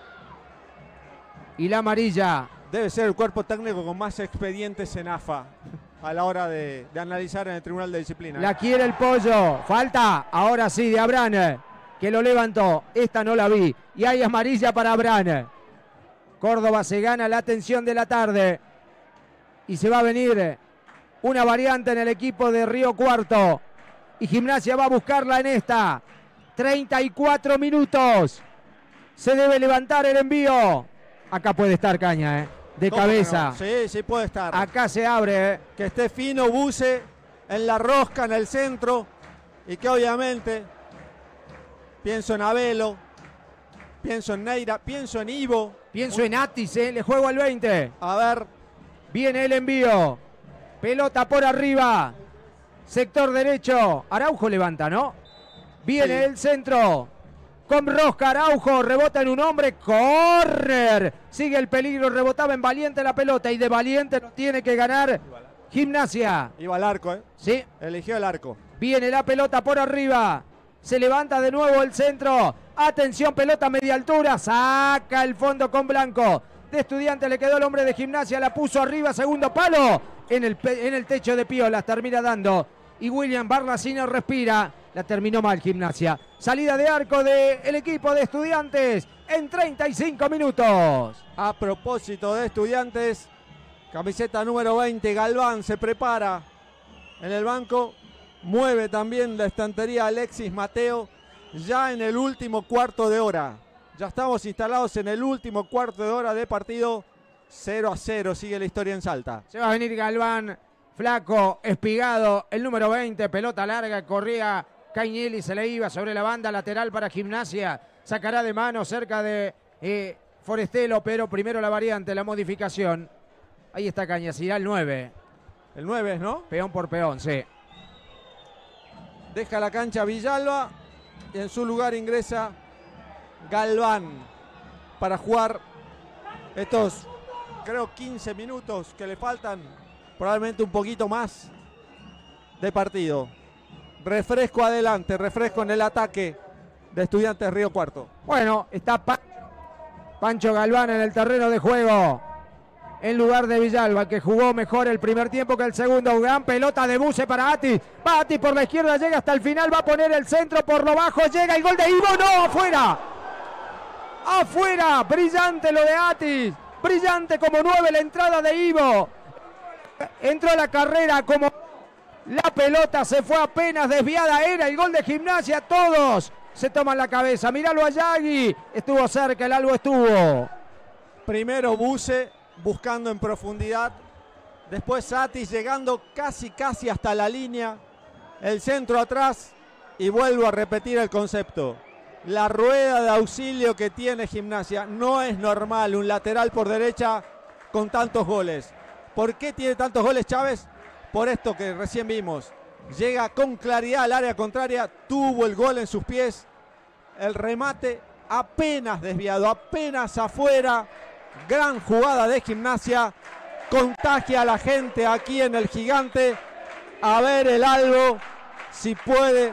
Y la amarilla. Debe ser el cuerpo técnico con más expedientes en AFA a la hora de analizar en el Tribunal de Disciplina. La quiere el Pollo. Falta, ahora sí, de Abraham, que lo levantó. Esta no la vi. Y hay amarilla para Abraham. Córdoba se gana la atención de la tarde. Y se va a venir una variante en el equipo de Río Cuarto. Y Gimnasia va a buscarla en esta. 34 minutos. Se debe levantar el envío. Acá puede estar Caña, de cabeza. No? Sí, sí puede estar. Acá se abre. Que esté fino Buse en la rosca, en el centro. Y que obviamente pienso en Abelo, pienso en Neira, pienso en Ivo. Pienso en Atis, le juego al 20. A ver. Viene el envío. Pelota por arriba. Sector derecho. Araujo levanta, ¿no? Viene el centro. Con rosca Araujo. Rebota en un hombre. Córner. Sigue el peligro. Rebotaba en Valiente la pelota. Y de Valiente no tiene que ganar Gimnasia. Iba al arco, Sí. Eligió el arco. Viene la pelota por arriba. Se levanta de nuevo el centro. Atención, pelota media altura. Saca el fondo con Blanco. De Estudiantes le quedó el hombre de Gimnasia. La puso arriba. Segundo palo. En el techo de Piolas. Termina dando y William Barlacino respira. La terminó mal Gimnasia. Salida de arco del equipo de Estudiantes en 35 minutos. A propósito de Estudiantes, camiseta número 20, Galván se prepara en el banco. Mueve también la estantería Alexis Mateo ya en el último cuarto de hora. Ya estamos instalados en el último cuarto de hora de partido. 0-0 sigue la historia en Salta. Se va a venir Galván, flaco, espigado, el número 20, pelota larga, corría Cañelli, se le iba sobre la banda lateral para Gimnasia. Sacará de mano cerca de Forestelo, pero primero la variante, la modificación. Ahí está Cañas, irá el 9. El 9 es, ¿no? Peón por peón, sí. Deja la cancha Villalba y en su lugar ingresa Galván para jugar estos, creo, 15 minutos que le faltan, probablemente un poquito más de partido. Refresco adelante, refresco en el ataque de Estudiantes Río Cuarto. Bueno, está Pancho Galván en el terreno de juego en lugar de Villalba, que jugó mejor el primer tiempo que el segundo. Gran pelota de Buse para Atis. Va Atis por la izquierda, llega hasta el final, va a poner el centro por lo bajo, llega el gol de Ivo. ¡No! ¡Afuera! ¡Afuera! Brillante lo de Atis. Brillante como 9 la entrada de Ivo. Entró a la carrera como la pelota se fue apenas desviada. Era el gol de Gimnasia. Todos se toman la cabeza. Míralo a Yagui. Estuvo cerca, el algo estuvo. Primero Buse buscando en profundidad. Después Atis llegando casi hasta la línea. El centro atrás. Y vuelvo a repetir el concepto. La rueda de auxilio que tiene Gimnasia. No es normal un lateral por derecha con tantos goles. ¿Por qué tiene tantos goles Chávez? Por esto que recién vimos. Llega con claridad al área contraria. Tuvo el gol en sus pies. El remate apenas desviado, apenas afuera. Gran jugada de Gimnasia. Contagia a la gente aquí en el Gigante. A ver el Albo si puede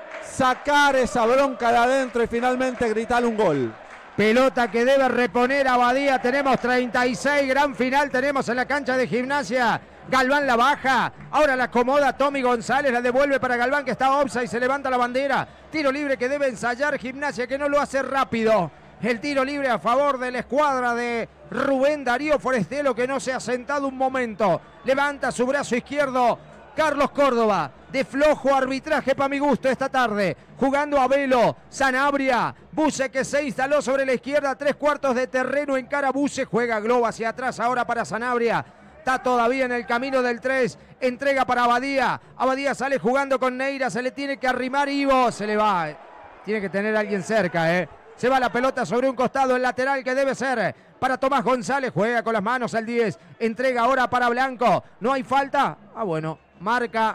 sacar esa bronca de adentro y finalmente gritar un gol. Pelota que debe reponer Abadía. Tenemos 36, gran final tenemos en la cancha de Gimnasia. Galván la baja, ahora la acomoda Tommy González, la devuelve para Galván que está offside, se levanta la bandera. Tiro libre que debe ensayar Gimnasia, que no lo hace rápido. El tiro libre a favor de la escuadra de Rubén Darío Forestelo, que no se ha sentado un momento. Levanta su brazo izquierdo Carlos Córdoba. De flojo arbitraje para mi gusto esta tarde. Jugando a Velo, Sanabria. Buse que se instaló sobre la izquierda. 3/4 de terreno en cara Buse. Juega Globo hacia atrás ahora para Sanabria. Está todavía en el camino del 3. Entrega para Abadía. Abadía sale jugando con Neira. Se le tiene que arrimar Ivo. Se le va. Tiene que tener a alguien cerca, Se va la pelota sobre un costado, el lateral que debe ser para Tomás González. Juega con las manos al 10. Entrega ahora para Blanco. ¿No hay falta? Ah, bueno. Marca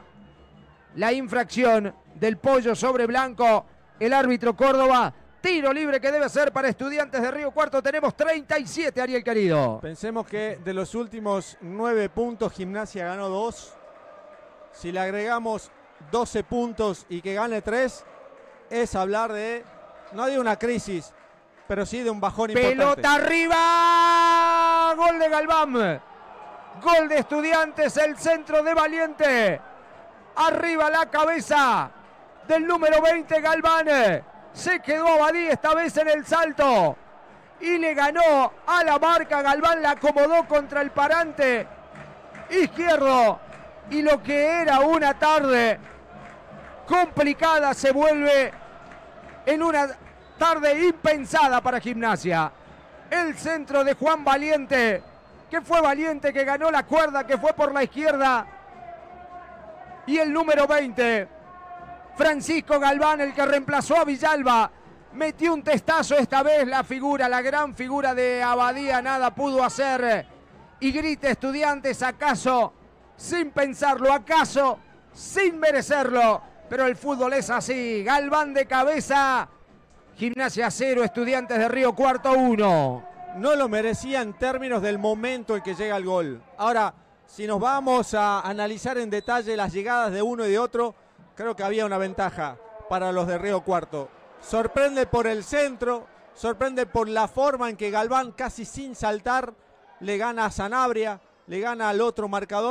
la infracción del Pollo sobre Blanco. El árbitro Córdoba. Tiro libre que debe ser para Estudiantes de Río Cuarto. Tenemos 37, Ariel querido. Pensemos que de los últimos 9 puntos, Gimnasia ganó 2. Si le agregamos 12 puntos y que gane 3, es hablar de, no de una crisis, pero sí de un bajón importante. Pelota arriba. Gol de Galván. Gol de Estudiantes, el centro de Valiente. Arriba la cabeza del número 20, Galván. Se quedó Abadía esta vez en el salto y le ganó a la marca. Galván la acomodó contra el parante izquierdo y lo que era una tarde complicada se vuelve en una tarde impensada para Gimnasia. El centro de Juan Valiente, que fue Valiente, que ganó la cuerda, que fue por la izquierda, y el número 20, Francisco Galván, el que reemplazó a Villalba, metió un testazo esta vez. La figura, la gran figura de Abadía, nada pudo hacer. Y grita Estudiantes, acaso sin pensarlo, acaso sin merecerlo. Pero el fútbol es así. Galván de cabeza. Gimnasia 0, Estudiantes de Río Cuarto 1. No lo merecía en términos del momento en que llega el gol. Ahora, si nos vamos a analizar en detalle las llegadas de uno y de otro, creo que había una ventaja para los de Río Cuarto. Sorprende por el centro, sorprende por la forma en que Galván, casi sin saltar, le gana a Sanabria, le gana al otro marcador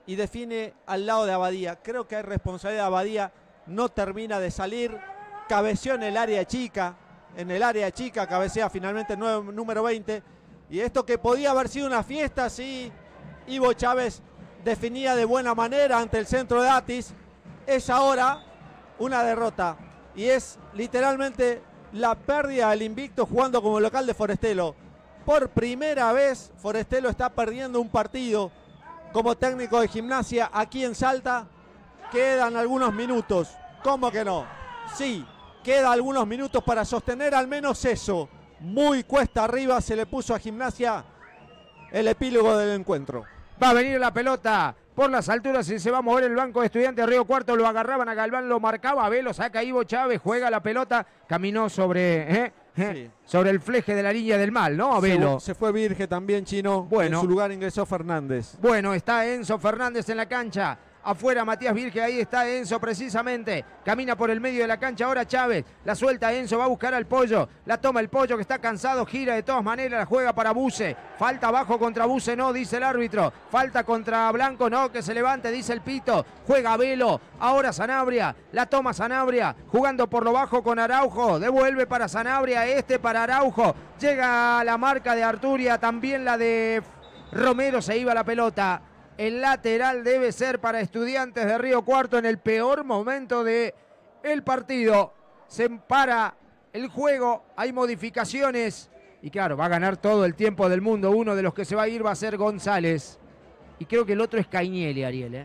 y define al lado de Abadía. Creo que hay responsabilidad de Abadía, no termina de salir, cabeció en el área chica, cabecea finalmente el número 20, y esto que podía haber sido una fiesta si Ivo Chávez definía de buena manera ante el centro de Atis, es ahora una derrota, y es literalmente la pérdida del invicto jugando como local de Forestelo. Por primera vez Forestelo está perdiendo un partido como técnico de Gimnasia aquí en Salta. Quedan algunos minutos. ¿Cómo que no? Sí, queda algunos minutos para sostener al menos eso. Muy cuesta arriba se le puso a Gimnasia el epílogo del encuentro. Va a venir la pelota por las alturas y se va a mover el banco de Estudiantes de Río Cuarto. Lo agarraban a Galván, lo marcaba Velo, saca Ivo Chávez, juega la pelota, caminó sobre el fleje de la línea del mal, ¿no? Velo. Se fue Virge también, Chino. Bueno. En su lugar ingresó Fernández. Bueno, está Enzo Fernández en la cancha. Afuera Matías Virge, ahí está Enzo precisamente. Camina por el medio de la cancha ahora Chávez. La suelta Enzo, va a buscar al Pollo. La toma el Pollo que está cansado, gira de todas maneras, la juega para Buse. Falta abajo contra Buse, no, dice el árbitro. Falta contra Blanco, no, que se levante, dice el Pito. Juega Velo, ahora Sanabria. La toma Sanabria, jugando por lo bajo con Araujo. Devuelve para Sanabria, para Araujo. Llega la marca de Arturia, también la de Romero, se iba la pelota. El lateral debe ser para Estudiantes de Río Cuarto en el peor momento del partido. Se para el juego, hay modificaciones y claro, va a ganar todo el tiempo del mundo. Uno de los que se va a ir va a ser González y creo que el otro es Cañelli, Ariel.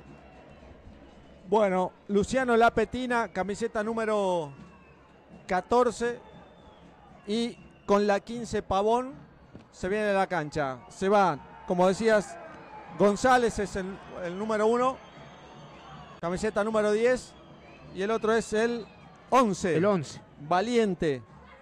Bueno, Luciano Lapetina, camiseta número 14 y con la 15 Pavón se viene a la cancha. Se va, como decías, González es el número 1, camiseta número 10, y el otro es el 11. El 11. Valiente.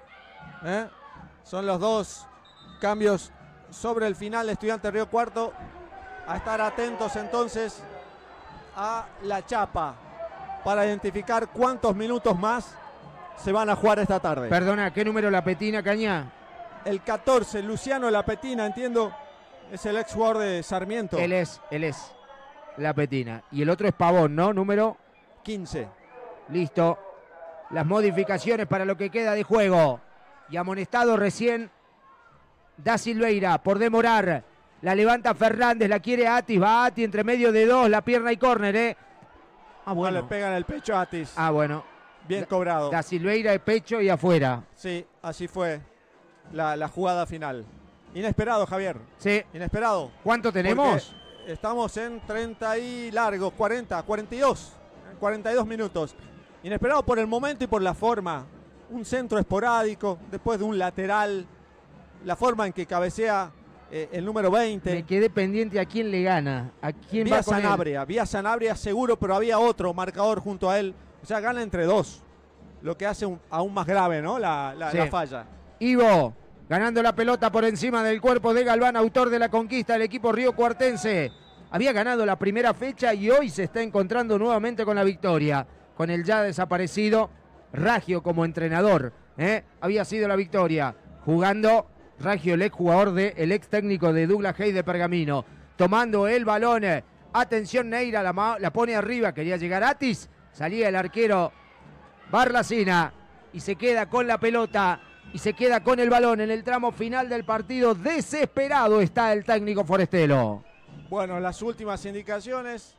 Son los dos cambios sobre el final de Estudiantes Río Cuarto. A estar atentos entonces a la chapa para identificar cuántos minutos más se van a jugar esta tarde. Perdona, ¿qué número Lapetina, Cañá? El 14, Luciano Lapetina, entiendo. Es el ex jugador de Sarmiento. Él es Lapetina. Y el otro es Pavón, ¿no? Número 15. Listo. Las modificaciones para lo que queda de juego. Y amonestado recién Da Silveira por demorar. La levanta Fernández, la quiere Atis. Va Atis entre medio de dos, la pierna y córner, Bueno. Le pegan el pecho a Atis. Bueno. Bien cobrado. Da Silveira de pecho y afuera. Sí, así fue la jugada final. Inesperado, Javier. Sí. Inesperado. ¿Cuánto tenemos? Porque estamos en 30 y largos, 42 minutos. Inesperado por el momento y por la forma. Un centro esporádico, después de un lateral. La forma en que cabecea el número 20. Me quedé pendiente a quién le gana. A quién va con Sanabria. Vía Sanabria seguro, pero había otro marcador junto a él. O sea, gana entre dos. Lo que hace aún más grave, ¿no? La falla. Ivo. Ganando la pelota por encima del cuerpo de Galván, autor de la conquista del equipo riocuartense. Había ganado la primera fecha y hoy se está encontrando nuevamente con la victoria. Con el ya desaparecido Raggio como entrenador. Había sido la victoria. Jugando Raggio, el ex jugador el ex técnico de Douglas Hayes de Pergamino. Tomando el balón. Atención, Neira, la pone arriba. Quería llegar Atis. Salía el arquero Barlacina y se queda con la pelota. Y se queda con el balón en el tramo final del partido. Desesperado está el técnico Forestelo. Bueno, las últimas indicaciones.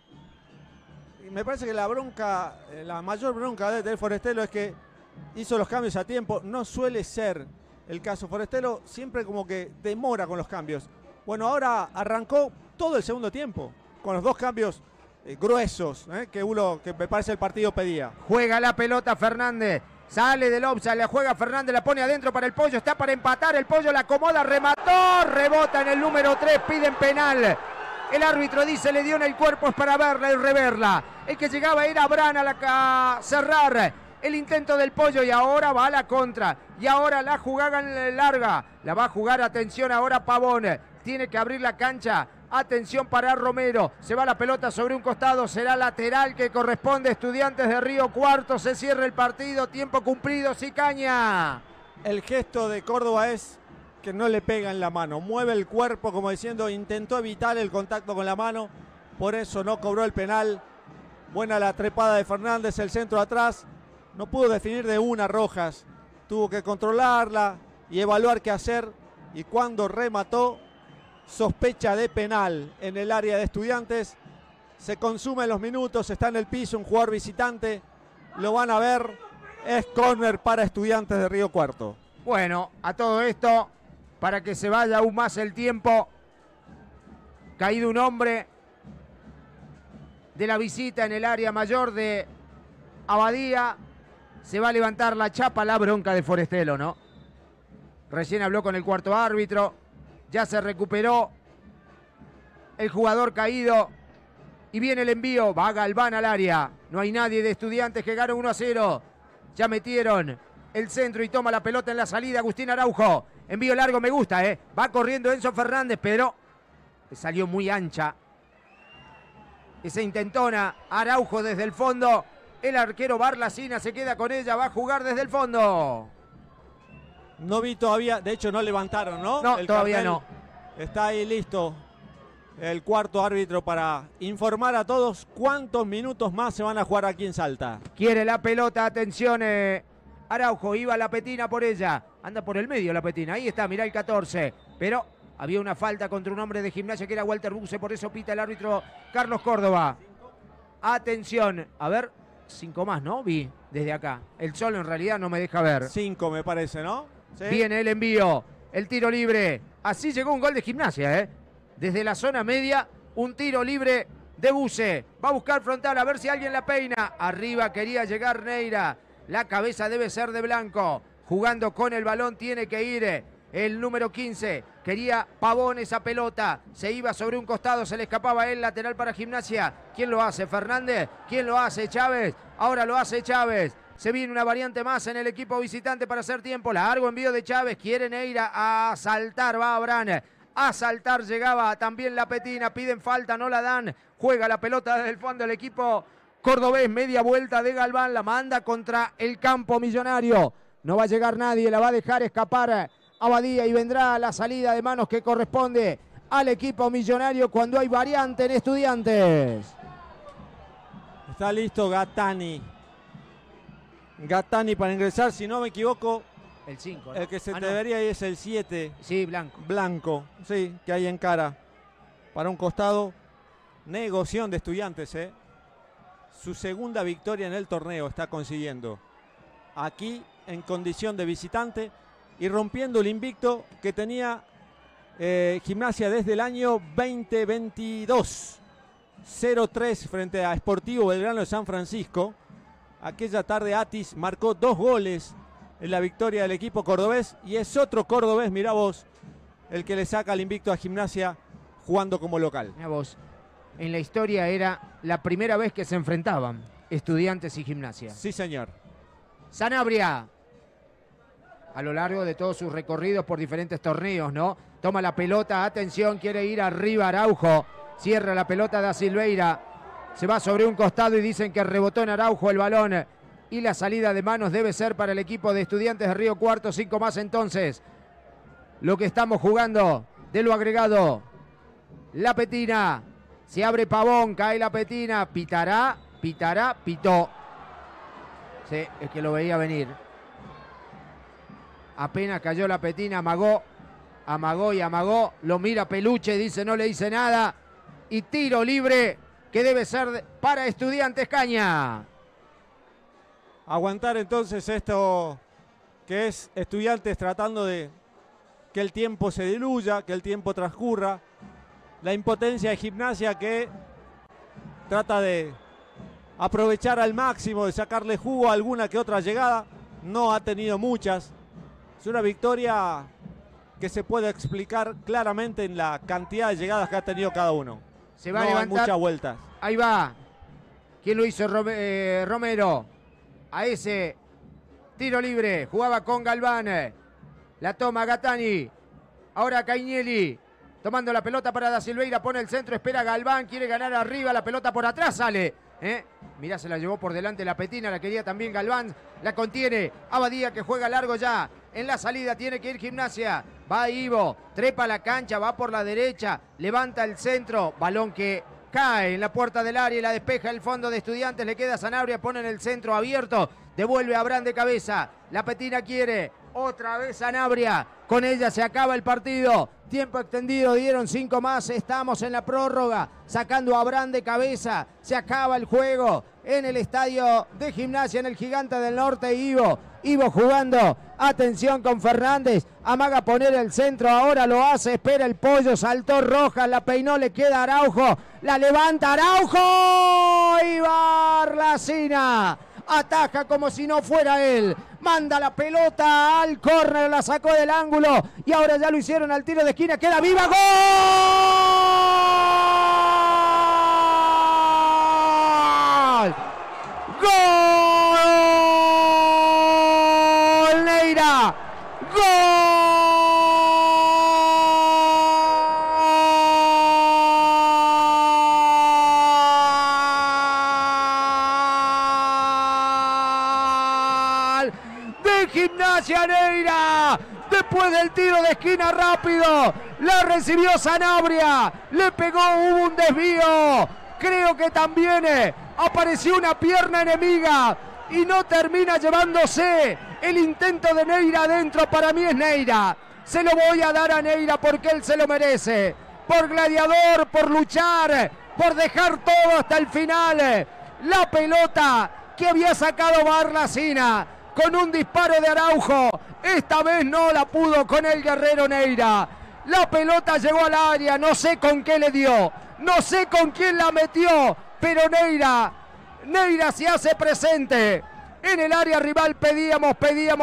Me parece que la mayor bronca del Forestelo es que hizo los cambios a tiempo. No suele ser el caso. Forestelo siempre como que demora con los cambios. Bueno, ahora arrancó todo el segundo tiempo. Con los dos cambios gruesos que me parece el partido pedía. Juega la pelota Fernández. Sale del offside, la juega Fernández, la pone adentro para el Pollo, está para empatar, el Pollo la acomoda, remató, rebota en el número 3, piden penal. El árbitro dice, le dio en el cuerpo, es para verla y reverla. El que llegaba era Brana a cerrar el intento del Pollo y ahora va a la contra. Y ahora la jugada larga, la va a jugar, atención ahora Pavón. Tiene que abrir la cancha. Atención para Romero. Se va la pelota sobre un costado. Será lateral que corresponde a Estudiantes de Río Cuarto. Se cierra el partido. Tiempo cumplido. Sicaña. El gesto de Córdoba es que no le pega en la mano. Mueve el cuerpo como diciendo intentó evitar el contacto con la mano. por eso no cobró el penal. Buena la trepada de Fernández, el centro atrás. No pudo definir de una Rojas. Tuvo que controlarla y evaluar qué hacer. Y cuando remató, sospecha de penal en el área de Estudiantes. Se consumen los minutos, está en el piso un jugador visitante. Lo van a ver. Es córner para Estudiantes de Río Cuarto. Bueno, a todo esto, para que se vaya aún más el tiempo, caído un hombre de la visita en el área mayor de Abadía. Se va a levantar la chapa, la bronca de Forestelo, ¿no? Recién habló con el cuarto árbitro. Ya se recuperó el jugador caído. Y viene el envío. Va Galván al área. No hay nadie de Estudiantes que gana 1-0. Ya metieron el centro y toma la pelota en la salida Agustín Araujo. Envío largo, me gusta, ¿eh? Va corriendo Enzo Fernández, pero salió muy ancha. Esa intentona. Araujo desde el fondo. El arquero Barlacina se queda con ella. Va a jugar desde el fondo. No vi todavía, de hecho no levantaron, ¿no? No, todavía no. Está ahí listo el cuarto árbitro para informar a todos cuántos minutos más se van a jugar aquí en Salta. Quiere la pelota, atención, Araujo, iba la Petina por ella. Anda por el medio la Petina, ahí está, mirá el 14. Pero había una falta contra un hombre de Gimnasia que era Walter Buse, por eso pita el árbitro Carlos Córdoba. Atención, a ver, 5 más, ¿no? Vi desde acá. El sol en realidad no me deja ver. 5 me parece, ¿no? ¿Sí? Viene el envío, el tiro libre. Así llegó un gol de Gimnasia, ¿eh? Desde la zona media, un tiro libre de Buse. Va a buscar frontal, a ver si alguien la peina. Arriba quería llegar Neira. La cabeza debe ser de Blanco. Jugando con el balón tiene que ir el número 15. Quería Pavón esa pelota. Se iba sobre un costado, se le escapaba el lateral para Gimnasia. ¿Quién lo hace? ¿Fernández? ¿Quién lo hace? Chávez. Ahora lo hace Chávez. Se viene una variante más en el equipo visitante para hacer tiempo. Largo envío de Chávez. Quiere Neira a saltar. Va Abrán. A saltar llegaba también la Petina. Piden falta, no la dan. Juega la pelota desde el fondo el equipo cordobés. Media vuelta de Galván. La manda contra el campo millonario. No va a llegar nadie. La va a dejar escapar Abadía y vendrá la salida de manos que corresponde al equipo millonario cuando hay variante en Estudiantes. Está listo Gattani. Gattani para ingresar, si no me equivoco. El 5, ¿no? El que se debería ir es el 7. Sí, Blanco. Blanco, sí, que hay en cara. Para un costado. Negoción de Estudiantes, ¿eh? Su segunda victoria en el torneo está consiguiendo. Aquí en condición de visitante y rompiendo el invicto que tenía Gimnasia desde el año 2022. 0-3 frente a Sportivo Belgrano de San Francisco. Aquella tarde Atis marcó 2 goles en la victoria del equipo cordobés y es otro cordobés, mirá vos, el que le saca el invicto a Gimnasia jugando como local. Mirá vos, en la historia era la primera vez que se enfrentaban Estudiantes y Gimnasia. Sí, señor. Sanabria, a lo largo de todos sus recorridos por diferentes torneos, ¿no? Toma la pelota, atención, quiere ir arriba Araujo, cierra la pelota da Silveira, se va sobre un costado y dicen que rebotó en Araujo el balón. Y la salida de manos debe ser para el equipo de Estudiantes de Río Cuarto. 5 más entonces. Lo que estamos jugando de lo agregado. La Petina. Se abre Pavón. Cae la Petina. Pitará. Pitará. Pitó. Sí, es que lo veía venir. Apenas cayó la Petina. Amagó. Amagó y amagó. Lo mira Peluche. Dice no le dice nada. Y tiro libre que debe ser para Estudiantes Caña. Aguantar entonces esto que es Estudiantes tratando de que el tiempo se diluya, que el tiempo transcurra. La impotencia de Gimnasia que trata de aprovechar al máximo, de sacarle jugo a alguna que otra llegada. No ha tenido muchas. Es una victoria que se puede explicar claramente en la cantidad de llegadas que ha tenido cada uno. Se va a levantar. Hay muchas vueltas. Ahí va. ¿Quién lo hizo? Romero. A ese tiro libre, jugaba con Galván, la toma Gattani, ahora Cañelli, tomando la pelota para Da Silveira, pone el centro, espera Galván, quiere ganar arriba, la pelota por atrás sale, mirá, se la llevó por delante la Petina, la quería también Galván, la contiene, Abadía que juega largo ya, en la salida tiene que ir Gimnasia, va Ivo, trepa la cancha, va por la derecha, levanta el centro, balón que cae en la puerta del área y la despeja el fondo de Estudiantes. Le queda a Sanabria, pone en el centro abierto. Devuelve a Abraham de cabeza. La Petina quiere. Otra vez Sanabria. Con ella se acaba el partido. Tiempo extendido, dieron 5 más. Estamos en la prórroga. Sacando a Abraham de cabeza. Se acaba el juego en el estadio de Gimnasia, en el Gigante del Norte. Ivo jugando. Atención con Fernández. Amaga poner el centro. Ahora lo hace. Espera el Pollo. Saltó Rojas. La peinó. Le queda Araujo. La levanta Araujo. Y Barlacina ataja como si no fuera él. Manda la pelota al córner. La sacó del ángulo. Y ahora ya lo hicieron al tiro de esquina. Queda viva. ¡Gol! ¡Gol! Neira. ¡Gol! De Gimnasia Neira. Después del tiro de esquina rápido, la recibió Sanabria, le pegó, hubo un desvío, creo que también apareció una pierna enemiga y no termina llevándose el intento de Neira adentro. Para mí es Neira, se lo voy a dar a Neira porque él se lo merece, por gladiador, por luchar, por dejar todo hasta el final. La pelota que había sacado Barlacina con un disparo de Araujo, esta vez no la pudo con el guerrero Neira. La pelota llegó al área, no sé con qué le dio, no sé con quién la metió, pero Neira se hace presente en el área rival. Pedíamos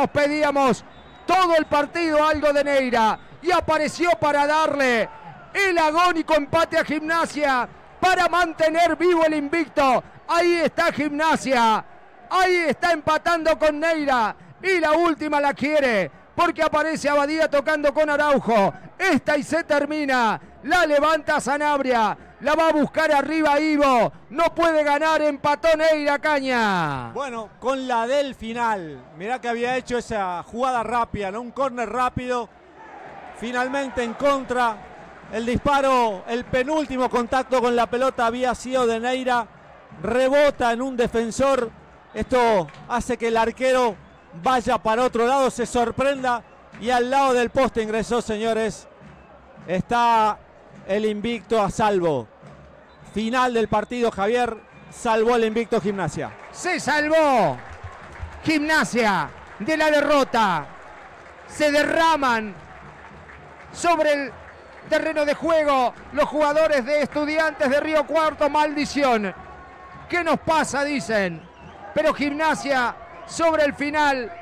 todo el partido algo de Neira y apareció para darle el agónico empate a Gimnasia, para mantener vivo el invicto. Ahí está Gimnasia. Ahí está empatando con Neira. Y la última la quiere, porque aparece Abadía tocando con Araujo. Esta y se termina. La levanta Sanabria. La va a buscar arriba Ivo. No puede ganar. Empató Neira, Caña. Bueno, con la del final. Mirá que había hecho esa jugada rápida, ¿no? Un córner rápido. Finalmente en contra. El disparo, el penúltimo contacto con la pelota había sido de Neira. Rebota en un defensor. Esto hace que el arquero vaya para otro lado, se sorprenda y al lado del poste ingresó, señores. Está el invicto a salvo. Final del partido, Javier. Salvó el invicto Gimnasia. Se salvó Gimnasia de la derrota. Se derraman sobre el terreno de juego los jugadores de Estudiantes de Río Cuarto. Maldición. ¿Qué nos pasa? Dicen. Pero Gimnasia sobre el final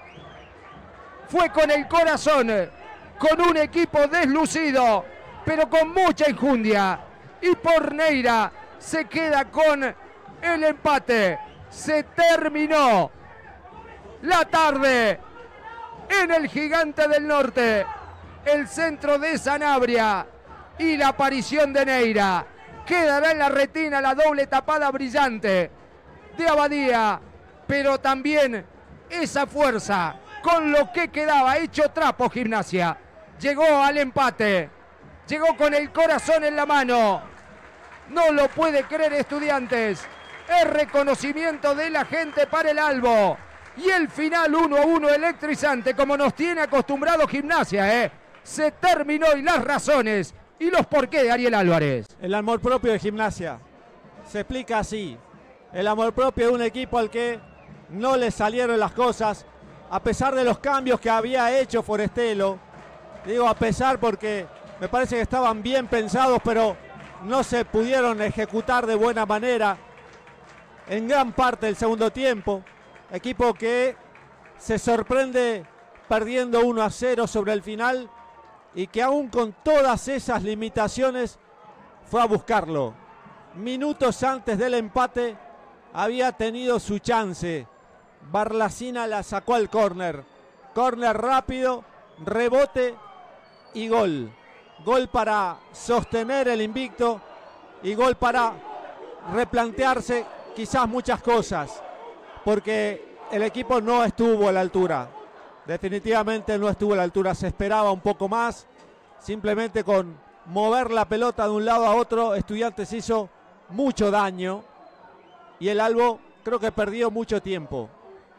fue con el corazón, con un equipo deslucido, pero con mucha enjundia. Y por Neira se queda con el empate. Se terminó la tarde en el Gigante del Norte. El centro de Sanabria y la aparición de Neira. Quedará en la retina la doble tapada brillante de Abadía, pero también esa fuerza con lo que quedaba. Hecho trapo Gimnasia. Llegó al empate. Llegó con el corazón en la mano. No lo puede creer Estudiantes. El reconocimiento de la gente para el Albo. Y el final 1-1 electrizante, como nos tiene acostumbrado Gimnasia. Se terminó, y las razones y los porqué de Ariel Álvarez. El amor propio de Gimnasia se explica así. El amor propio de un equipo al que no le salieron las cosas, a pesar de los cambios que había hecho Forestelo. Digo a pesar porque me parece que estaban bien pensados, pero no se pudieron ejecutar de buena manera en gran parte del segundo tiempo. Equipo que se sorprende perdiendo 1-0 sobre el final y que aún con todas esas limitaciones fue a buscarlo. Minutos antes del empate había tenido su chance. Barlacina la sacó al córner. Córner rápido, rebote y gol. Gol para sostener el invicto y gol para replantearse quizás muchas cosas, porque el equipo no estuvo a la altura. Definitivamente no estuvo a la altura. Se esperaba un poco más. Simplemente con mover la pelota de un lado a otro, Estudiantes hizo mucho daño y el Albo creo que perdió mucho tiempo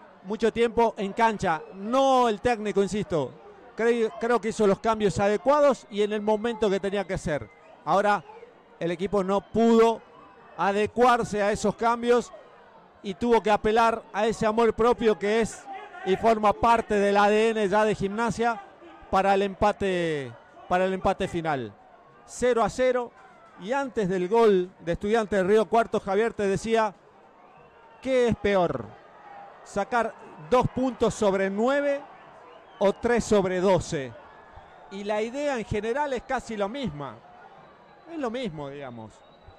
en cancha. No el técnico, insisto, creo que hizo los cambios adecuados y en el momento que tenía que ser. Ahora el equipo no pudo adecuarse a esos cambios y tuvo que apelar a ese amor propio que es y forma parte del ADN ya de Gimnasia para el empate final. 0-0, y antes del gol de Estudiantes de Río Cuarto, Javier, te decía, ¿qué es peor? ¿Sacar 2 puntos sobre 9 o 3 sobre 12? Y la idea en general es casi la misma. Es lo mismo, digamos.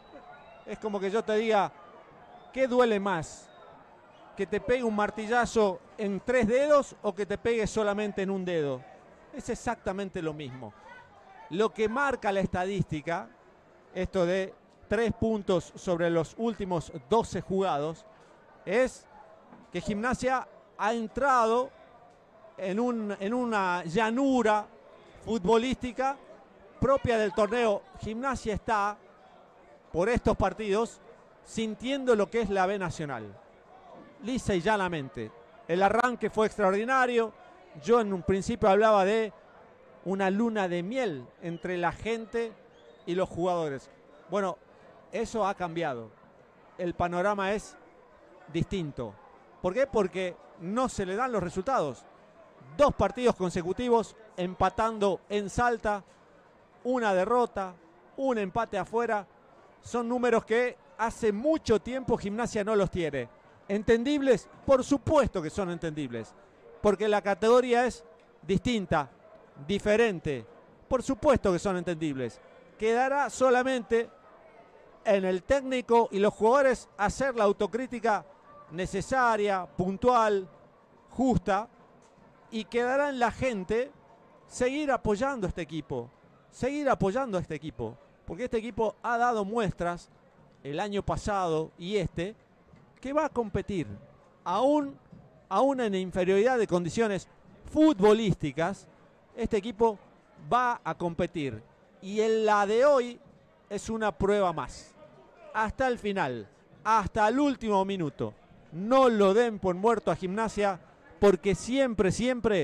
Es como que yo te diga, ¿qué duele más? ¿Que te pegue un martillazo en 3 dedos o que te pegue solamente en un dedo? Es exactamente lo mismo. Lo que marca la estadística, esto de 3 puntos sobre los últimos 12 jugados, es que Gimnasia ha entrado en una llanura futbolística propia del torneo. Gimnasia está, por estos partidos, sintiendo lo que es la B Nacional. Lisa y llanamente. El arranque fue extraordinario. Yo en un principio hablaba de una luna de miel entre la gente y los jugadores. Bueno, eso ha cambiado. El panorama es distinto. ¿Por qué? Porque no se le dan los resultados. 2 partidos consecutivos empatando en Salta, una derrota, un empate afuera. Son números que hace mucho tiempo Gimnasia no los tiene. ¿Entendibles? Por supuesto que son entendibles, porque la categoría es distinta, diferente. Por supuesto que son entendibles. Quedará solamente en el técnico y los jugadores hacer la autocrítica necesaria, puntual, justa, y quedará en la gente seguir apoyando a este equipo, porque este equipo ha dado muestras el año pasado y que va a competir, aún en inferioridad de condiciones futbolísticas. Este equipo va a competir y en la de hoy es una prueba más, hasta el final, hasta el último minuto. No lo den por muerto a Gimnasia, porque siempre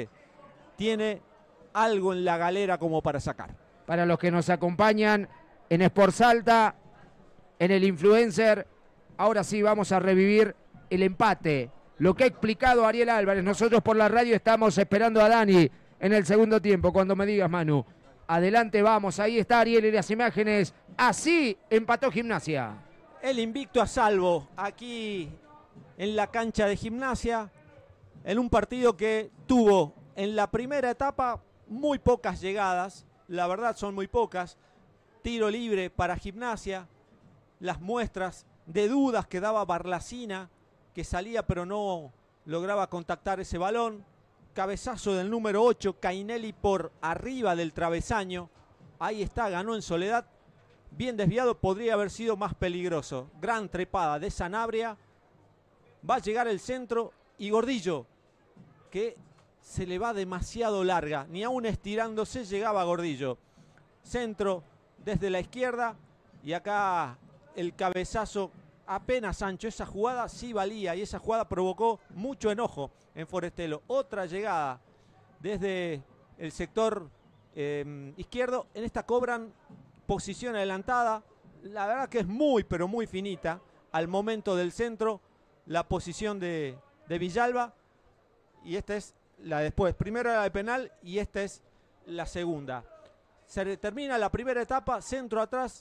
tiene algo en la galera como para sacar. Para los que nos acompañan en Sport Salta, en el Influencer, ahora sí vamos a revivir el empate. Lo que ha explicado Ariel Álvarez. Nosotros por la radio estamos esperando a Dani en el segundo tiempo. Cuando me digas, Manu. Adelante, vamos. Ahí está Ariel en las imágenes. Así empató Gimnasia. El invicto a salvo aquí en la cancha de Gimnasia, en un partido que tuvo en la primera etapa muy pocas llegadas. La verdad son muy pocas. Tiro libre para Gimnasia. Las muestras de dudas que daba Barlacina, que salía pero no lograba contactar ese balón. Cabezazo del número 8, Cainelli por arriba del travesaño. Ahí está, ganó en soledad. Bien desviado, podría haber sido más peligroso. Gran trepada de Sanabria. Va a llegar el centro y Gordillo, que se le va demasiado larga. Ni aún estirándose llegaba Gordillo. Centro desde la izquierda y acá el cabezazo apenas ancho. Esa jugada sí valía y esa jugada provocó mucho enojo en Forestelo. Otra llegada desde el sector izquierdo. En esta cobran posición adelantada. La verdad que es muy, pero muy finita. Al momento del centro, la posición de Villalba. Y esta es la después. Primero la de penal y esta es la segunda. Se termina la primera etapa. Centro atrás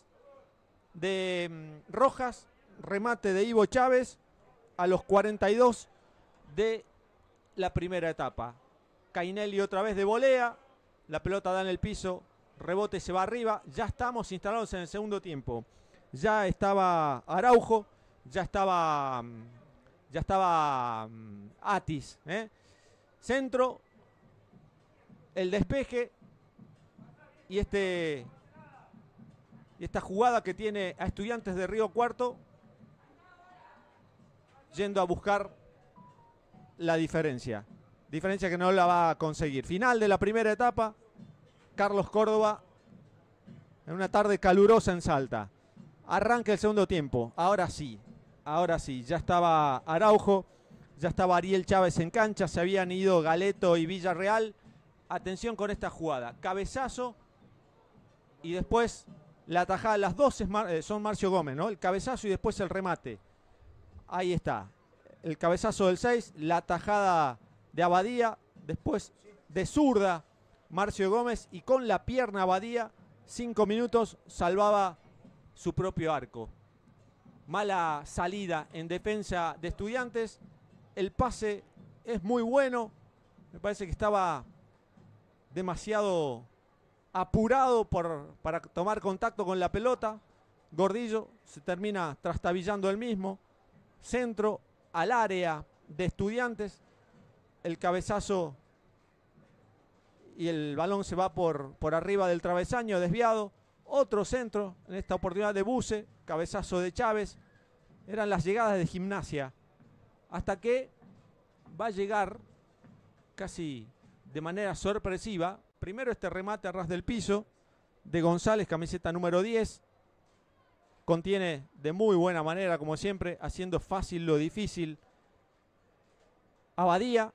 de Rojas. Remate de Ivo Chávez a los 42 de la primera etapa. Cainelli otra vez de volea. La pelota da en el piso. Rebote, se va arriba. Ya estamos instalados en el segundo tiempo. Ya estaba Araujo. Ya estaba Atis. Centro. El despeje. Y esta jugada que tiene a Estudiantes de Río Cuarto, yendo a buscar la diferencia. Diferencia que no la va a conseguir. Final de la primera etapa. Carlos Córdoba en una tarde calurosa en Salta. Arranca el segundo tiempo. Ahora sí. Ya estaba Araujo, ya estaba Ariel Chávez en cancha, se habían ido Galeto y Villarreal. Atención con esta jugada. Cabezazo y después la tajada. Las dos son Marcio Gómez, ¿no? El cabezazo y después el remate. Ahí está. El cabezazo del 6, la tajada de Abadía, después de zurda Marcio Gómez y con la pierna Abadía, 5 minutos, salvaba su propio arco. Mala salida en defensa de Estudiantes. El pase es muy bueno. Me parece que estaba demasiado apurado para tomar contacto con la pelota. Gordillo se termina trastabillando el mismo. Centro al área de Estudiantes. El cabezazo y el balón se va por arriba del travesaño, desviado. Otro centro, en esta oportunidad de Buse, cabezazo de Chávez. Eran las llegadas de Gimnasia. Hasta que va a llegar casi de manera sorpresiva. Primero este remate a ras del piso de González, camiseta número 10. Contiene de muy buena manera, como siempre, haciendo fácil lo difícil. Abadía.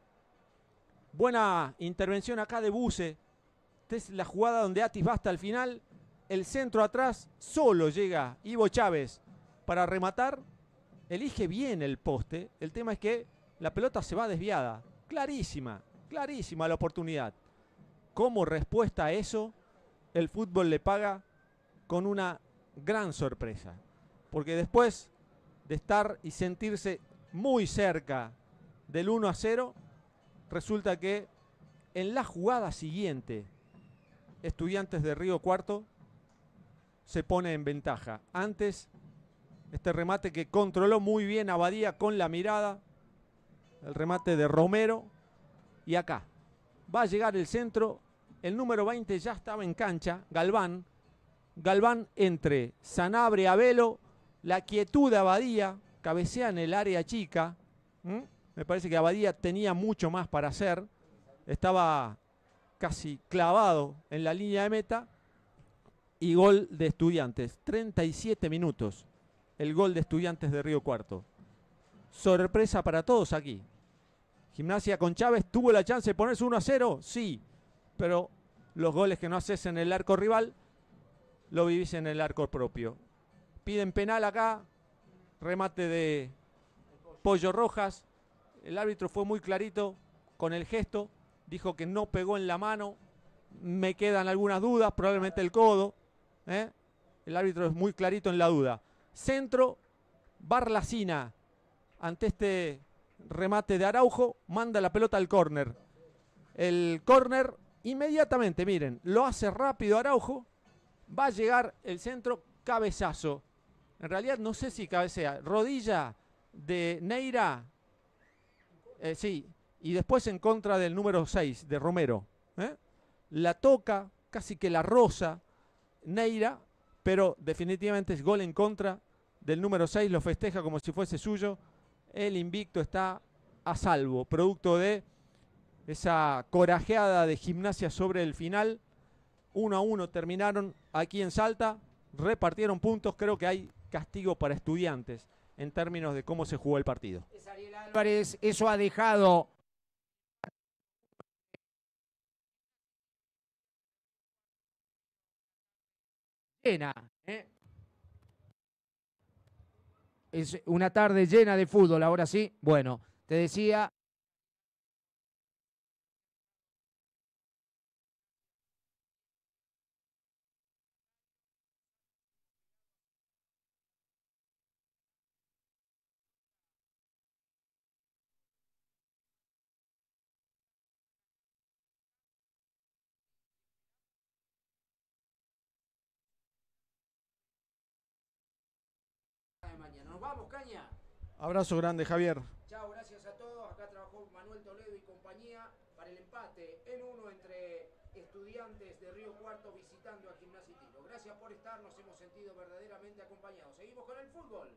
Buena intervención acá de Buse. Esta es la jugada donde Atis va hasta el final. El centro atrás, solo llega Ivo Chávez para rematar. Elige bien el poste. El tema es que la pelota se va desviada. Clarísima la oportunidad. Como respuesta a eso, el fútbol le paga con una gran sorpresa. Porque después de estar y sentirse muy cerca del 1-0, resulta que en la jugada siguiente, Estudiantes de Río Cuarto se pone en ventaja. Antes, este remate que controló muy bien Abadía con la mirada. El remate de Romero. Y acá va a llegar el centro. El número 20 ya estaba en cancha. Galván. Galván entre Sanabria, Abelo. La quietud de Abadía. Cabecea en el área chica. Me parece que Abadía tenía mucho más para hacer. Estaba casi clavado en la línea de meta. Y gol de Estudiantes. 37 minutos. El gol de Estudiantes de Río Cuarto. Sorpresa para todos aquí. Gimnasia con Chávez tuvo la chance de ponerse 1-0. Sí. Pero los goles que no haces en el arco rival, lo vivís en el arco propio. Piden penal acá. Remate de Pollo Rojas. El árbitro fue muy clarito con el gesto. Dijo que no pegó en la mano. Me quedan algunas dudas. Probablemente el codo. El árbitro es muy clarito en la duda. Centro, Barlacina, ante este remate de Araujo, manda la pelota al córner. El córner inmediatamente, miren, lo hace rápido Araujo. Va a llegar el centro, cabezazo. En realidad no sé si cabecea. Rodilla de Neira. Sí, y después en contra del número 6, de Romero. La toca, casi que la roza Neira, pero definitivamente es gol en contra del número 6, lo festeja como si fuese suyo. El invicto está a salvo, producto de esa corajeada de Gimnasia sobre el final. 1-1 terminaron aquí en Salta, repartieron puntos. Creo que hay castigo para Estudiantes en términos de cómo se jugó el partido. Es Ariel Álvarez, eso ha dejado llena, Es una tarde llena de fútbol, ahora sí. Bueno, te decía. Nos vamos, Caña. Abrazo grande, Javier. Chao, gracias a todos. Acá trabajó Manuel Toledo y compañía para el empate en 1 entre Estudiantes de Río Cuarto visitando a Gimnasia y Tiro. Gracias por estar, nos hemos sentido verdaderamente acompañados. Seguimos con el fútbol.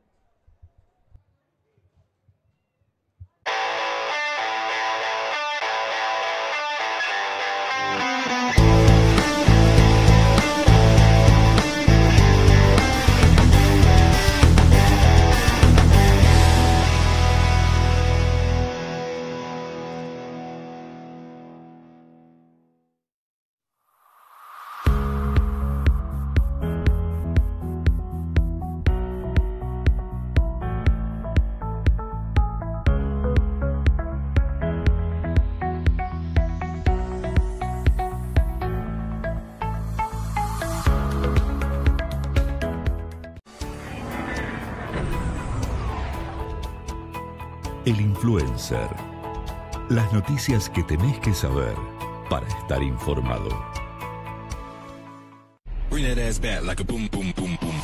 El Influencer. Las noticias que tenés que saber para estar informado. Bring that ass back like a boom, boom, boom, boom.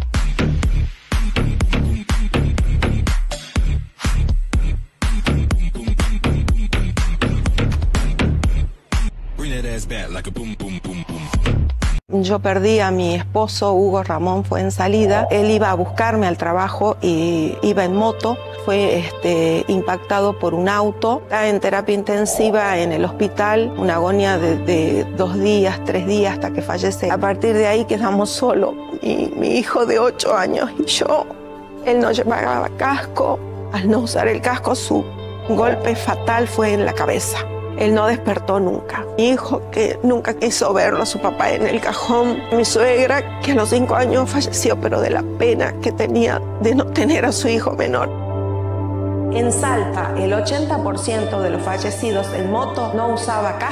Bring that ass back like a boom, boom, boom, boom. Yo perdí a mi esposo, Hugo Ramón Fuenzalida. Él iba a buscarme al trabajo y iba en moto. Fue impactado por un auto. Está en terapia intensiva en el hospital, una agonía de 2 días, 3 días hasta que fallece. A partir de ahí quedamos solos. Mi hijo de 8 años y yo. Él no llevaba casco. Al no usar el casco, su golpe fatal fue en la cabeza. Él no despertó nunca. Mi hijo, que nunca quiso verlo a su papá en el cajón. Mi suegra, que a los 5 años falleció, pero de la pena que tenía de no tener a su hijo menor. En Salta, el 80% de los fallecidos en moto no usaba casco.